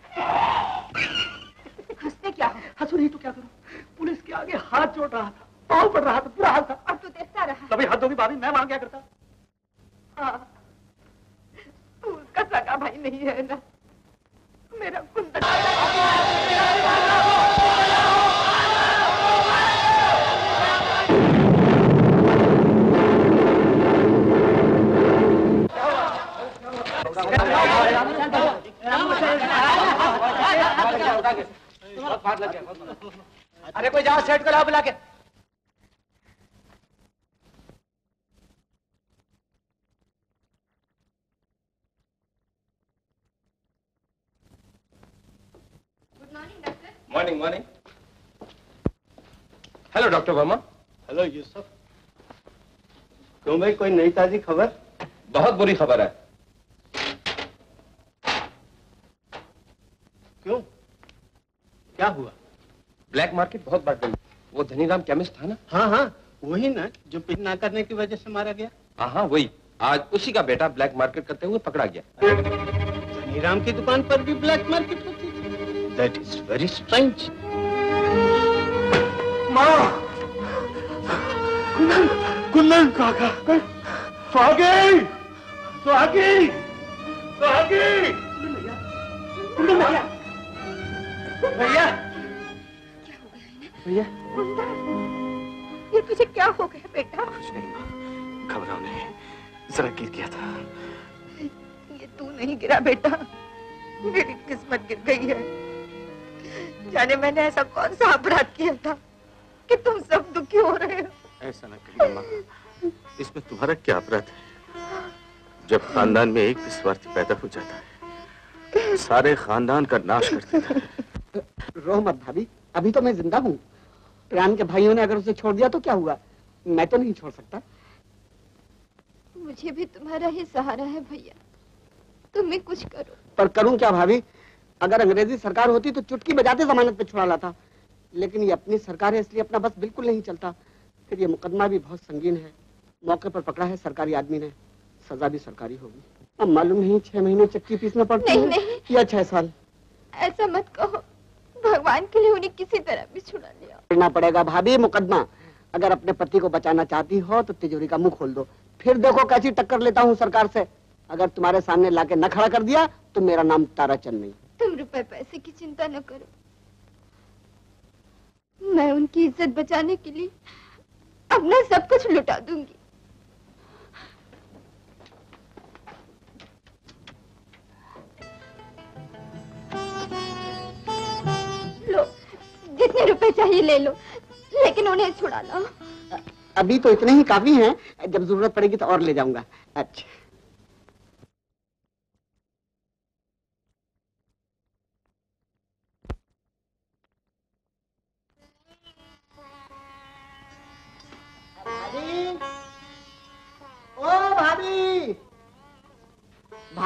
हंसते क्या हो? हंसू नहीं तो क्या करूं? पुलिस के आगे हाथ जोड़ रहा था, पाँव पड़ रहा था, बुरा हाल था। अब तू देखता रहा। कभी हाथ धोगी भाभी, मैं वहां क्या करता? हाँ, तू उसका सगा भाई नहीं है ना, मेरा कुंदन। अरे कोई जाओ, सेट करो बुला के। Morning morning. Hello doctor Verma. Hello Yusuf. क्यों भाई, कोई नई ताजी खबर? बहुत बुरी खबर है। क्यों, क्या हुआ? ब्लैक मार्केट बहुत बढ़ गई। वो धनीराम केमिस्ट था ना? हाँ हाँ, वही ना जो पिन ना करने की वजह से मारा गया। हाँ हाँ वही। आज उसी का बेटा ब्लैक मार्केट करते हुए पकड़ा गया। धनीराम की दुकान पर भी ब्लैक मार्केट होती थी? That is very strange. माँ, कुंदन काका, सुहागी, सुहागी, सुहागी, कुंदन भैया, भैया, भैया, ये तुझे क्या हो गया बेटा? कुछ नहीं माँ, घबराओ नहीं, जरा गिर गया था। ये तू नहीं गिरा बेटा, मेरी किस्मत गिर गई है। जाने मैंने ऐसा कौन सा अपराध किया था कि तुम सब दुखी हो रहे हो? ऐसा न कहिए माँ, इसमें तुम्हारा क्या अपराध है? जब खानदान में एक भी स्वार्थी पैदा हो जाता है, सारे खानदान का नाश कर देता है। रो मत भाभी, अभी तो मैं जिंदा हूँ। प्राण के भाइयों ने अगर उसे छोड़ दिया तो क्या हुआ? मैं तो नहीं छोड़ सकता। मुझे भी तुम्हारा ही सहारा है भैया, तुम ही कुछ करो। पर करूं क्या भाभी? अगर अंग्रेजी सरकार होती तो चुटकी बजाते जमानत पे छुड़ा लाता, लेकिन ये अपनी सरकार है इसलिए अपना बस बिल्कुल नहीं चलता। फिर ये मुकदमा भी बहुत संगीन है, मौके पर पकड़ा है सरकारी आदमी ने, सजा भी सरकारी होगी। अब मालूम नहीं 6 महीने चक्की पीसना पड़ती है या 6 साल। ऐसा मत कहो, भगवान के लिए उन्हें किसी तरह भी छुड़ा लिया। करना पड़ेगा भाभी मुकदमा। अगर अपने पति को बचाना चाहती हो तो तिजोरी का मुंह खोल दो, फिर देखो कैसी टक्कर लेता हूँ सरकार से। अगर तुम्हारे सामने लाके न खड़ा कर दिया तो मेरा नाम ताराचंद नहीं। तुम रुपए पैसे की चिंता न करो, मैं उनकी इज्जत बचाने के लिए अपना सब कुछ लुटा दूंगी। लो, जितने रुपए चाहिए ले लो, लेकिन उन्हें छुड़ा लो। अभी तो इतने ही काफी हैं, जब जरूरत पड़ेगी तो और ले जाऊंगा। अच्छा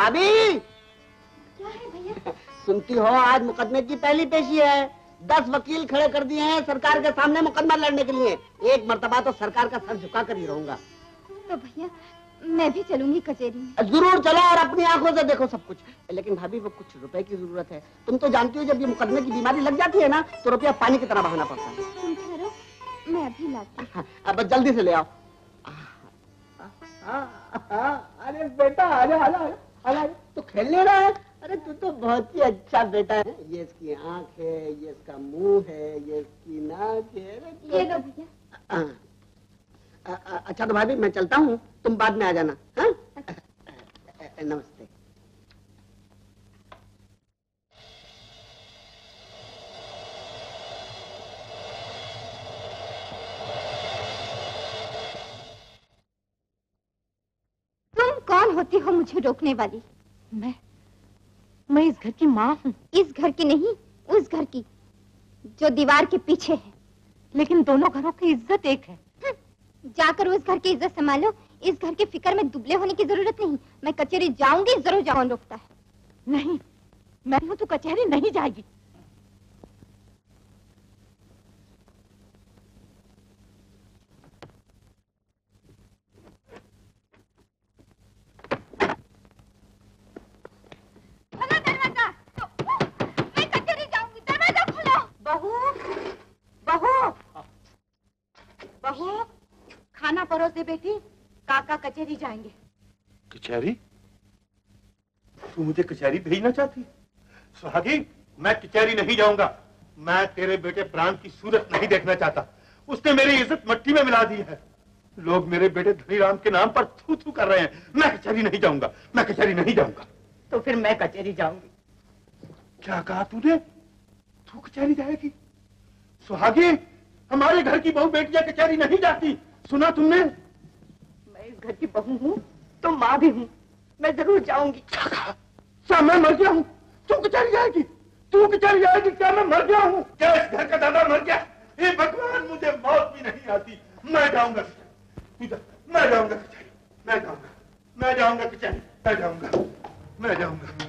भाभी क्या है भैया? सुनती हो आज मुकदमे की पहली पेशी है। 10 वकील खड़े कर दिए हैं सरकार के सामने मुकदमा लड़ने के लिए। एक मर्तबा तो सरकार का सर झुका कर ही रहूंगा। तो भैया मैं भी चलूंगी कचहरी में। जरूर चलो और अपनी आंखों से देखो सब कुछ। लेकिन भाभी वो कुछ रुपए की जरूरत है। तुम तो जानती हो जब ये मुकदमे की बीमारी लग जाती है ना तो रुपया पानी की तरह बहाना पड़ता है। तुम ठहरो, मैं अभी लाती हूँ। अब जल्दी से ले आओ। अरे बेटा आजा आजा आजा, तो खेलने रहा है। अरे तू तो बहुत ही अच्छा बेटा है। ये इसकी आंख है, ये इसका मुंह है, ये इसकी नाक है। ये लो भैया। अच्छा तो भाभी मैं चलता हूँ, तुम बाद में आ जाना। हाँ? नमस्ते। तुम कौन होती हो मुझे रोकने वाली? मैं इस घर की माँ हूँ। इस घर की नहीं, उस घर की जो दीवार के पीछे है। लेकिन दोनों घरों की इज्जत एक है। जाकर उस घर की इज्जत संभालो। इस घर के फिक्र में दुबले होने की जरूरत नहीं। मैं कचहरी जाऊंगी, जरूर जाऊं रोकता है। नहीं, मैं हूँ तो कचहरी नहीं जाएगी। बहू, खाना परोस दे बेटी, काका कचहरी जाएंगे। कचहरी? तू मुझे कचहरी भेजना चाहती? सुहागी, मैं कचहरी नहीं जाऊंगा। मैं तेरे बेटे प्राण की सूरत नहीं देखना चाहता। उसने मेरी इज्जत मट्टी में मिला दी है। लोग मेरे बेटे धनीराम के नाम पर थू थू कर रहे हैं। मैं कचहरी नहीं जाऊंगा, मैं कचहरी नहीं जाऊंगा। तो फिर मैं कचहरी जाऊंगी। क्या कहा तूने? तू कचहरी जाएगी? सुहागी, हमारे घर की बहू बेटियां कचहरी नहीं जाती, सुना तुमने? मैं इस घर की बहू हूँ तो माँ भी हूँ, मैं जरूर जाऊंगी। क्या मैं मर गया हूँ? तू कचहरी जाएगी? तू कचहरी जाएगी? क्या मैं मर गया हूँ? क्या इस घर का दादा मर गया? हे भगवान, मुझे मौत भी नहीं आती। मैं जाऊंगा, मैं जाऊंगा कचहरी, मैं जाऊंगा, मैं जाऊंगा कचहरी, मैं जाऊंगा, मैं जाऊंगा।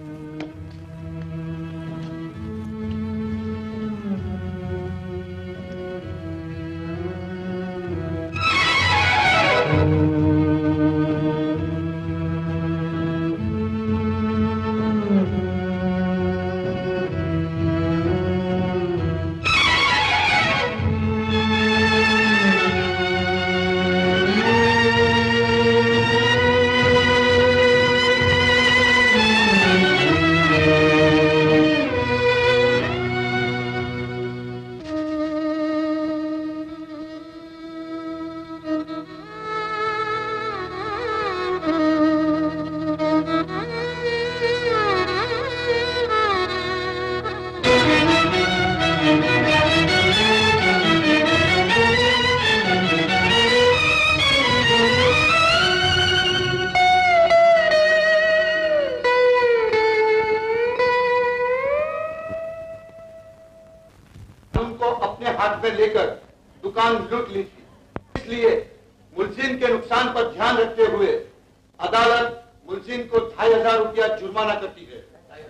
लेकर दुकान लूट ली थी। इसलिए मुलजिम के नुकसान पर ध्यान रखते हुए अदालत मुलजिम को 2500 रुपया जुर्माना करती है।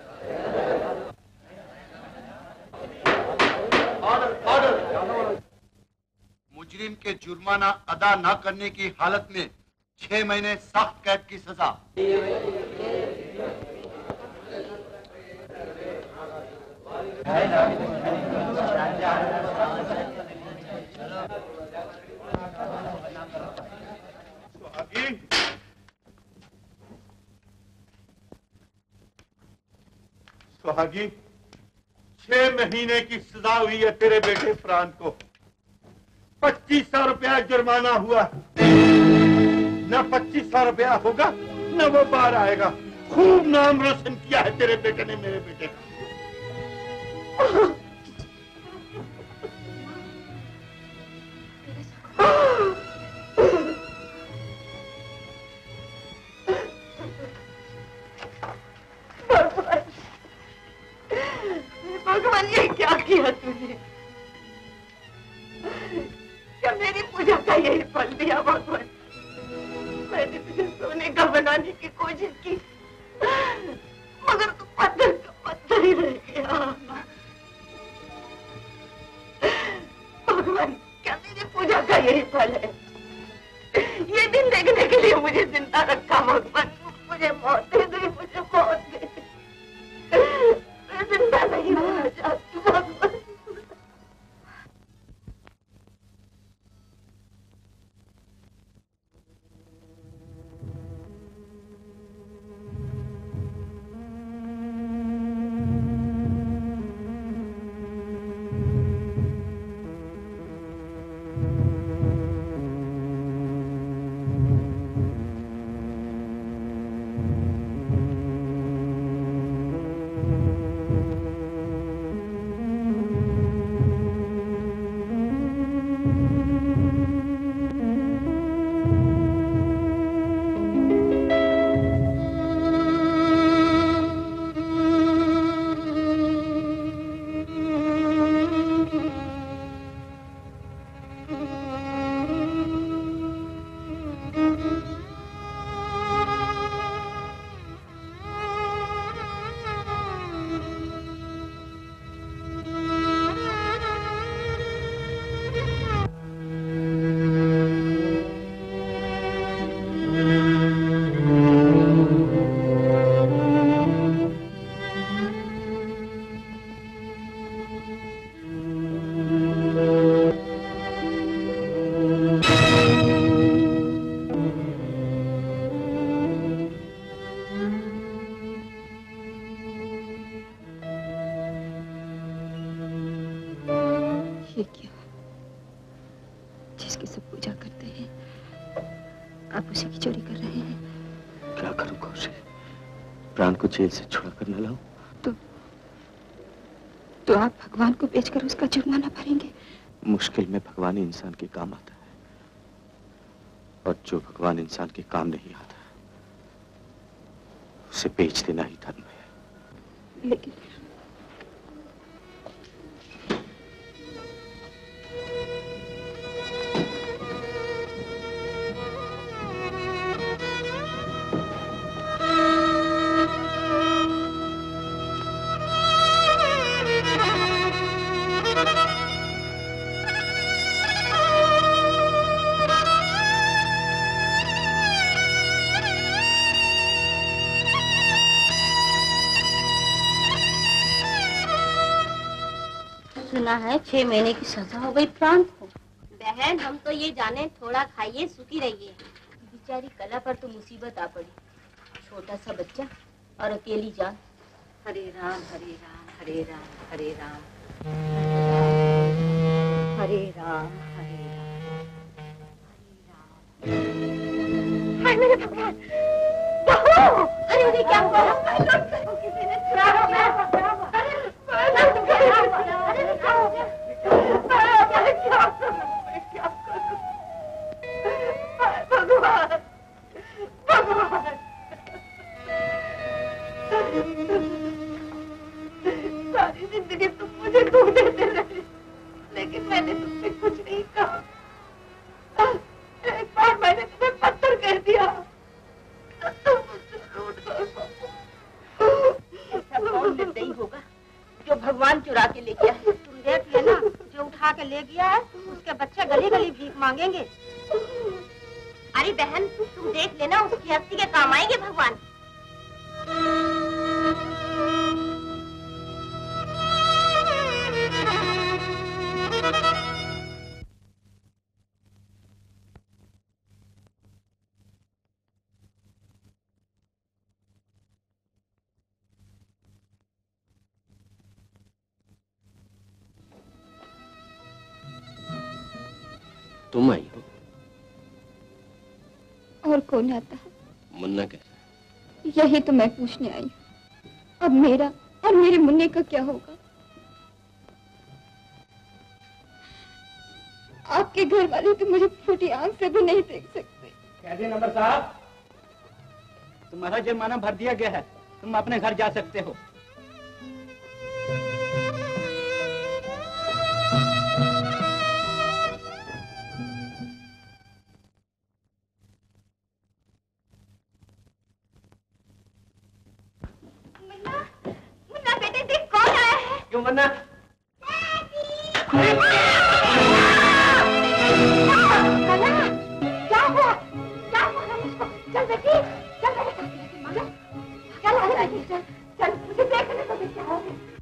Order, order. मुजरिम के जुर्माना अदा न करने की हालत में 6 महीने सख्त कैद की सजा। सुहागी, 6 महीने की सजा हुई है तेरे बेटे प्राण को। 2500 रुपया जुर्माना हुआ। न 2500 रुपया होगा न वो बाहर आएगा। खूब नाम रोशन किया है तेरे बेटे ने मेरे बेटे का। भगवान, ये क्या किया तूने? क्या मेरी पूजा का यही फल दिया भगवान? मैंने तुझे सोने का बनाने की कोशिश की, मगर तो पत्थर का पत्थर ही रह गया। भगवान, क्या मेरी पूजा का यही फल है? ये दिन देखने के लिए मुझे जिंदा रखा भगवान। मुझे मौत दे दे, मुझे मौत दे दे। मैं जिंदा नहीं रहना चाहती भगवान। जेल से छुड़ा कर न लाऊं तो आप भगवान को बेचकर उसका जुर्माना भरेंगे? मुश्किल में भगवान इंसान के काम आता है, और जो भगवान इंसान के काम नहीं आता उसे बेच देना ही धर्म है। लेकिन है 6 महीने की सजा हो गई प्रांत को। बहन, हम तो ये जाने थोड़ा खाइए सुखी रहिए। बेचारी कला पर तो मुसीबत आ पड़ी, छोटा सा बच्चा और अकेली जान। हरे राम हरे राम हरे राम हरे राम हरे राम हरे राम। हाय मेरे भगवान, अरे उन्हें क्या हुआ? किसी ने चुरा लिया। भगवान भगवान, सारी जिंदगी तुम मुझे दुख देते रहे, लेकिन मैंने तुमसे कुछ नहीं कहा। एक बार मैंने तुम्हें पत्थर कह दिया, तुम मुझसे रूठ गए। ऐसा कौन निर्दयी होगा जो भगवान चुरा के ले गया है? तुम देख लेना, जो उठा के ले गया है उसके बच्चे गली गली भीख मांगेंगे। अरे बहन, तुम देख लेना, उसकी हस्ती के काम आएंगे भगवान। तुम आई हो? और कौन आता है? मुन्ना कैसा? यही तो मैं पूछने आई हूँ। अब मेरा और मेरे मुन्ने का क्या होगा? आपके घर वाले तो मुझे फूटी आंख से भी नहीं देख सकते। कैदी नंबर साहब, तुम्हारा जुर्माना भर दिया गया है, तुम अपने घर जा सकते हो। क्यों मन्ना? क्या हुआ? क्या हुआ मुझको? चल बेटी, चल मेरे साथ लेके मगर चल आगे बेटी, चल चल मुझे देखने को भी क्या हो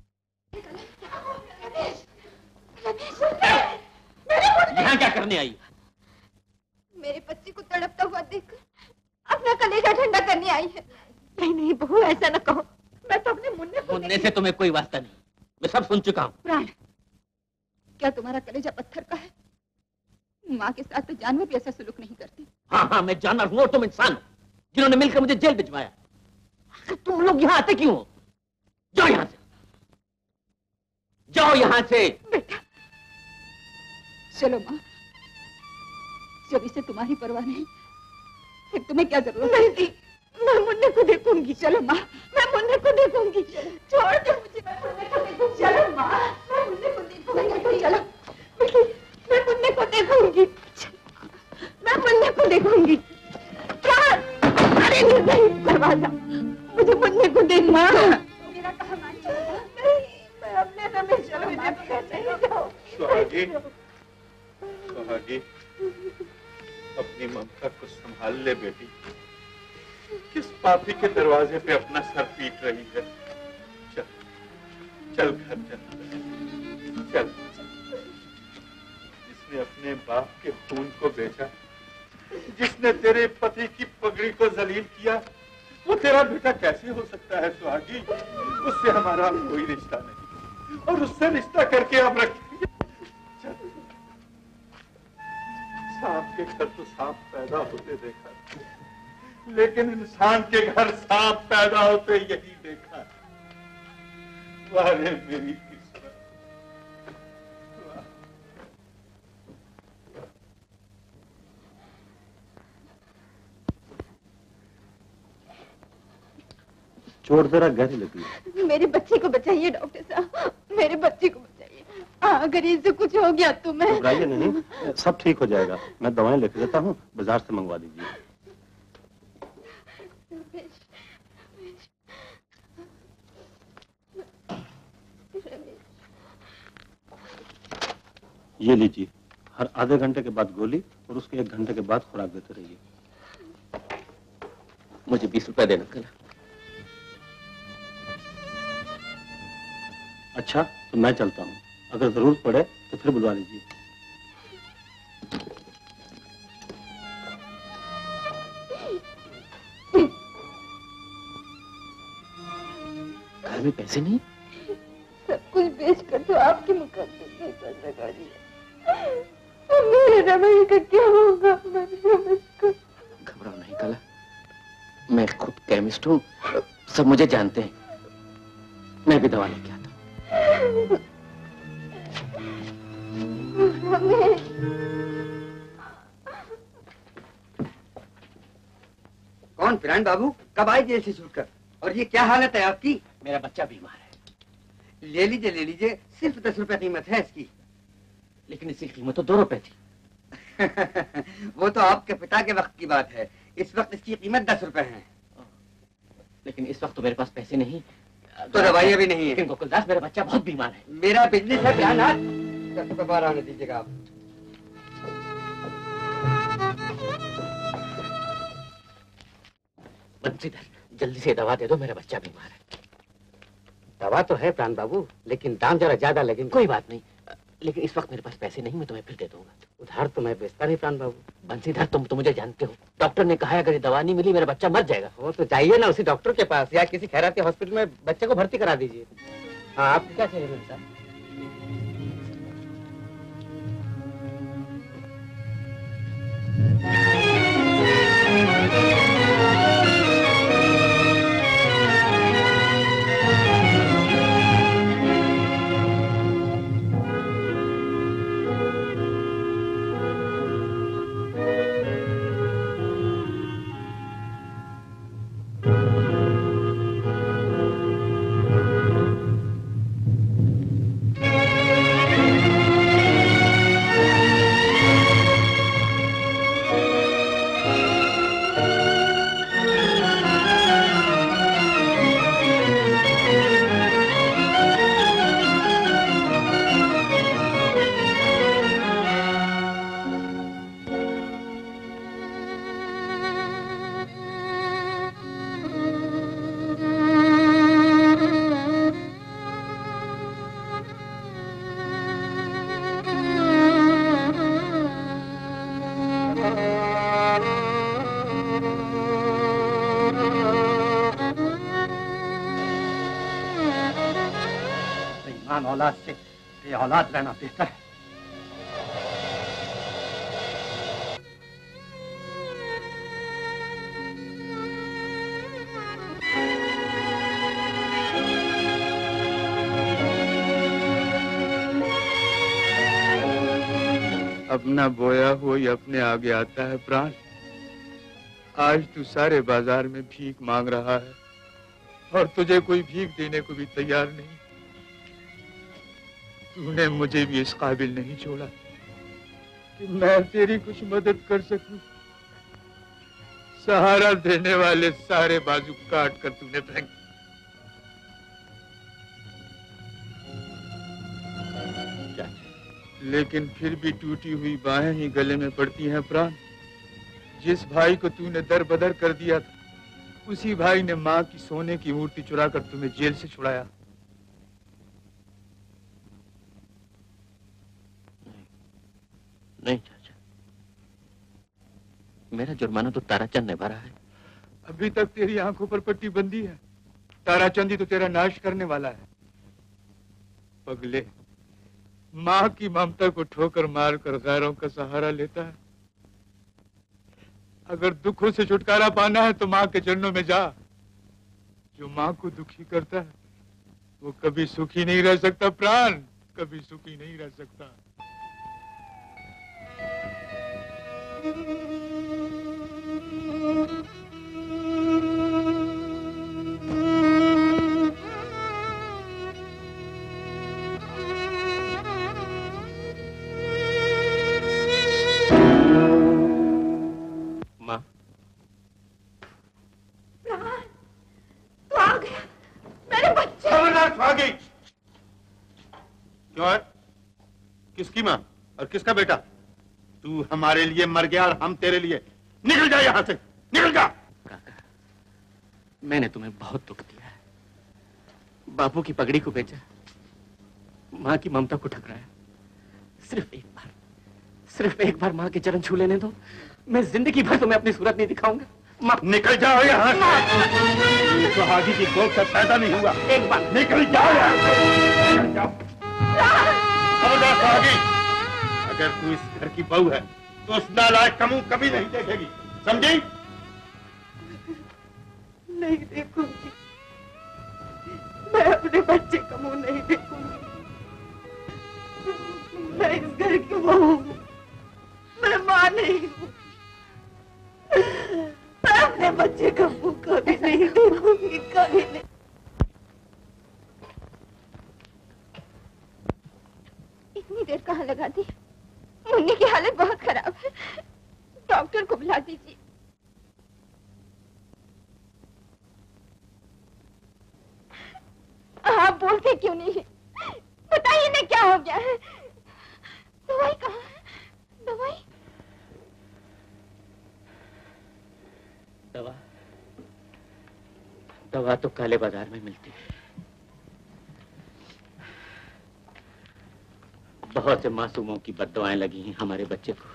गया। यहाँ क्या करने आई? मेरे बच्चे को तड़पता हुआ देखकर अपना कलेजा ठंडा करने आई है। नहीं नहीं बहू, ऐसा न कहो। मैं तो अपने मुन्ने से तुम्हें कोई वास्ता नहीं, मैं सब सुन चुका हूँ। प्राण, क्या तुम्हारा कलेजा पत्थर का है? माँ के साथ तो जानवर भी ऐसा सुलूक नहीं करती। हाँ हाँ, मैं जानवर हूँ और तुम इंसान हो, जिन्होंने मिलकर मुझे जेल भिजवाया। तुम लोग यहाँ आते क्यों हो? जाओ यहाँ से, जाओ यहाँ से। बेटा चलो माँ, जब इसे तुम्हारी परवाह नहीं, फिर तुम्हें क्या जरूरत? नहीं, मैं मुन्ने को देखूंगी। चलो माँ, मैं मुन्ने को देखूंगी। छोड़ दो मुझे, मैं मुन्ने को देखूंगी। चलो माँ, मैं मुन्ने को देखूंगी। चलो मैं मुन्ने को देखूंगी, मैं मुन्ने को देखूंगी। अरे नहीं, दरवाजा, मुझे मुन्ने को देखना। मेरा कहा मान चलेगा? नहीं, मैं अपने रमेश चलो नहीं जाओ। सुहागी, सुहागी, अपनी ममता को संभाल ले बेटी। किस पापी के दरवाजे पे अपना सर पीट रही है? चल चल घर चल चल। जिसने अपने बाप के खून को बेचा, जिसने तेरे पति की पगड़ी को जलील किया, वो तेरा बेटा कैसे हो सकता है सुहागी? उससे हमारा कोई रिश्ता नहीं, और उससे रिश्ता करके अब रखेंगे। सांप के घर तो सांप पैदा होते देखा, लेकिन इंसान के घर सांप पैदा होते यही देखा। वारे मेरी किस्मत। चोट जरा गहरी लगी है। मेरे बच्चे को बचाइए डॉक्टर साहब, मेरे बच्चे को बचाइए। अगर इससे कुछ हो गया तो मैं। घबराइए नहीं, सब ठीक हो जाएगा। मैं दवाएं लेकर देता हूँ, बाजार से मंगवा दीजिए। ये लीजिए, हर आधे घंटे के बाद गोली और उसके 1 घंटे के बाद खुराक देते रहिए। मुझे 20 रुपए देना कल। अच्छा, तो मैं चलता हूँ, अगर जरूरत पड़े तो फिर बुलवा लीजिए। घर में पैसे नहीं? सब कुछ बेच कर तो आपके मुकदमे में पैसा लगा दिया। मेरे रमेश का क्या होगा? मेरे रमेश का। घबराओ नहीं कला, मैं खुद केमिस्ट हूँ, सब मुझे जानते हैं। मैं भी दवा लेके आता हूँ। कौन पिरान बाबू? कब आए जेल से छूटकर? और ये क्या हालत है आपकी? मेरा बच्चा बीमार है। ले लीजिए, सिर्फ 10 रुपए कीमत है इसकी। लेकिन इसकी कीमत तो 2 रुपए थी। वो तो आपके पिता के वक्त की बात है, इस वक्त इसकी कीमत 10 रुपए है। लेकिन इस वक्त तो मेरे पास पैसे नहीं, तो दवाइयाँ भी नहीं है। लेकिन गोकुलदास, मेरा बच्चा बहुत बीमार है। मेरा बिजनेस है ध्यान, 10 रुपए बाहर आने दीजिएगा आप। बंसीधर, जल्दी से दवा दे दो, मेरा बच्चा बीमार है। दवा तो है प्राण बाबू, लेकिन दाम जरा ज्यादा लगेंगे। कोई बात नहीं, लेकिन इस वक्त मेरे पास पैसे नहीं, मैं तुम्हें फिर दे दूंगा। उधार तो मैं बेचता नहीं प्राण बाबू। बंसीधर, तुम तो मुझे जानते हो, डॉक्टर ने कहा है अगर ये दवा नहीं मिली मेरा बच्चा मर जाएगा। वो तो चाहिए ना उसी डॉक्टर के पास, या किसी खैराती हॉस्पिटल में बच्चे को भर्ती करा दीजिए। हाँ, आपको क्या चाहिए मेरे साथ? औलाद से ये औलाद रहना बेहतर है। अपना बोया हुआ ही अपने आगे आता है प्राण। आज तू सारे बाजार में भीख मांग रहा है और तुझे कोई भीख देने को भी तैयार नहीं। तूने मुझे भी इस काबिल नहीं छोड़ा कि मैं तेरी कुछ मदद कर सकूं। सहारा देने वाले सारे बाजू काट कर तूने फेंक। लेकिन फिर भी टूटी हुई बाहें ही गले में पड़ती हैं प्राण। जिस भाई को तूने दर बदर कर दिया था, उसी भाई ने माँ की सोने की मूर्ति चुराकर तुम्हें जेल से छुड़ाया। नहीं चाचा, मेरा जुर्माना तो ताराचंद ने भरा है। अभी तक तेरी आंखों पर पट्टी बंदी है। ताराचंद ही तो तेरा नाश करने वाला है। पगले, माँ की ममता को ठोकर मारकर गैरों का सहारा लेता है। अगर दुखों से छुटकारा पाना है तो माँ के चरणों में जा। जो माँ को दुखी करता है वो कभी सुखी नहीं रह सकता प्राण, कभी सुखी नहीं रह सकता। क्यों है? किसकी माँ और किसका बेटा? तू हमारे लिए मर गया और हम तेरे लिए। निकल जा यहाँ से, निकल जा। काका, मैंने तुम्हें बहुत दुख दिया है। बापू की पगड़ी को बेचा, माँ की ममता को ठकराया। सिर्फ एक बार माँ के चरण छू लेने दो। मैं जिंदगी भर तुम्हें अपनी सूरत नहीं दिखाऊंगा। निकल जाओ यहाँ से। तो हाजी की गोद से पैदा नहीं हुआ। एक बार निकल जाओ यहाँ से। निकल जाओ। अगर तू इस घर की बहू है तो उस नालायक का मुंह कभी नहीं देखेगी, समझी? नहीं देखूंगी, मैं अपने बच्चे का मुंह नहीं देखूंगी। मैं इस घर की बहू हूँ, मैं माँ नहीं हूँ। मैं अपने बच्चे का मुंह कभी नहीं देखूंगी, कभी नहीं। इतनी देर कहाँ लगा दी? मुन्नी की हालत बहुत खराब है, डॉक्टर को बुला दीजिए। आप बोलते क्यों नहीं? बताइए ना क्या हो गया है? दवाई कहाँ है? दवाई? दवा तो काले बाजार में मिलती है। बहुत से मासूमों की बद्दुआएं लगी हैं हमारे बच्चे को।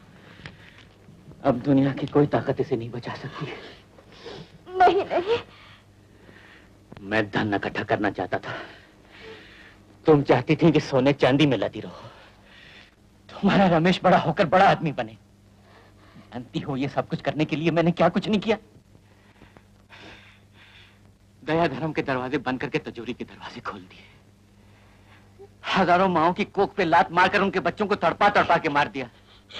अब दुनिया की कोई ताकत इसे नहीं बचा सकती। नहीं नहीं, मैं धन इकट्ठा करना चाहता था, तुम चाहती थी कि सोने चांदी में लदी रहो। तुम्हारा रमेश बड़ा होकर बड़ा आदमी बने। जानती हो ये सब कुछ करने के लिए मैंने क्या कुछ नहीं किया। दया धर्म के दरवाजे बंद करके तिजोरी के दरवाजे खोल दिए। हजारों माओं की कोख पे लात मारकर उनके बच्चों को तड़पा तड़पा के मार दिया।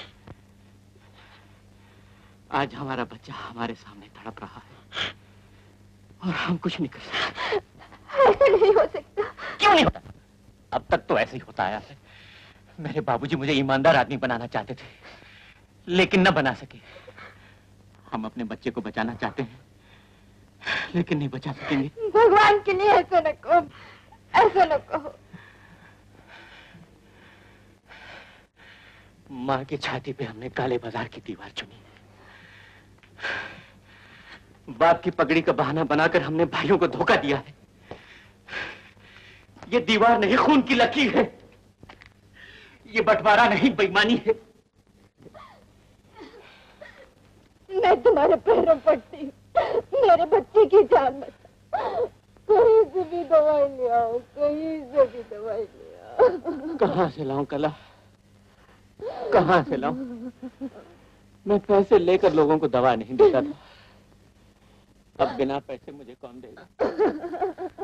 आज हमारा बच्चा हमारे सामने तड़प रहा है और हम कुछ नहीं कर सकते। ऐसा नहीं हो सकता। क्यों नहीं होता? अब तक तो ऐसे ही होता आया है। मेरे बाबूजी मुझे ईमानदार आदमी बनाना चाहते थे, लेकिन न बना सके। हम अपने बच्चे को बचाना चाहते हैं, लेकिन नहीं बचा सकेंगे। भगवान के लिए ऐसा न कहो, ऐसा न कहो। माँ की छाती पे हमने काले बाजार की दीवार चुनी। बाप की पगड़ी का बहाना बनाकर हमने भाइयों को धोखा दिया है। ये दीवार नहीं, खून की लकीर है। ये बंटवारा नहीं, बेईमानी है। मैं तुम्हारे पैरों पड़ती हूँ, मेरे बच्चे की जान बचा। कहीं से भी दवाई ले आओ, कहीं से भी दवाई ले आओ। कहाँ से लाऊं कला, कहाँ से लाऊं? मैं पैसे लेकर लोगों को दवा नहीं देता था, अब बिना पैसे मुझे कौन देगा?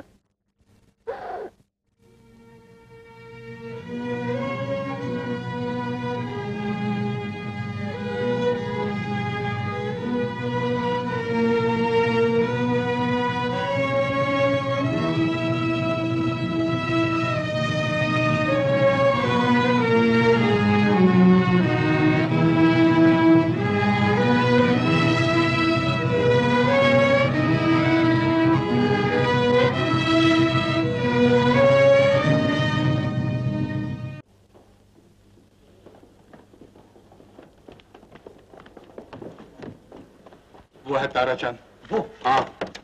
वो है ताराचंद। वो? हाँ,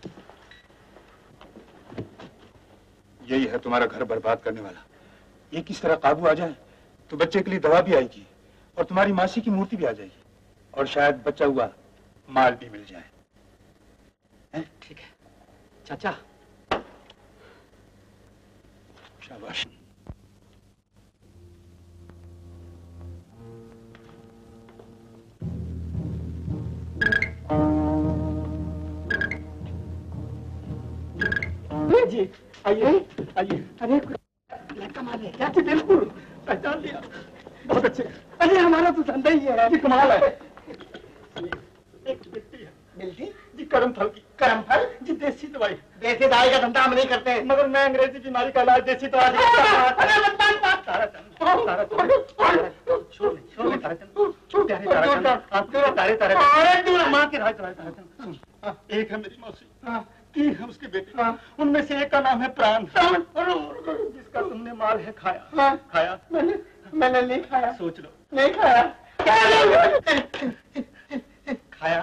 यही है तुम्हारा घर बर्बाद करने वाला। ये किस तरह काबू आ जाए तो बच्चे के लिए दवा भी आएगी और तुम्हारी मासी की मूर्ति भी आ जाएगी और शायद बचा हुआ माल भी मिल जाए। ठीक है चाचा। शाबाश। जी आइए आइए। अरे लड़का मार लिया क्या? बिल्कुल पहचान लिया, बहुत अच्छे। अरे हमारा तो धंधा ही है, ये कमाल है। एक मिलती है, मिलती जी करम फल की। करम फल जी देसी दवाई। देसी दवाई का धंधा हम नहीं करते, मगर मैं अंग्रेजी बीमारी का इलाज देसी दवाई। एक है मेरी मौसी, तीन है उसके बेटे, उनमें से एक का नाम है प्राण, जिसका तुमने माल है खाया। खाया? मैंने नहीं खाया। सोच लो। नहीं खाया। खाया?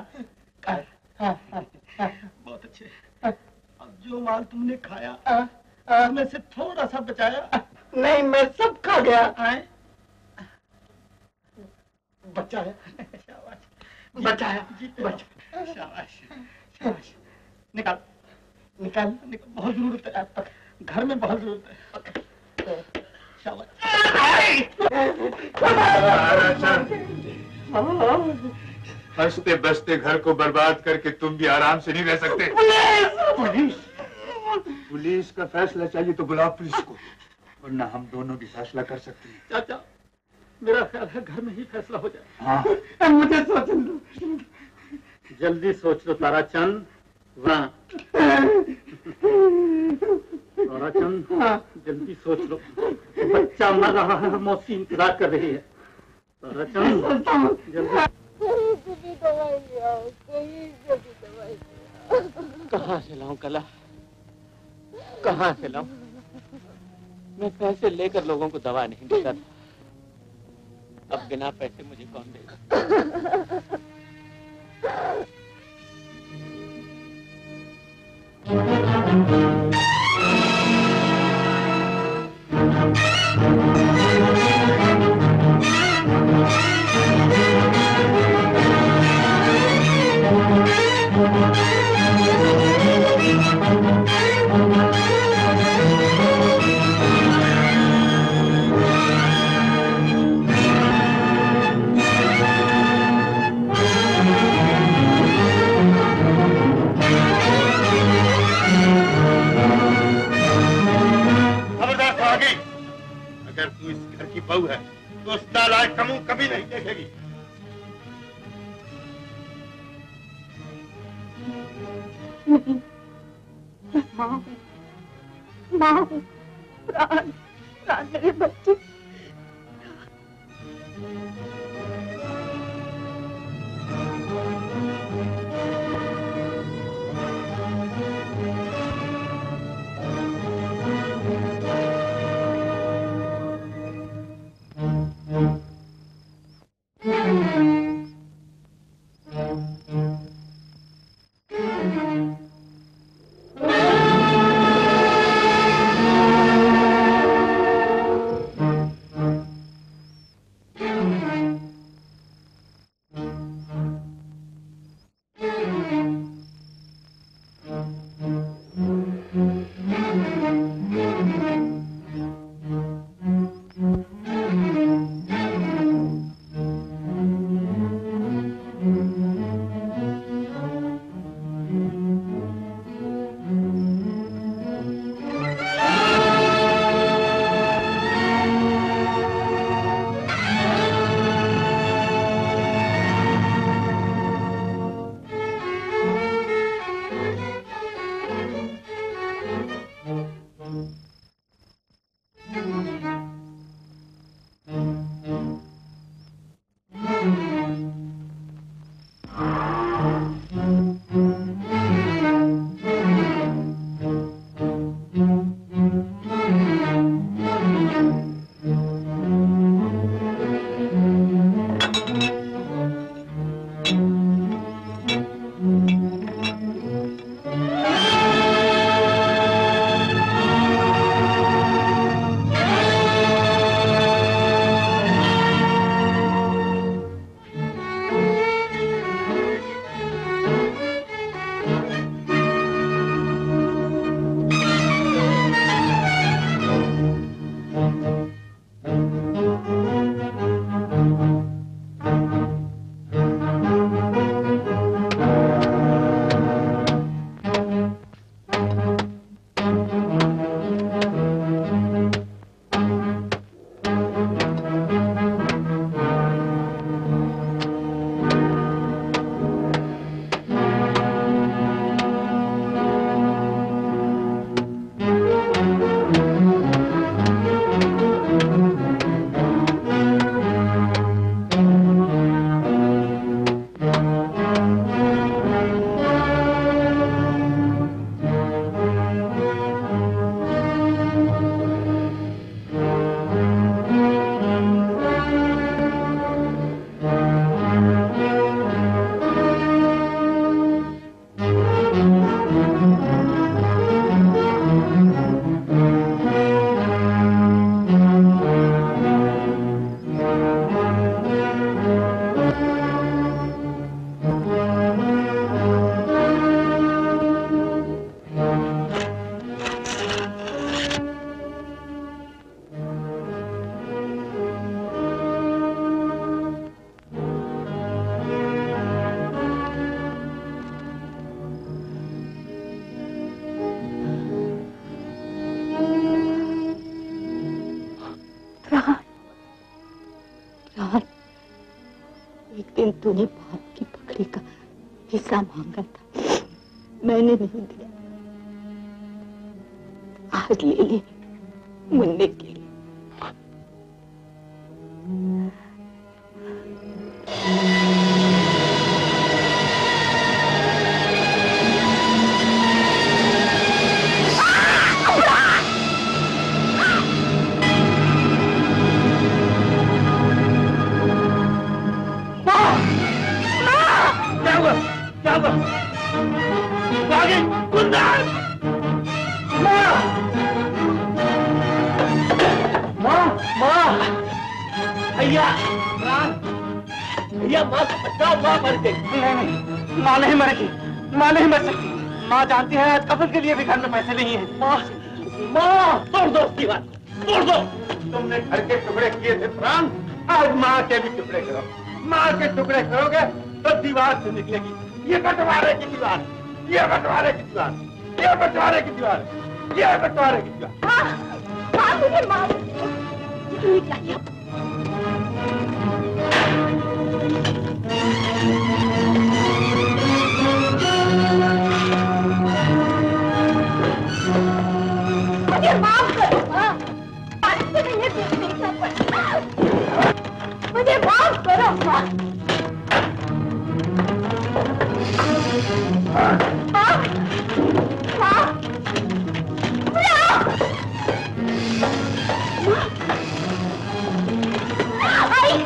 बहुत अच्छे। अब जो माल तुमने खाया उसमें से थोड़ा सा बचाया? नहीं, मैं सब खा गया। बचाया? शाबाश। बचाया? शाबाश शाबाश। निकाल निकाल निकाल, बहुत जरूरत है आप तक, घर में बहुत जरूरत है। शाबाश। बसते बसते घर को बर्बाद करके तुम भी आराम से नहीं रह सकते। पुलिस? पुलिस का फैसला चाहिए तो बुलाओ पुलिस को, वरना हम दोनों भी फैसला कर सकते हैं। चाचा मेरा ख्याल है घर में ही फैसला हो जाए। हाँ मुझे सोचने दो। जल्दी सोच लो ताराचंद। वाह ताराचंद, जल्दी सोच लो, बच्चा मर रहा है, मौसी इंतजार कर रही है। ताराचंद जल्दी। कहीं से भी दवाई ले आओ, कहीं से भी दवाई ले आओ। कहाँ से लाऊं कला, कहाँ से लाऊं? मैं पैसे लेकर लोगों को दवा नहीं देता था, अब बिना पैसे मुझे कौन देगा? अगर तू इस घर की बहू है तो उस नालायक का मुंह कभी नहीं देखेगी। नहीं, माँ हूँ, माँ हूँ, प्राण प्राण मेरे बच्चे। दिन तूने बाप की पकड़ी का हिस्सा मांगा था, मैंने नहीं दिया। आज ले ले मुन्ने के लिए। माँ नहीं मरेगी, माँ नहीं मर सकती। माँ जानती है आज कफन के लिए भी घर में पैसे नहीं है। माँ, माँ तोड़ दो उसकी बात, तोड़ दो। तुमने घर के टुकड़े किए थे प्राण, आज माँ के भी टुकड़े करो। माँ के टुकड़े करोगे तो दीवार से निकलेगी। ये बंटवारे की दीवार, ये बंटवारे की दीवार, ये बंटवारे की दीवार, ये बंटवारे की दीवार। मुझे मार चाहिए। मुझे माफ करो माँ, मुझे ये देखना पड़ता। मुझे माफ करो माँ। माँ, माँ, आई।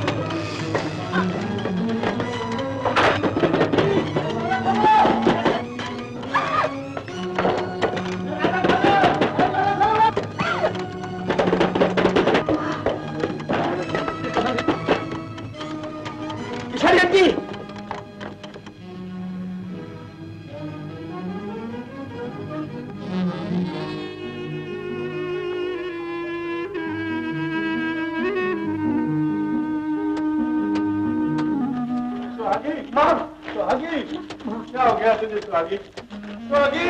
क्या हो गया तुझे सुहागी? सुहागी,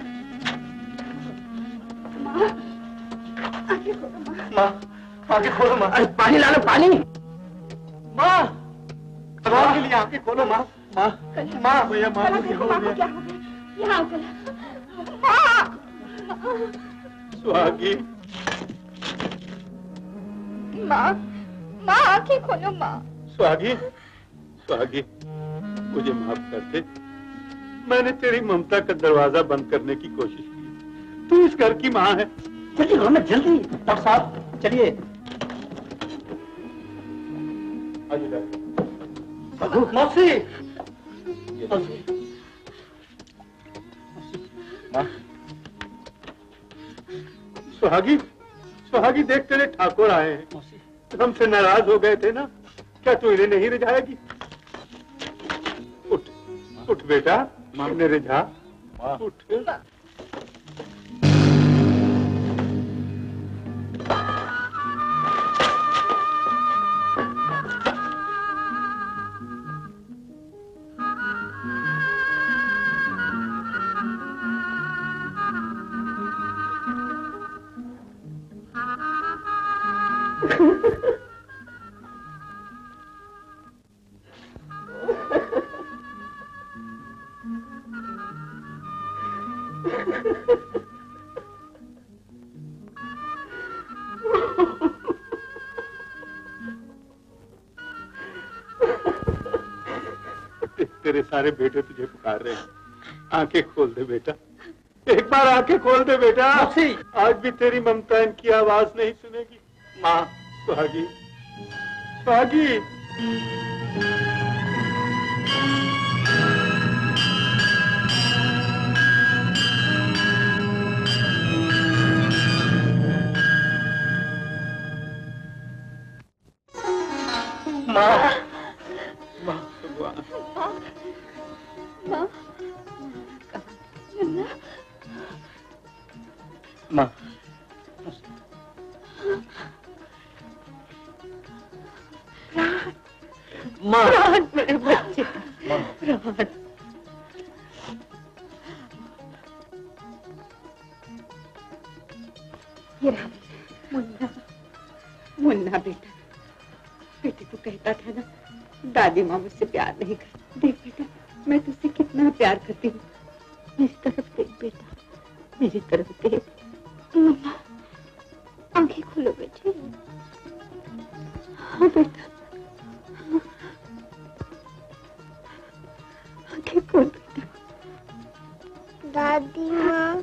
माँ आंखें खोलो माँ। अरे पानी ला लो, पानी। माँ भगवान के लिए आंखें खोलो माँ। माँ माँ भैया माँ यहाँ सुहागी, माँ, माँ आंखें खोलो माँ। सुहागी, सुहागी मुझे माफ कर दे। मैंने तेरी ममता का दरवाजा बंद करने की कोशिश की। तू इस घर की माँ है। जल्दी करो ना, जल्दी। डॉक्टर साहब चलिए। मौसी, माँ। सुहागी, सुहागी देख तेरे ठाकुर आए हैं। हमसे नाराज हो गए थे ना, क्या तू इन्हें नहीं रिझाएगी? उठ, उठ बेटा, इन्हें रिझा। उठ। तेरे सारे बेटे तुझे पुकार रहे हैं। आंखें खोल दे बेटा, एक बार आंखें खोल दे बेटा। आज भी तेरी ममता इनकी आवाज नहीं सुनेगी। माँ सुहागी, सुहागी। माँ, माँ भगवान, माँ, माँ, माँ, मेरे बच्चे, ये रहा मुन्ना, मुन्ना बेटा, बेटे को कहता था ना दादी माँ मुझसे प्यार नहीं करती। देख बेटा, मैं तुझसे कितना प्यार करती हूँ। मेरी तरफ देख बेटा, मेरी तरफ देख। मम्मा, आंखें खोलो बेटे। हाँ बेटा, आंखें खोल बेटा। दादी माँ।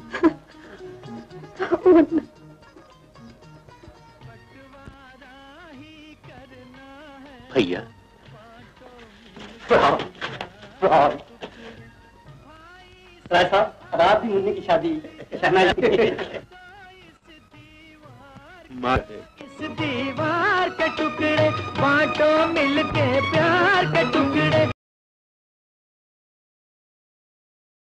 भैया रात भी मुन्नी की शादी इस दीवार के टुकड़े बांटो मिलके प्यार।